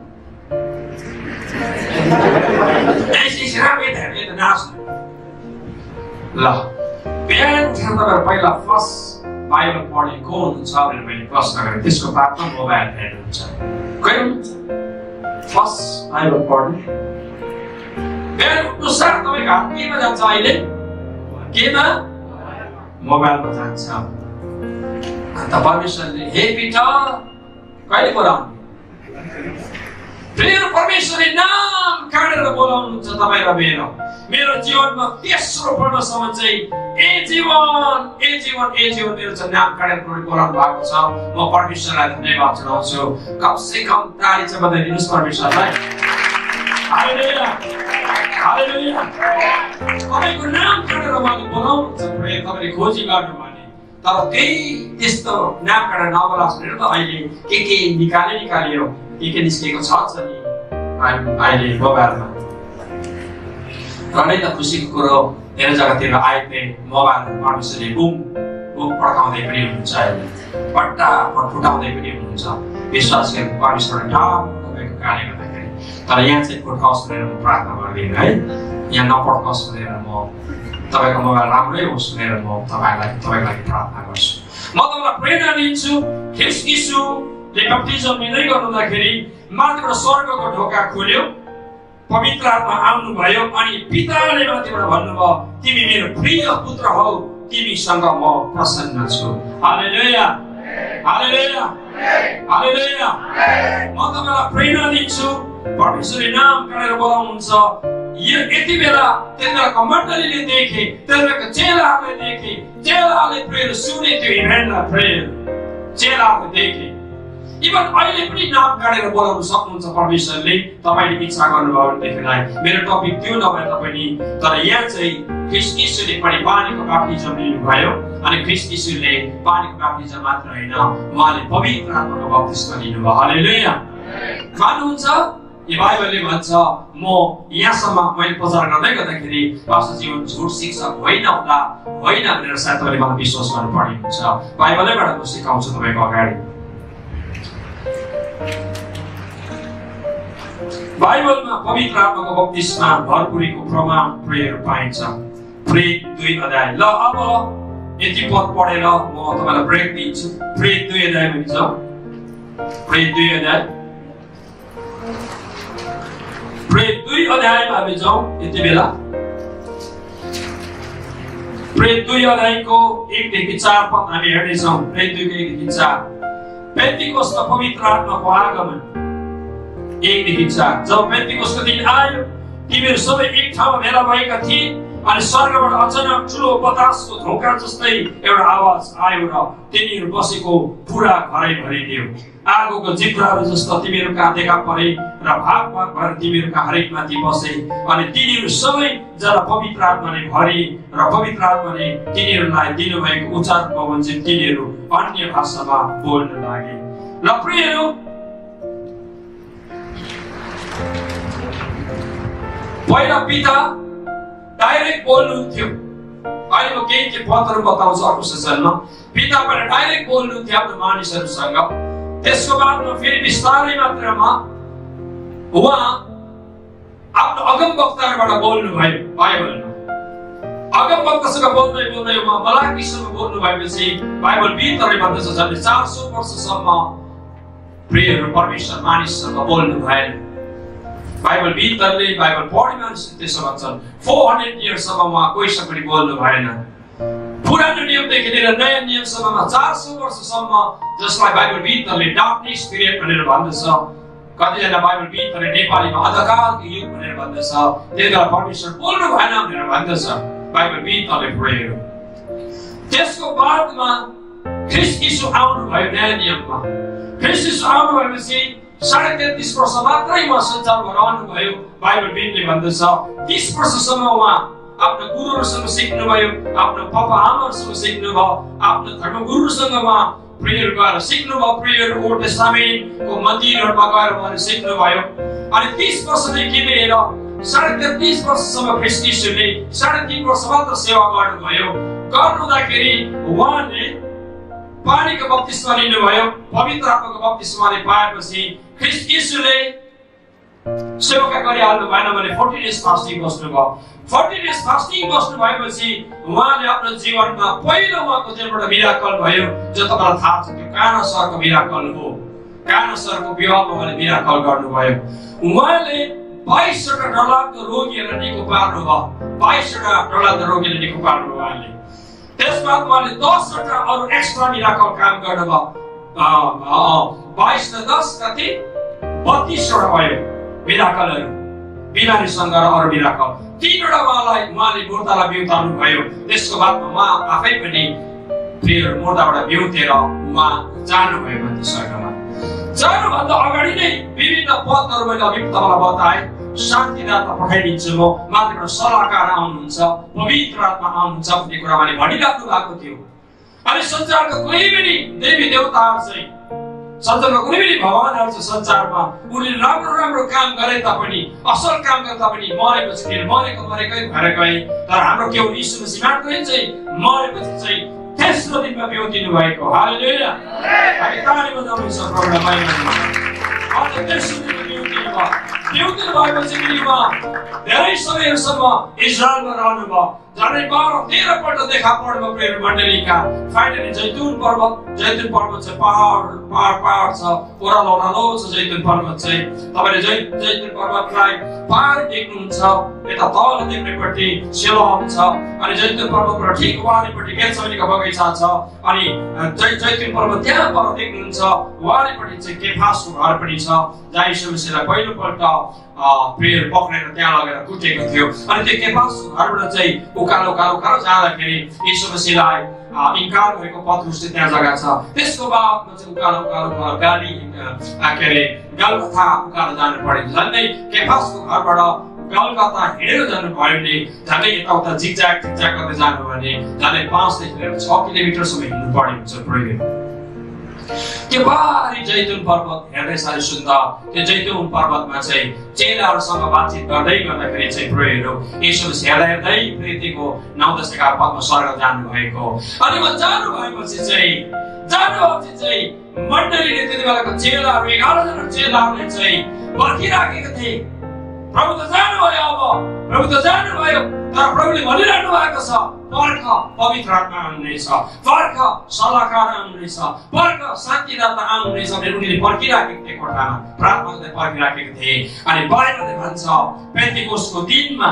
ल बिहान उठेर तपाईहरु पहिला फर्स्ट बाइबल पढ्ने को हुनुहुन्छ भनेर मैले प्रश्न गरेँ। त्यसको बादमा मोबाइल हेर्नुहुन्छ। कोही हुनुहुन्छ फर्स्ट बाइबल पढ्ने? बिहान उठ्नु साथ तपाईको हात केमा जान्छ? अहिले केमा? मोबाइलमा जान्छ। अन्त परमेश्वरले हे पिटर कहिले बोलाउनु? फेरि परमेश्वरले नाम काटेर बोलाउनुहुन्छ तपाईँ र मेरो जीवनमा तेस्रो पढ्नसम्म चाहिँ ए जीवन मेरो चाहिँ नाम काटेर बोलाउनु भएको छ। म परमेश्वरलाई धन्यवाद चढाउँछु। कम से कम ताली चाहिँ बजाइदिनुहोस् परमेश्वरलाई। हालेलुया हालेलुया। तपाईको नाम काटेर उहाँले बोलाउनुहुन्छ। तपाईँले खोजी गर्नु भने तर त्यस्तो नाम काटेर नबोलाओस् भनेर त अहिले के निकालियो के निस्केको छ नि अहिले मोबाइलमा। र नै त खुसीको कुरो धेरै जग्गातिर आइपे मोबाइल परमेश्वरले बुम पड्काउँदै पनि हुनुहुन्छ, अहिले पट्टापट फुटाउँदै पनि हुनुहुन्छ। विश्वास गरेर परमेश्वरले तपाईँको कार्य गर्दाखेरि। तर यहाँ चाहिँ फुटाओस् भनेर म प्रार्थना गर्दिनँ है, यहाँ नपड्काओस् भनेर म तपाईँको मोबाइल राम्रै होस् भनेर म तपाईँको लागि प्रार्थना गर्छु। म तपाईँलाई प्रेरणा दिन्छु। ख्रिस्ट यीशुले बप्तिजम लिँदै गर्नुहुँदाखेरि माथिबाट स्वर्गको ढोका खोल्यो, पवित्र आत्मा आउनुभयो अनि पिताले माथिबाट भन्नुभयो तिमी मेरो प्रिय पुत्र हौ, तिमीसँग म प्रसन्न छु। हालेलुया हालेलुया हालेलुया। म तपाईँलाई प्रेरणा दिन्छु। परमेश्वरले नाम काटेर बोलाउनुहुन्छ। यति बेला त्यतिबेलाको मण्डलीले देखे, त्यतिबेलाको चेलाहरूले देखे, चेलाले प्रेर सुने, त्यो इभेन्टलाई प्रेर चेलाहरूले देखे। इभन अहिले पनि नाम काटेर बोलाउन सक्नुहुन्छ परमेश्वरले। तपाईले इच्छा गर्नुभयो भनेदेखिलाई मेरो टपिक त्यो नभए तापनि, तर यहाँ चाहिँ ख्रिस्ट यीशुले पनि पानीको बप्तिजम लिनुभयो अनि ख्रिस्ट यीशुले पानीको बप्तिजम मात्र होइन, उहाँले पवित्र आत्माको बप्तिस्म लिनुभयो। हालेलुया। मान्नुहुन्छ? यो बाइबलले भन्छ म यहाँसम्म मैले प्रचार गर्दै गर्दाखेरि पास्टर जीवन झुट शिक्षक होइन होला, होइन भनेर सायद तपाईँले मलाई विश्वास गर्नुपर्ने हुन्छ। बाइबलैबाट म सिकाउँछु तपाईँको अगाडि। बाइबलमा पवित्र आत्माको बप्तिस्मा भरपुरीको प्रमाण प्रेयर पाइन्छ। प्रेत 2 अध्याय। ल अब यति पद पढेर म तपाईलाई ब्रेक दिन्छु। प्रेत 2 अध्याय भन्छ। प्रेत 2 अध्याय। प्रेत 2 अध्यायमा हामी जाउँ यति बेला। प्रेत 2 अध्यायको 1 देखि 4 पद हामी हेर्नेछौँ। प्रेत 2 को 1 देखि 4। पेन्टिकोस्टको पवित्र आत्माको आगमन 1 देखि 4। जब पेन्टिकोस्टको दिन आयो तिमीहरू सबै एक ठाउँमा भेला भएका थिए अनि स्वर्गबाट अचानक ठुलो बतासको झोंका जस्तै एउटा आवाज आयो र तिनीहरू बसेको पुरा घरै भरिदियो। आगोको जिब्राहरू जस्तो तिमीहरू कहाँ देखा परे र भाग भएर तिमीहरूका हरेकमाथि बसे अनि तिनीहरू सबै जना पवित्र आत्माले भरिए र पवित्र आत्माले तिनीहरूलाई दिनुभएको उच्चार बमोजिम तिनीहरू अन्य भाषामा बोल्न लागे। ल प्रियहरू, पहिला पिता डाइरेक्ट बोल्नुहुन्थ्यो। अहिले म केही पदहरू बताउँछु अर्को सेसनमा। पिताबाट डाइरेक्ट बोल्नुहुन्थ्यो आफ्नो मानिसहरूसँग। त्यसको बादमा फेरि बिस्तारै मात्रामा उहाँ आफ्नो अगमवक्ताहरूबाट बोल्नुभयो बाइबलमा। अगमवक्तासँग बोल्दै बोल्दै उहाँ मलाकीसँग बोल्नु भएपछि बाइबल विदहरूले भन्दछ झन्डै 400 वर्षसम्म प्रियहरू परमेश्वर मानिससँग बोल्नु भएन। बाइबल विदहरूले बाइबल पढ्ने मानिसले त्यसो भन्छन् 400 इयर्ससम्म उहाँ कोहीसँग पनि बोल्नु भएन। पुरानो नियमदेखि लिएर नयाँ नियमसम्ममा 400 वर्षसम्म जसलाई बाइबल विदहरूले डार्कनेस पिरियड भनेर भन्दछ। कतिजना बाइबल विदहरूले नेपालीमा अन्धकारको युग भनेर भन्दछ। त्यसलाई परमेश्वर बोल्नु भएन भनेर भन्दछ बाइबल विदहरूले पुरेर। त्यसको बादमा ख्रीष्ट यीशु आउनु भयो नयाँ नियममा। ख्रीष्ट यीशु आउनु भएपछि 33.5 वर्ष मात्रै उहाँ संसारमा रहनुभयो। बाइबल विदले भन्दछ 30 वर्षसम्म उहाँ आफ्नो गुरुहरूसँग सिक्नुभयो, आफ्नो पापा आमाहरूसँग सिक्नुभयो, आफ्नो धर्मगुरुहरूसँग उहाँ प्रेयर गरेर सिक्नुभयो। प्रेयर ओल्ड टेस्टामेन्टको मन्दिरहरूमा गएर उहाँले सिक्नुभयो। अनि 30 वर्षदेखि लिएर 33.5 वर्षसम्म ख्रीष्ट यीशुले 3.5 वर्ष मात्र सेवा गर्नुभयो। गर्नुहुँदाखेरि उहाँले पानीको बप्तिस्मा लिनुभयो। पवित्र आत्माको बप्तिस्मा पाएपछि ख्रीष्ट यीशुले सेवा गरिहाल्नु भएन भने 40 डेज फास्टिङ बस्नुभयो। 40 डेज फास्टिङ बस्नु भएपछि उहाँले आफ्नो जीवनमा पहिलो उहाँको दिनबाट मिराकल भयो जो तपाईलाई थाहा छ। त्यो काना सरको मिराकल हो। काना सरको विवाहमा उहाँले मिराकल गर्नुभयो। उहाँले 22 वटा डरलाग्दो रोगीहरूलाई निको पार्नुभयो। 22 वटा डरलाग्दो रोगीलाई निको पार्नुभयो उहाँले। त्यसबाद उहाँले 10 वटा अरू एक्स्ट्रा मिराकल काम गर्नुभयो। 22 र 10 कति 32 वटा भयो मिराकलहरू। बिमारीसँग र अरू मिराकल 3 वटा उहाँले मुर्दालाई बिउताउनु भयो। त्यसको बादमा उहाँ आफै पनि प्रियहरू मुर्दाबाट बिउतेर उहाँ जानुभयो माथि स्वर्गमा। जानुभन्दा अगाडि नै विभिन्न पदहरू मैले अघि तपाईँलाई बताएँ। शान्तिदाता पठाइदिन्छु म, माथिबाट सल्लाहकार आउनुहुन्छ, पवित्र आत्मा आउनुहुन्छ भन्ने कुरा मैले भनिराख्नु भएको थियो। अनि संसारका कुनै पनि देवी देवताहरू चाहिँ संसारका कुनै पनि भगवानहरू चाहिँ संसारमा उनीले राम्रो राम्रो काम गरे तापनि, असल काम गरे तापनि मरेपछि फेरि मरेकै भएर गए। तर हाम्रो केवल यीशु मसीह मात्रै चाहिँ मरेपछि चाहिँ तेस्रो दिनमा बिउतिनु भएको। हालेलुया। हामी ताली बजाउनुहुन्छ प्रभुलाई महिमा दिनु। आज तेस्रो दिनमा बिउतिनु भयो। बिउतिनु भएपछि पनि उहाँ धेरै समयसम्म इजरायलमा रहनुभयो। झन्डै 12-13 पल्ट देखा पर्नुभयो प्रेम मण्डलीका। फाइनली जैतुन पर्वत चाहिँ पहाड छ, ओह्रालो छ जैतुन पर्वत चाहिँ। तपाईले जैतुन पर्वतलाई पार देख्नुहुन्छ। यता तल देख्नेपट्टि सेलोम छ, अनि जैतुन पर्वतबाट ठिक वालीपट्टि गेतसेमनीको बगैँचा छ। अनि जैतुन पर्वत त्यहाँ पर देख्नुहुन्छ। वालीपट्टि चाहिँ केफासको घर पनि छ, जहाँ यीशु मसीहलाई पहिलोपल्ट प्रेयर पक्रेर त्यहाँ लगेर कुटेको थियो। अनि त्यो केफासको घरबाट चाहिँ उकालो जाँदाखेरि यीशु मसीहलाई इन्कार गरेको पत्रुसले त्यहाँ जग्गा छ। त्यसको बादमा चाहिँ उकालो गाली गलगथा उकालो जानु पर्यो। झन्डै केफासको घरबाट गलगथा हिँडेर जानु भयो भने झन्डै यताउता झिकझ्याक गर्दै जानु भने झन्डै 5 देखि लिएर 6 किलोमिटरसम्म हिँड्नु पर्ने हुन्छ प्रेयर। त्यो बारी जैतुन पर्वत हेर्दै साह्रै सुन्दर। त्यो जैतुन पर्वतमा चाहिँ चेलाहरूसँग बातचित गर्दाखेरि चाहिँ प्रेयरहरू यीशु मसीह हेर्दै प्रीतिको 9-11 पदमा स्वर्ग जानुभएको। अनि उहाँ जानुभएपछि चाहिँ मण्डलीले त्यति बेलाको चेलाहरू 11 जना चेलाहरूले चाहिँ पर्खिराखेको थिए। प्रभु त जानुभयो, प्रभु त जानुभयो। तर प्रभुले भनिरहनु भएको छ, पर्ख पवित्र आत्मा आउनुहुनेछ, पर्ख सल्लाहकार आउनुहुनेछ, पर्ख शान्तिदाता आउनुहुनेछ भनेर उनीहरूले पर्खिराखेको थिए। कोठामा प्रार्थना गर्दै पर्खिराखेको थिए। अनि बाइबलले भन्छ पेन्टिकोस्टको दिनमा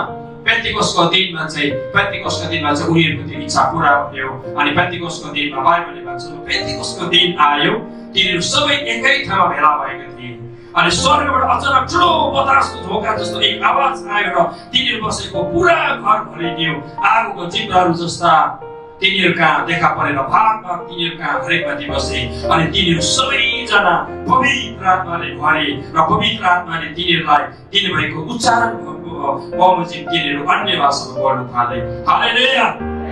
चाहिँ उनीहरूको त्यो इच्छा पुरा भयो। अनि पेन्टिकोस्टको दिनमा बाइबलले भन्छ पेन्टिकोस्टको दिन आयो, तिनीहरू सबै एकै ठाउँमा भेला भएका थिए। अनि स्वर्गबाट अचानक ठुलो बतासको झोका जस्तो एक आवाज आयो र तिनीहरू बसेको पुरा घर भरिदियो। आगोको चिप्राहरू जस्ता तिनीहरू कहाँ देखा परेर भाग तिनीहरू कहाँ हरेक माथि बसे। अनि तिनीहरू सबैजना पवित्र आत्माले भरे र पवित्र आत्माले तिनीहरूलाई दिनुभएको उच्चारण बमोजिम तिनीहरू अन्य भाषामा बोल्न थाले। हालेलुया।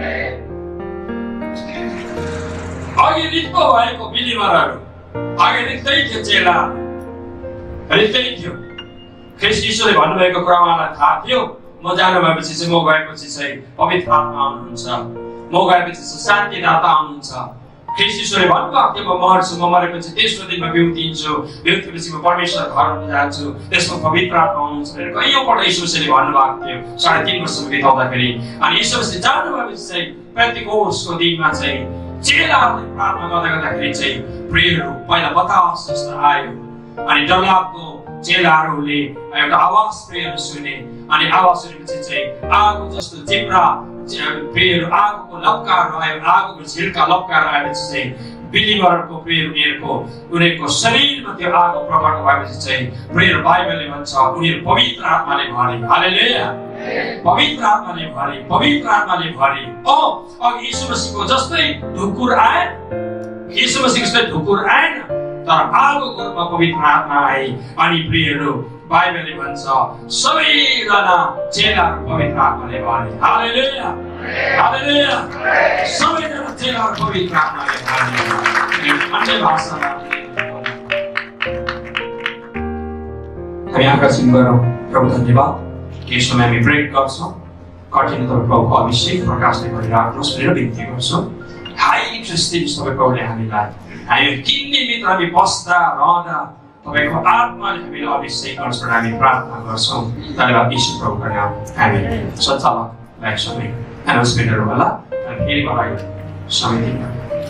अघि रित्तो भएको बिलिभरहरू, अघि रित्तै थियो चेला, रित्तै थियो। ख्रीष्ट यीशुले भन्नुभएको कुरा उहाँलाई थाहा थियो म जानु भएपछि चाहिँ म गएपछि चाहिँ पवित्र आत्मा आउनुहुन्छ म गएपछि चाहिँ शान्तिदाता आउनुहुन्छ ख्रीष्ट यीशुले भन्नुभएको थियो म मर्छु म मरेपछि तेस्रो दिनमा बिउतिन्छु बिउतेपछि म परमेश्वर घरमा जान्छु त्यसमा पवित्र आत्मा आउनुहुन्छ भनेर कैयौँपल्ट यीशु मसीहले भन्नुभएको थियो 3.5 वर्ष बिताउँदाखेरि अनि यीशु मसीह जानु भएपछि चाहिँ पेन्टेकोस्टको दिनमा चाहिँ चेलाहरूले प्रार्थना गर्दाखेरि चाहिँ प्रेयरहरू पहिला बतास जस्तो आयो अनि डरलाग्दो चेलाहरूले एउटा आवाज प्रेयरहरू सुने अनि आवाज सुनेपछि चाहिँ आगो जस्तो जिब्रा प्रेयर आगोको लपकारहरू आयो आगोको झिल्का लपकारहरू आएपछि चाहिँ बिलिभरको प्रेयर उनीहरूको शरीरमा त्यो आगो प्रकट भएपछि चाहिँ प्रेयर बाइबलले भन्छ उनीहरू पवित्र आत्माले भरे हालेलुया पवित्र आत्माले भरे अघि यीशु मसीहको जस्तै ढुकुर आएन यीशु मसीहको जस्तै ढुकुर आएन तर आगोको रूपमा पवित्र आत्मा आए अनि प्रियहरू बाइबलले भन्छ सबैजना चेलाहरू पवित्र आत्माले भरे हालेलुया हालेलुया सबैजना चेलाहरू पवित्र आत्माले भरे अन्य भाषामा हामी आकर्षण गरौँ प्रभु धन्यवाद यस समय हामी ब्रेक गर्छौँ कठिन प्रभुको अभिषेक प्रकाशले गरिराख्नुहोस् भनेर बिन्ती गर्छौँ हाई प्रेस्टिज तपाईँ प्रभुले हामीलाई हामी किन निमित्त हामी बस्दा रहँदा तपाईको आत्माले हामीलाई अभिषेक गर्छ भनेर हामी प्रार्थना गर्छौँ धन्यवाद यीशु प्रभुको नाम हामी सञ्चालकलाई समय एनाउन्समेन्टहरू होला अनि फेरि मलाई समय दिनु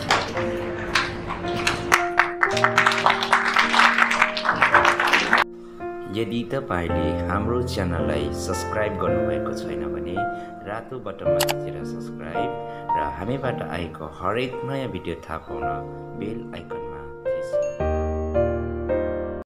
यदि तपाईले हाम्रो च्यानललाई सब्स्क्राइब गर्नुभएको छैन भने रातो बटनमा थिचेर सब्स्क्राइब र हामीबाट आएको हरेक नयाँ भिडियो थाहा पाउन बेल आइकन